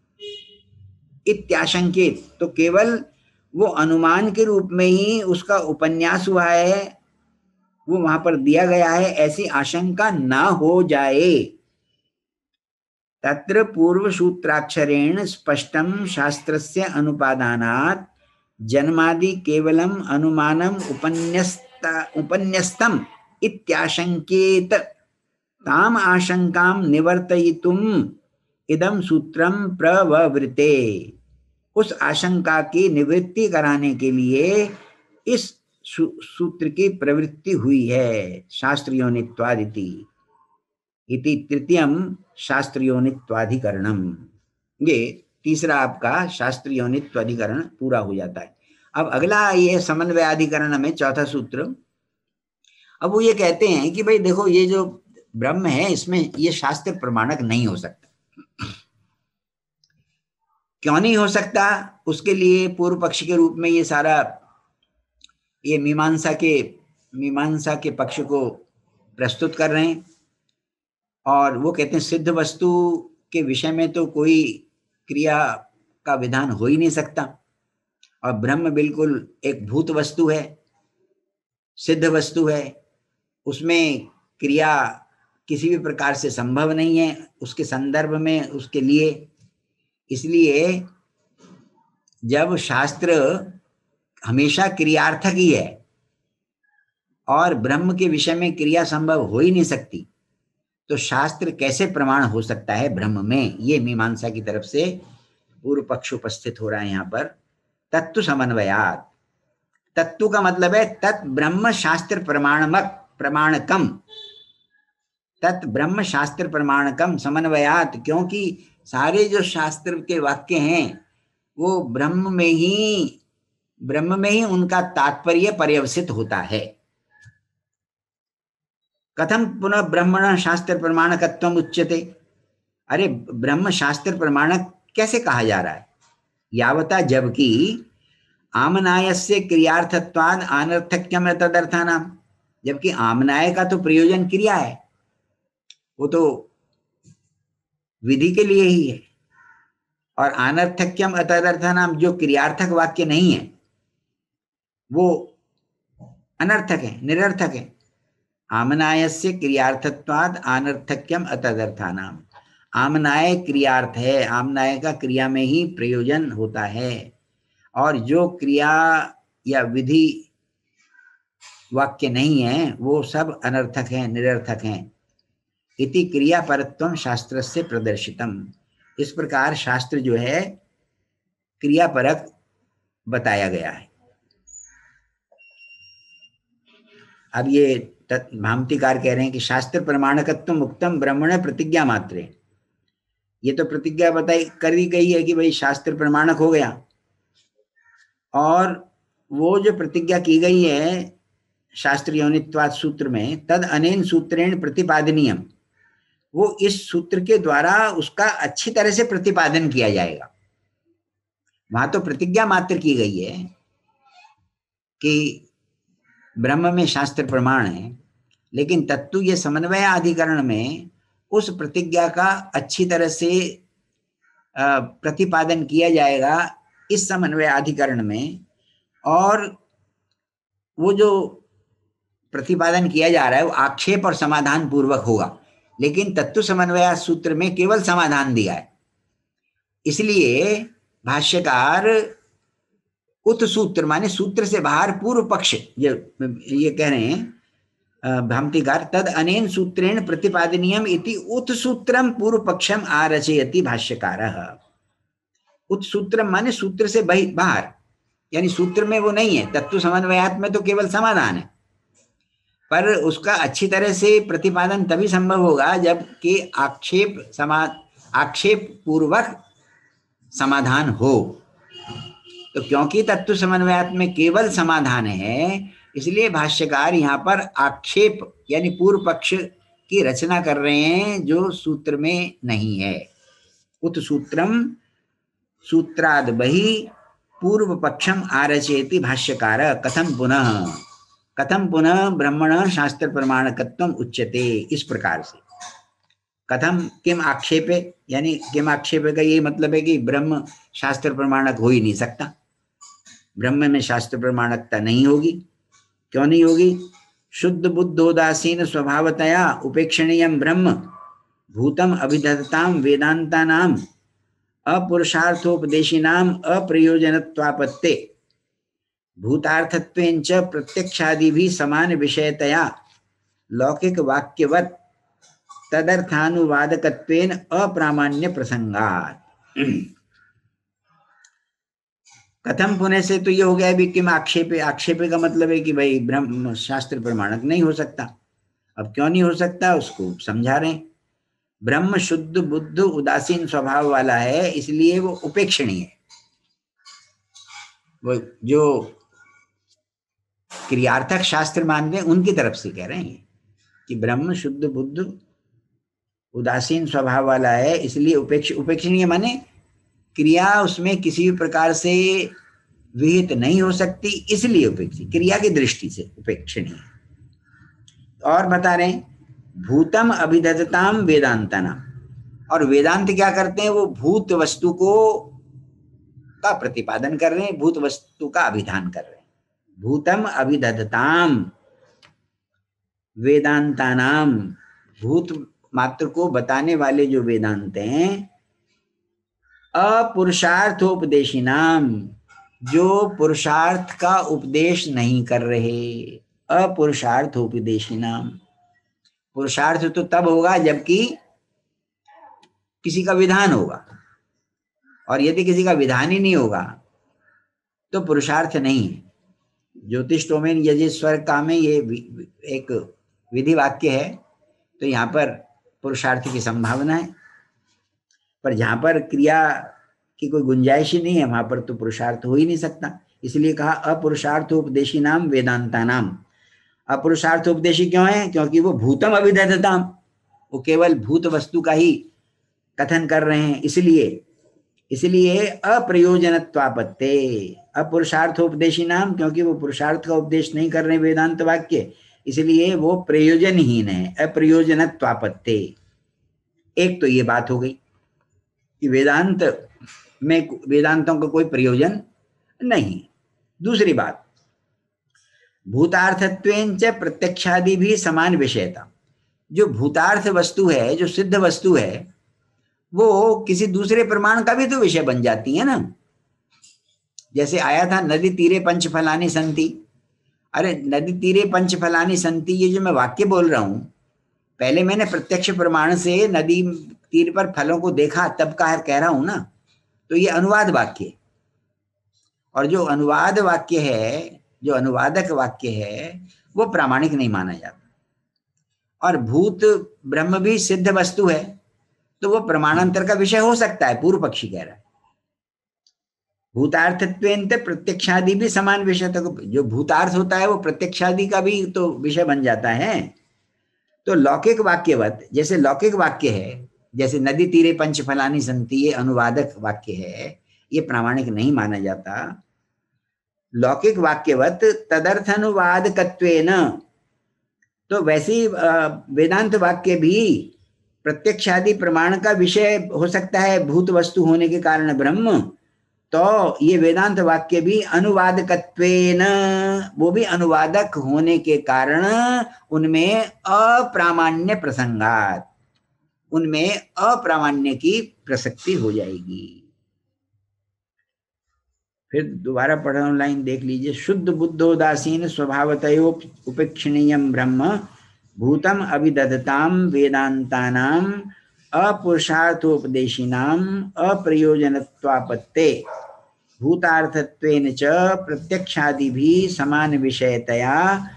इत्याशंकित। तो केवल वो अनुमान के रूप में ही उसका उपन्यास हुआ है, वो वहां पर दिया गया है, ऐसी आशंका ना हो जाए। तत्र पूर्व सूत्राक्षरेण स्पष्टम शास्त्रस्य अनुपादानात् जन्मादि केवलम अनुमानम उपन्यस्तम इत्याशंकेत। ताम आशंकाम निवर्तयितुम इदम सूत्रम प्रववृते। उस आशंका की निवृत्ति कराने के लिए इस सूत्र की प्रवृत्ति हुई है। शास्त्रयोनित्वादिति इति तृतीयम शास्त्रयोनित्वाधिकरणम। ये तीसरा आपका शास्त्रयोनित्वाधिकरण पूरा हो जाता है। अब अगला ये समन्वयाधिकरण में चौथा सूत्र। अब वो ये कहते हैं कि भाई देखो, ये जो ब्रह्म है इसमें ये शास्त्र प्रमाणक नहीं हो सकता। क्यों नहीं हो सकता? उसके लिए पूर्व पक्ष के रूप में ये सारा ये मीमांसा के पक्ष को प्रस्तुत कर रहे हैं, और वो कहते हैं सिद्ध वस्तु के विषय में तो कोई क्रिया का विधान हो ही नहीं सकता, और ब्रह्म बिल्कुल एक भूत वस्तु है, सिद्ध वस्तु है, उसमें क्रिया किसी भी प्रकार से संभव नहीं है उसके संदर्भ में, उसके लिए। इसलिए जब शास्त्र हमेशा क्रियार्थक ही है और ब्रह्म के विषय में क्रिया संभव हो ही नहीं सकती, तो शास्त्र कैसे प्रमाण हो सकता है ब्रह्म में? ये मीमांसा की तरफ से पूर्व पक्ष उपस्थित हो रहा है यहाँ पर। तत्व समन्वयात, तत्व का मतलब है तत् ब्रह्म शास्त्र प्रमाणकम, तत् ब्रह्म शास्त्र प्रमाणकम समन्वयात, क्योंकि सारे जो शास्त्र के वाक्य हैं वो ब्रह्म में ही उनका तात्पर्य पर्यवसित होता है। कथम पुनः ब्रह्मण शास्त्र प्रमाणकत्वम उच्यते? अरे ब्रह्म शास्त्र प्रमाणक कैसे कहा जा रहा है? यावता, जबकि आमनायस्य क्रियार्थत्वाद अनर्थक्यम तदर्थानाम, जबकि आमनाय का तो प्रयोजन क्रिया है, वो तो विधि के लिए ही है, और अनर्थक्यम तदर्थानाम जो क्रियार्थक वाक्य नहीं है वो अनर्थक है, निरर्थक है। आमनायस्य क्रियार्थत्वाद अनर्थक्यम अतदर्थानाम, आमनाय क्रियार्थ है, आमनाय का क्रिया में ही प्रयोजन होता है, और जो क्रिया या विधि वाक्य नहीं है वो सब अनर्थक है, निरर्थक हैं। इति क्रिया परत्वम शास्त्र से प्रदर्शितम, इस प्रकार शास्त्र जो है क्रियापरक बताया गया है। अब ये भामतीकार कह रहे हैं कि शास्त्र प्रमाणकत्व मुक्तम ब्रह्मण प्रतिज्ञा मात्रे, ये तो प्रतिज्ञा बताई कर दी गई है कि भाई शास्त्र प्रमाणक हो गया, और वो जो प्रतिज्ञा की गई है शास्त्र योनित्वाद सूत्र में, तद अनेन सूत्रेण प्रतिपादनीयम, वो इस सूत्र के द्वारा उसका अच्छी तरह से प्रतिपादन किया जाएगा। वहां तो प्रतिज्ञा मात्र की गई है कि ब्रह्म में शास्त्र प्रमाण है, लेकिन तत्व ये समन्वय अधिकरण में उस प्रतिज्ञा का अच्छी तरह से प्रतिपादन किया जाएगा इस समन्वय अधिकरण में, और वो जो प्रतिपादन किया जा रहा है वो आक्षेप और समाधान पूर्वक होगा, लेकिन तत्व समन्वय सूत्र में केवल समाधान दिया है। इसलिए भाष्यकार उत सूत्र माने सूत्र से बाहर पूर्व पक्ष ये कह रहे हैं भामतीकार, तद अनेन सूत्रेण प्रतिपादनीयम इति उत सूत्रम पूर्व पक्षम आरचयति भाष्यकारः। उत सूत्रम माने सूत्र से बाहर, यानी सूत्र में वो नहीं है, तत्व समन्वयात में तो केवल समाधान है, पर उसका अच्छी तरह से प्रतिपादन तभी संभव होगा जबकि आक्षेप पूर्वक समाधान हो। तो क्योंकि तत्व समन्वयात में केवल समाधान है, इसलिए भाष्यकार यहाँ पर आक्षेप यानी पूर्व पक्ष की रचना कर रहे हैं जो सूत्र में नहीं है। उत सूत्रम सूत्राद बहि पूर्व पक्षम आरचयति भाष्यकार कथम पुनः ब्रह्मण शास्त्र प्रमाणकत्वम उच्यते। इस प्रकार से कथम किम आक्षेपे, यानी किम आक्षेपे का ये मतलब है कि ब्रह्म शास्त्र प्रमाणक हो ही नहीं सकता, ब्रह्म में शास्त्र प्रमाणकता नहीं होगी। क्यों नहीं होगी? शुद्ध बुद्धोदासीन स्वभावतया उपेक्षणीयम ब्रह्म भूतम अभिधत्ताम वेदांतानाम अपुरुषार्थोपदेशिनाम अप्रयोजनत्वापत्ते भूतार्थत्वेन च प्रत्यक्षादि भी समान विषयतया लौकिक वाक्यवत् तदर्थानुवादकत्वेन अप्रामाण्य प्रसंगात्। कथम पुनः से तो ये हो गया भी किम आक्षेपे, आक्षेपे का मतलब है कि भाई ब्रह्म शास्त्र प्रमाणक नहीं हो सकता। अब क्यों नहीं हो सकता उसको समझा रहे हैं। ब्रह्म शुद्ध बुद्ध उदासीन स्वभाव वाला है, इसलिए वो उपेक्षणीय है। वो जो क्रियार्थक शास्त्र मानते हैं उनकी तरफ से कह रहे हैं कि ब्रह्म शुद्ध बुद्ध उदासीन स्वभाव वाला है, इसलिए उपेक्षणीय माने क्रिया उसमें किसी भी प्रकार से विहित नहीं हो सकती, इसलिए उपेक्षी, क्रिया की दृष्टि से उपेक्षणीय। और बता रहे हैं भूतम अभिधत्ताम वेदांतानाम, और वेदांत क्या करते हैं, वो भूत वस्तु को का प्रतिपादन कर रहे हैं, भूत वस्तु का अभिधान कर रहे हैं। भूतम अभिधत्ताम वेदांतानाम, भूत मात्र को बताने वाले जो वेदांत हैं, अपुरुषार्थोपदेशी नाम, जो पुरुषार्थ का उपदेश नहीं कर रहे, अपुरुषार्थोपदेशी नाम। पुरुषार्थ तो तब होगा जबकि किसी का विधान होगा, और यदि किसी का विधान ही नहीं होगा तो पुरुषार्थ नहीं है। ज्योतिष टोमेन यजेश्वर कामे ये एक विधि वाक्य है, तो यहाँ पर पुरुषार्थ की संभावना है, पर जहाँ पर क्रिया की कोई गुंजाइश ही नहीं है वहां पर तो पुरुषार्थ हो ही नहीं सकता। इसलिए कहा अपुरुषार्थोपदेशी नाम वेदांता नाम। अपुरुषार्थोपदेशी क्यों है? क्योंकि वो भूतम अभिधत्ताम, वो केवल भूत वस्तु का ही कथन कर रहे हैं, इसलिए अप्रयोजनत्वापत्ते। अपुरुषार्थोपदेशी नाम, क्योंकि वो पुरुषार्थ का उपदेश नहीं कर रहे वेदांत वाक्य, इसलिए वो प्रयोजनहीन है, अप्रयोजनत्वापत्ते। एक तो ये बात हो गई कि वेदांत में वेदांतों का कोई प्रयोजन नहीं। दूसरी बात, भूतार्थत्वेन च प्रत्यक्षादि भी समान विषयता। जो भूतार्थ वस्तु है, जो सिद्ध वस्तु है, वो किसी दूसरे प्रमाण का भी तो विषय बन जाती है ना। जैसे आया था नदी तीरे पंच फलानी संति। अरे नदी तीरे पंच फलानी संति, ये जो मैं वाक्य बोल रहा हूं, पहले मैंने प्रत्यक्ष प्रमाण से नदी तीर पर फलों को देखा तब कह रहा हूं ना, तो ये अनुवाद वाक्य। और जो अनुवाद वाक्य है, जो अनुवादक वाक्य है, वो प्रामाणिक नहीं माना जाता। और भूत ब्रह्म भी सिद्ध वस्तु है, तो वो प्रमाणांतर का विषय हो सकता है, पूर्व पक्षी कह रहा है। भूतार्थत्वेन प्रत्यक्षादि भी समान विषय तक, जो भूतार्थ होता है वो प्रत्यक्षादि का भी तो विषय बन जाता है। तो लौकिक वाक्यवत, जैसे लौकिक वाक्य है, जैसे नदी तीरे पंच फलानी संति, ये अनुवादक वाक्य है, ये प्रामाणिक नहीं माना जाता। लौकिक वाक्यवत तदर्थानुवादकत्वेन, तो वैसी वेदांत वाक्य भी प्रत्यक्षादि प्रमाण का विषय हो सकता है भूत वस्तु होने के कारण ब्रह्म। तो ये वेदांत वाक्य भी अनुवादकत्वेन, वो भी अनुवादक होने के कारण उनमें अप्रामाण्य प्रसंगात, उनमें अप्रामाण्य की प्रसक्ति हो जाएगी। फिर दोबारा पढ़ रहा हूं, लाइन देख लीजिए। शुद्ध बुद्धोदासीन स्वभावतयो उपेक्षणीयम ब्रह्म भूतम अभिदधताम वेदांतानाम अपुरुषार्थोपदेशिनाम अप्रयोजनत्वापत्ते भूतार्थत्वेन च प्रत्यक्षादिभिः समान विषयतया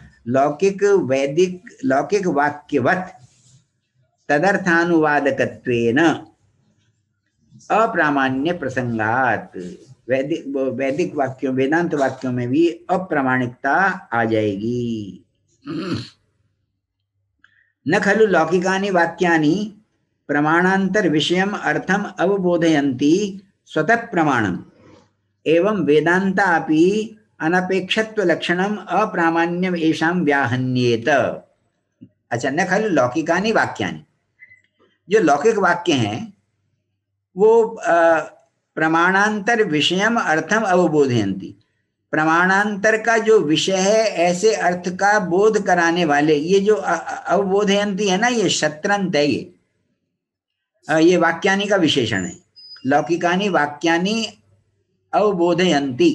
लौकिक वाक्यवत् तदर्थानुवादकत्वेन अप्रामाण्य प्रसंगात। वैदिक वाक्यों, वेदांत वाक्यों में भी अप्रामाणिकता आ जाएगी। न खलु लौकिकानि वाक्यानि प्रमाणांतर विषयम अर्थम अवबोधयन्ति स्वतः प्रमाणम एवं वेदांता अपि अनपेक्षत्व लक्षणम अप्रामाण्यम एषाम व्याहन्येत। अच्छा, न खलु लौकिकानि वाक्यानि, जो लौकिक वाक्य हैं वो प्रमाणांतर विषयम अर्थम अवबोधयन्ति, प्रमाणांतर का जो विषय है ऐसे अर्थ का बोध कराने वाले, ये जो अवबोधयन्ति है ना, ये शत्रंत है, ये वाक्यानि का विशेषण है। लौकिकानि वाक्यानि अवबोधयन्ति,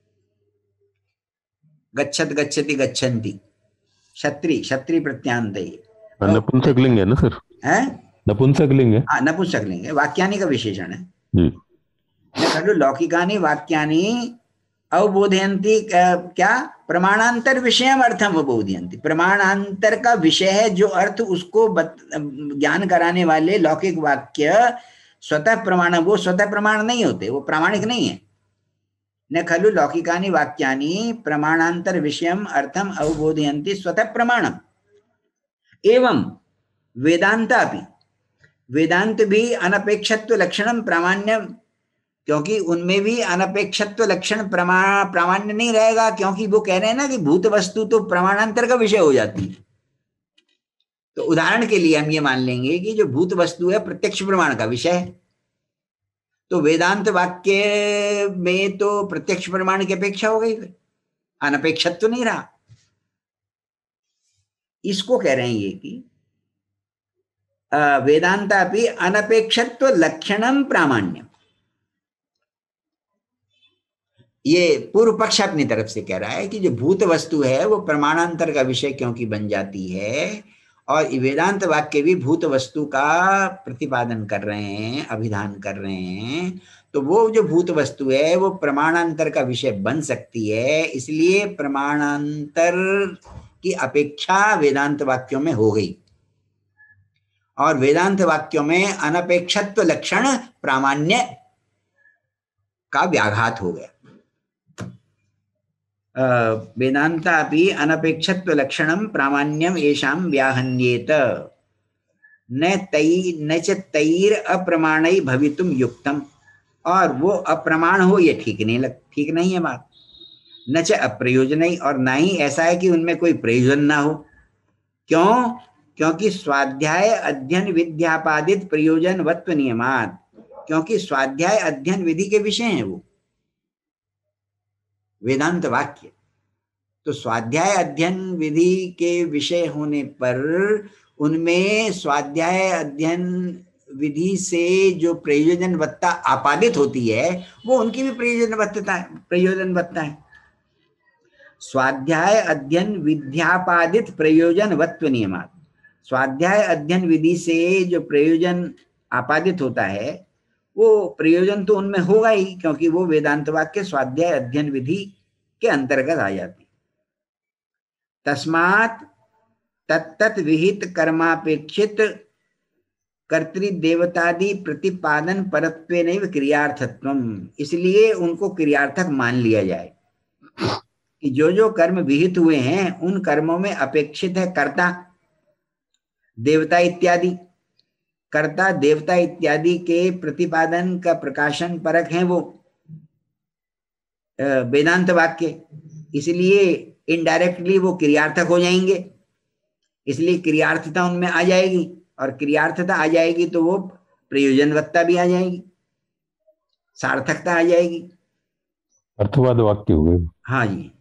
गच्छत गच्छति गच्छन्ति, क्षत्री प्रत्यांत है। नपुंसकलिंग है ना सर? हैं? नपुंसकलिंग है। हाँ, नपुंसकलिंग है, वाक्यानि का विशेषण है। जी। खलु लौकिकानि वाक्यानि अवबोधयन्ति, क्या? प्रमाणांतर विषयम अर्थम अवबोधयन्ति, प्रमाणांतर का विषय है जो अर्थ, उसको ज्ञान कराने वाले लौकिक वाक्य स्वतः प्रमाण, वो स्वतः प्रमाण नहीं होते, वो प्रामाणिक नहीं है। न खलु लौकिकानि वाक्यानि प्रमाणांतर विषयम अर्थम अवबोधयन्ति स्वतः प्रमाणम एवं वेदांता भी, वेदांत भी अनपेक्षत्व लक्षणम प्रामाण्यम, क्योंकि उनमें भी अनपेक्षत्व लक्षण प्रामाण्य नहीं रहेगा, क्योंकि वो कह रहे हैं ना कि भूत वस्तु तो प्रमाणांतर का विषय हो जाती है। तो उदाहरण के लिए हम ये मान लेंगे कि जो भूत वस्तु है प्रत्यक्ष प्रमाण का विषय है, तो वेदांत वाक्य में तो प्रत्यक्ष प्रमाण की अपेक्षा हो गई, अनपेक्षत्व नहीं रहा। इसको कह रहे हैं ये कि वेदांता भी अनपेक्षत्व लक्षणम प्रामाण्यम, ये पूर्व पक्ष अपनी तरफ से कह रहा है कि जो भूत वस्तु है वो प्रमाणांतर का विषय क्योंकि बन जाती है, और वेदांत वाक्य भी भूत वस्तु का प्रतिपादन कर रहे हैं, अभिधान कर रहे हैं, तो वो जो भूत वस्तु है वो प्रमाणांतर का विषय बन सकती है, इसलिए प्रमाणांतर की अपेक्षा वेदांत वाक्यों में हो गई, और वेदांत वाक्यों में अनपेक्षत्व लक्षण प्रामाण्य का व्याघात हो गया। वेदांता भी अनपेक्षत्व लक्षणम प्रामाण्यम एषाम व्याहन्येत न च तैर अप्रमाणै भवितुम युक्तम, और वो अप्रमाण हो ये ठीक नहीं है बात। न च अप्रयोजनई, और ना ही ऐसा है कि उनमें कोई प्रयोजन ना हो। क्यों? क्योंकि स्वाध्याय अध्ययन विद्यापादित प्रयोजनवत्व नियमात, क्योंकि स्वाध्याय अध्ययन विधि के विषय हैं वो वेदांत वाक्य, तो स्वाध्याय अध्ययन विधि के विषय होने पर उनमें स्वाध्याय अध्ययन विधि से जो प्रयोजनवत्ता आपादित होती है वो उनकी भी प्रयोजनवत्ता है। स्वाध्याय अध्ययन विद्यापादित प्रयोजनवत्व नियमात, स्वाध्याय अध्ययन विधि से जो प्रयोजन आपादित होता है वो प्रयोजन तो उनमें होगा ही, क्योंकि वो वेदांत वाक्य स्वाध्याय अध्ययन विधि के अंतर्गत आ जाती। तस्मात् तत्तत् विहित कर्मापेक्षित कर्तृदेवतादि प्रतिपादन परत्वेनैव क्रियार्थत्वम, इसलिए उनको क्रियार्थक मान लिया जाए कि जो जो कर्म विहित हुए हैं उन कर्मों में अपेक्षित है कर्ता देवता इत्यादि, कर्ता देवता इत्यादि के प्रतिपादन का प्रकाशन परक है वो वेदांत वाक्य, इसलिए इनडायरेक्टली वो क्रियार्थक हो जाएंगे, इसलिए क्रियार्थता उनमें आ जाएगी, और क्रियार्थता आ जाएगी तो वो प्रयोजनवत्ता भी आ जाएगी, सार्थकता आ जाएगी, अर्थवाद वाक्य हो गए। हाँ जी।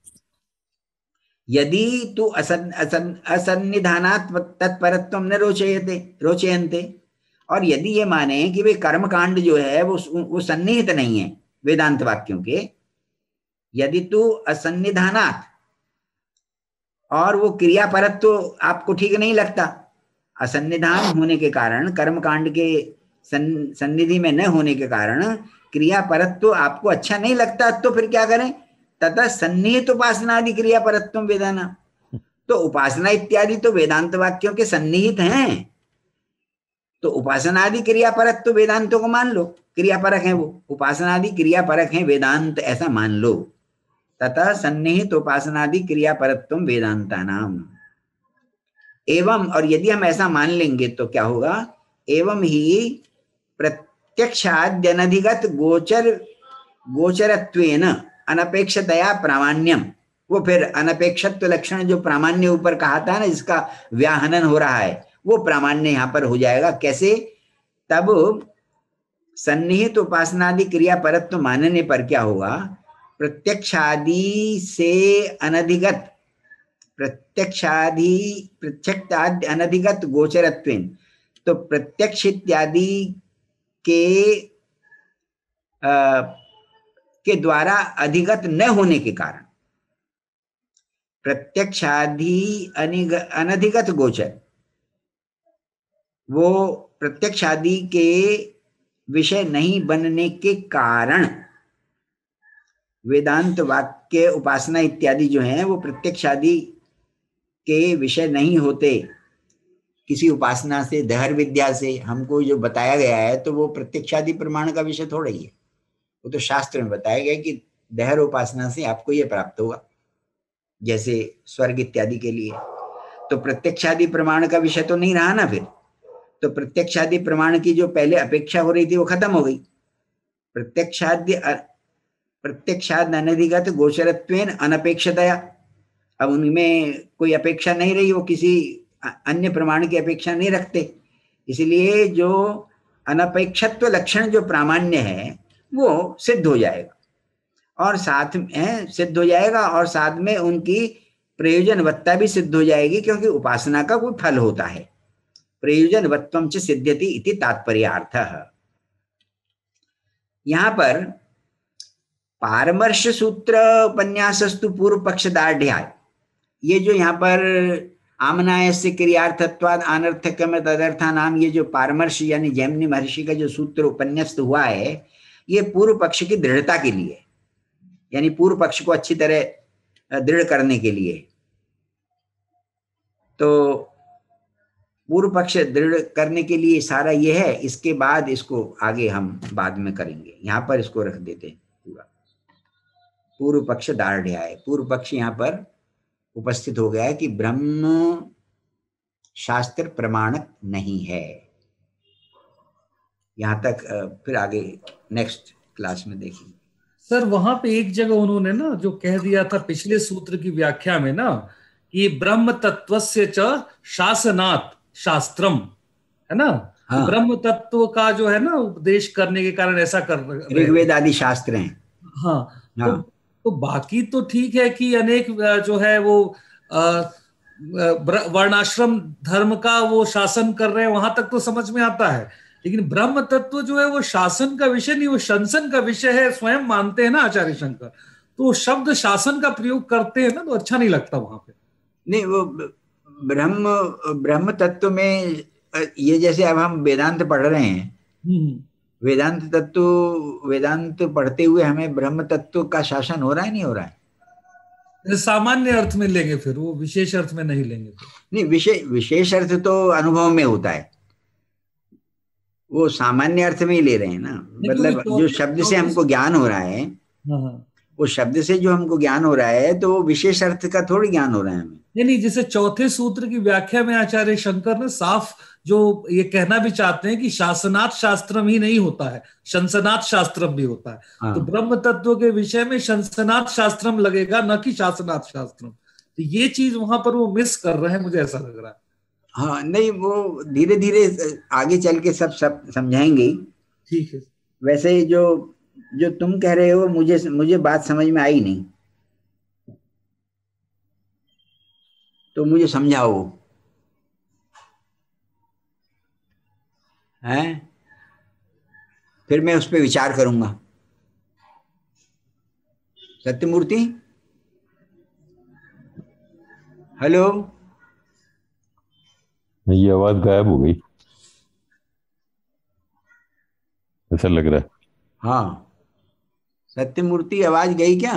यदि तू असन्निधानात् तत्परत्व न रोचयन्ते, और यदि ये माने कि भाई कर्म कांड जो है वो सन्निहित नहीं है वेदांत वाक्यों के, यदि तू असन्निधानात्, और वो क्रियापरत्व तो आपको ठीक नहीं लगता, असन्निधान होने के कारण, कर्म कांड के सन्निधि में न होने के कारण क्रियापरत्व तो आपको अच्छा नहीं लगता, तो फिर क्या करें? तथा सन्निहित उपासना आदि क्रिया परत्व वेदाना, तो उपासना इत्यादि तो वेदांत वाक्यों के सन्निहित हैं, तो उपासना आदि क्रिया परत्व वेदांतों को मान लो, क्रिया परक है वो, उपासना आदि क्रिया परक है वेदांत, ऐसा मान लो। तथा सन्निहित उपासना आदि क्रिया परत्व वेदांता नाम, एवं, और यदि हम ऐसा मान लेंगे तो क्या होगा, एवं ही प्रत्यक्षाद्यनधिगत गोचरत्वेन अनपेक्षतया प्रामाण्यम, वो फिर अनपेक्षत्व लक्षण जो प्रामाण्य ऊपर कहा था ना, जिसका व्याहनन हो रहा है, वो प्रामाण्य यहां पर हो जाएगा। कैसे? तब सन्निहित उपासनादि क्रिया परत्व मानने पर क्या होगा, प्रत्यक्षादि से अनधिगत, प्रत्यक्षादि अनधिगत गोचरत्वेन, तो प्रत्यक्ष इत्यादि के द्वारा अधिगत न होने के कारण, प्रत्यक्षादि अनधिगत गोचर, वो प्रत्यक्षादि के विषय नहीं बनने के कारण वेदांत वाक्य उपासना इत्यादि जो हैं वो प्रत्यक्षादि के विषय नहीं होते। किसी उपासना से, दहर विद्या से हमको जो बताया गया है तो वो प्रत्यक्षादि प्रमाण का विषय थोड़ा ही है, वो तो शास्त्र में बताया गया कि दहर उपासना से आपको ये प्राप्त होगा, जैसे स्वर्ग इत्यादि के लिए। तो प्रत्यक्षादि प्रमाण का विषय तो नहीं रहा ना फिर, तो प्रत्यक्षादि प्रमाण की जो पहले अपेक्षा हो रही थी वो खत्म हो गई। प्रत्यक्षाद अनधिगत गोचरत्वेन अनपेक्षतया, अब उनमें कोई अपेक्षा नहीं रही, वो किसी अन्य प्रमाण की अपेक्षा नहीं रखते, इसलिए जो अनपेक्षत्व लक्षण जो प्रामाण्य है वो सिद्ध हो जाएगा, और साथ में सिद्ध हो जाएगा, और साथ में उनकी प्रयोजनवत्ता भी सिद्ध हो जाएगी, क्योंकि उपासना का कोई फल होता है। प्रयोजनवत्वम च सिद्ध्यति इति तात्पर्यार्थः। यहां पर पारमर्श सूत्र उपन्यासस्तु पूर्व पक्षदार्ढ्याय, ये जो यहाँ पर आमनायस्य क्रियार्थत्वाद अनर्थकम तदर्था नाम, ये जो पारमर्श यानी जैमिनी महर्षि का जो सूत्र उपन्यस्त हुआ है, ये पूर्व पक्ष की दृढ़ता के लिए, यानी पूर्व पक्ष को अच्छी तरह दृढ़ करने के लिए। तो पूर्व पक्ष दृढ़ करने के लिए सारा ये है, इसके बाद इसको आगे हम बाद में करेंगे, यहाँ पर इसको रख देते हैं पूरा। पूर्व पक्ष दार्ढ्याय, पूर्व पक्ष यहाँ पर उपस्थित हो गया है कि ब्रह्म शास्त्र प्रमाणक नहीं है। यहां तक, फिर आगे नेक्स्ट क्लास में देखेंगे। सर वहां पे एक जगह उन्होंने ना जो कह दिया था पिछले सूत्र की व्याख्या में ना, कि ब्रह्म तत्वस्य च शासनात् शास्त्रम, है ना। हाँ। ब्रह्म तत्व का जो है ना उपदेश करने के कारण ऐसा कर ऋग्वेद आदि शास्त्र हैं। हाँ, हाँ। तो बाकी तो ठीक है कि अनेक जो है वो वर्णाश्रम धर्म का वो शासन कर रहे हैं, वहां तक तो समझ में आता है, लेकिन ब्रह्म तत्व जो है वो शासन का विषय नहीं, वो शंसन का विषय है, स्वयं मानते हैं ना आचार्य शंकर। तो शब्द शासन का प्रयोग करते हैं ना, तो अच्छा नहीं लगता वहां पे। नहीं, वो ब्रह्म तत्व में ये जैसे अब हम वेदांत पढ़ रहे हैं, वेदांत पढ़ते हुए हमें ब्रह्म तत्व का शासन हो रहा है, नहीं हो रहा है? सामान्य अर्थ में लेंगे, फिर वो विशेष अर्थ में नहीं लेंगे। नहीं, विशेष अर्थ तो अनुभव में होता है, वो सामान्य अर्थ में ही ले रहे हैं ना। मतलब जो शब्द से हमको ज्ञान हो रहा है, वो शब्द से जो हमको ज्ञान हो रहा है, तो वो विशेष अर्थ का थोड़ी ज्ञान हो रहा है हमें। नहीं, जैसे चौथे सूत्र की व्याख्या में आचार्य शंकर ने साफ जो ये कहना भी चाहते हैं कि शासनात् शास्त्रम ही नहीं होता है, शंसनात् शास्त्रम भी होता है। हाँ। तो ब्रह्म तत्व के विषय में शंसनात् शास्त्रम लगेगा, न कि शासनात् शास्त्रम। तो ये चीज वहां पर वो मिस कर रहे हैं, मुझे ऐसा लग रहा है। हाँ, नहीं, वो धीरे धीरे आगे चल के सब समझाएंगे। ठीक है। वैसे जो तुम कह रहे हो, मुझे बात समझ में आई नहीं, तो मुझे समझाओ। हैं? फिर मैं उस पर विचार करूंगा। सत्यमूर्ति, हेलो। ये आवाज गायब हो गई, ऐसा लग रहा है। हाँ, सत्यमूर्ति, आवाज गई क्या?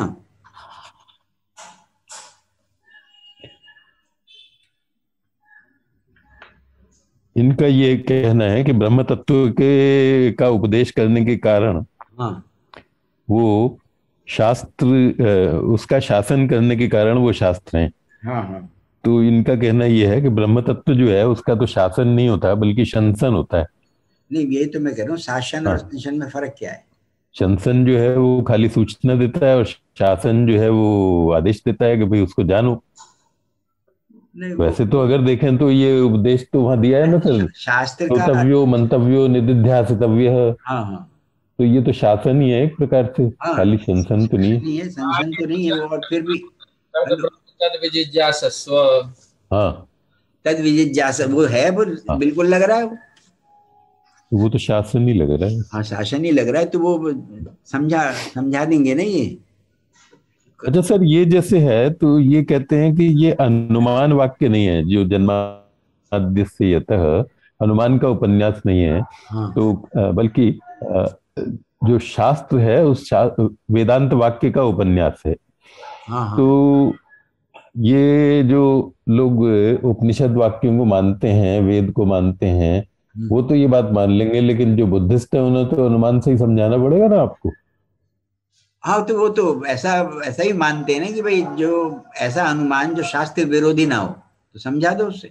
इनका ये कहना है कि ब्रह्म तत्व का उपदेश करने के कारण, हाँ, वो शास्त्र, उसका शासन करने के कारण वो शास्त्र हैं। हाँ, हाँ। तो इनका कहना यह है कि ब्रह्म तत्व जो है उसका तो शासन नहीं होता बल्कि शंसन होता है। नहीं, ये तो मैं कह रहा हूँ, शासन और शंसन में फर्क क्या है? शंसन जो है वो खाली सूचना देता है और शासन जो है वो आदेश देता है कि भाई उसको जानो। वैसे तो अगर देखें तो ये उपदेश तो वहां दिया है ना सर, शास्त्र का श्रोतव्यो मंतव्यो निदिध्यासितव्य। हाँ हाँ, तो ये तो शासन ही है एक प्रकार से, खाली शंसन तो नहीं है। शंसन तो नहीं है वो, और फिर भी तद विजिज्ञासस्व। हाँ, तद विजिज्ञासा वो है, वो बिल्कुल लग रहा है वो तो शासन ही लग रहा है। हाँ, शासन ही लग रहा है, तो वो समझा देंगे ना ये। अच्छा सर, ये जैसे है तो ये कहते हैं कि ये अनुमान वाक्य नहीं है, जो जन्माद्यस्य यतः अनुमान का उपन्यास नहीं है। हाँ। तो बल्कि जो शास्त्र है उस वेदांत वाक्य का उपन्यास है। हाँ हाँ। तो ये जो लोग उपनिषद वाक्यों को मानते हैं, वेद को मानते हैं, वो तो ये बात मान लेंगे, लेकिन जो बुद्धिस्ट है उन्हें तो अनुमान से ही समझाना पड़ेगा ना आपको। हाँ, तो वो तो ऐसा ही मानते हैं ना कि भाई जो ऐसा अनुमान जो शास्त्र विरोधी ना हो तो समझा दो उससे,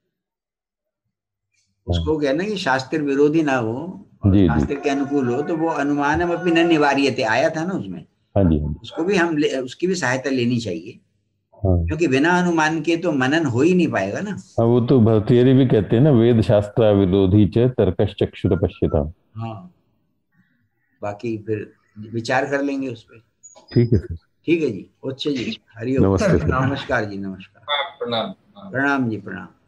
उसको कहना कि शास्त्र विरोधी ना हो, शास्त्र के अनुकूल हो, तो वो अनुमानम अपनी न निवार्यते आया था ना उसमें। हाँ जी, उसको भी हम उसकी भी सहायता लेनी चाहिए। हाँ। क्योंकि बिना अनुमान के तो मनन हो ही नहीं पाएगा ना। हाँ, वो तो भर्तृहरि भी कहते हैं ना, वेद शास्त्र विरोधी च तर्कश्चक्षुर पश्यताम्। हाँ, बाकी फिर विचार कर लेंगे उस पर। ठीक है सर। ठीक है जी, अच्छा जी, हरिओम। नमस्ते। नमस्कार जी, नमस्कार। प्रणाम। प्रणाम जी, प्रणाम।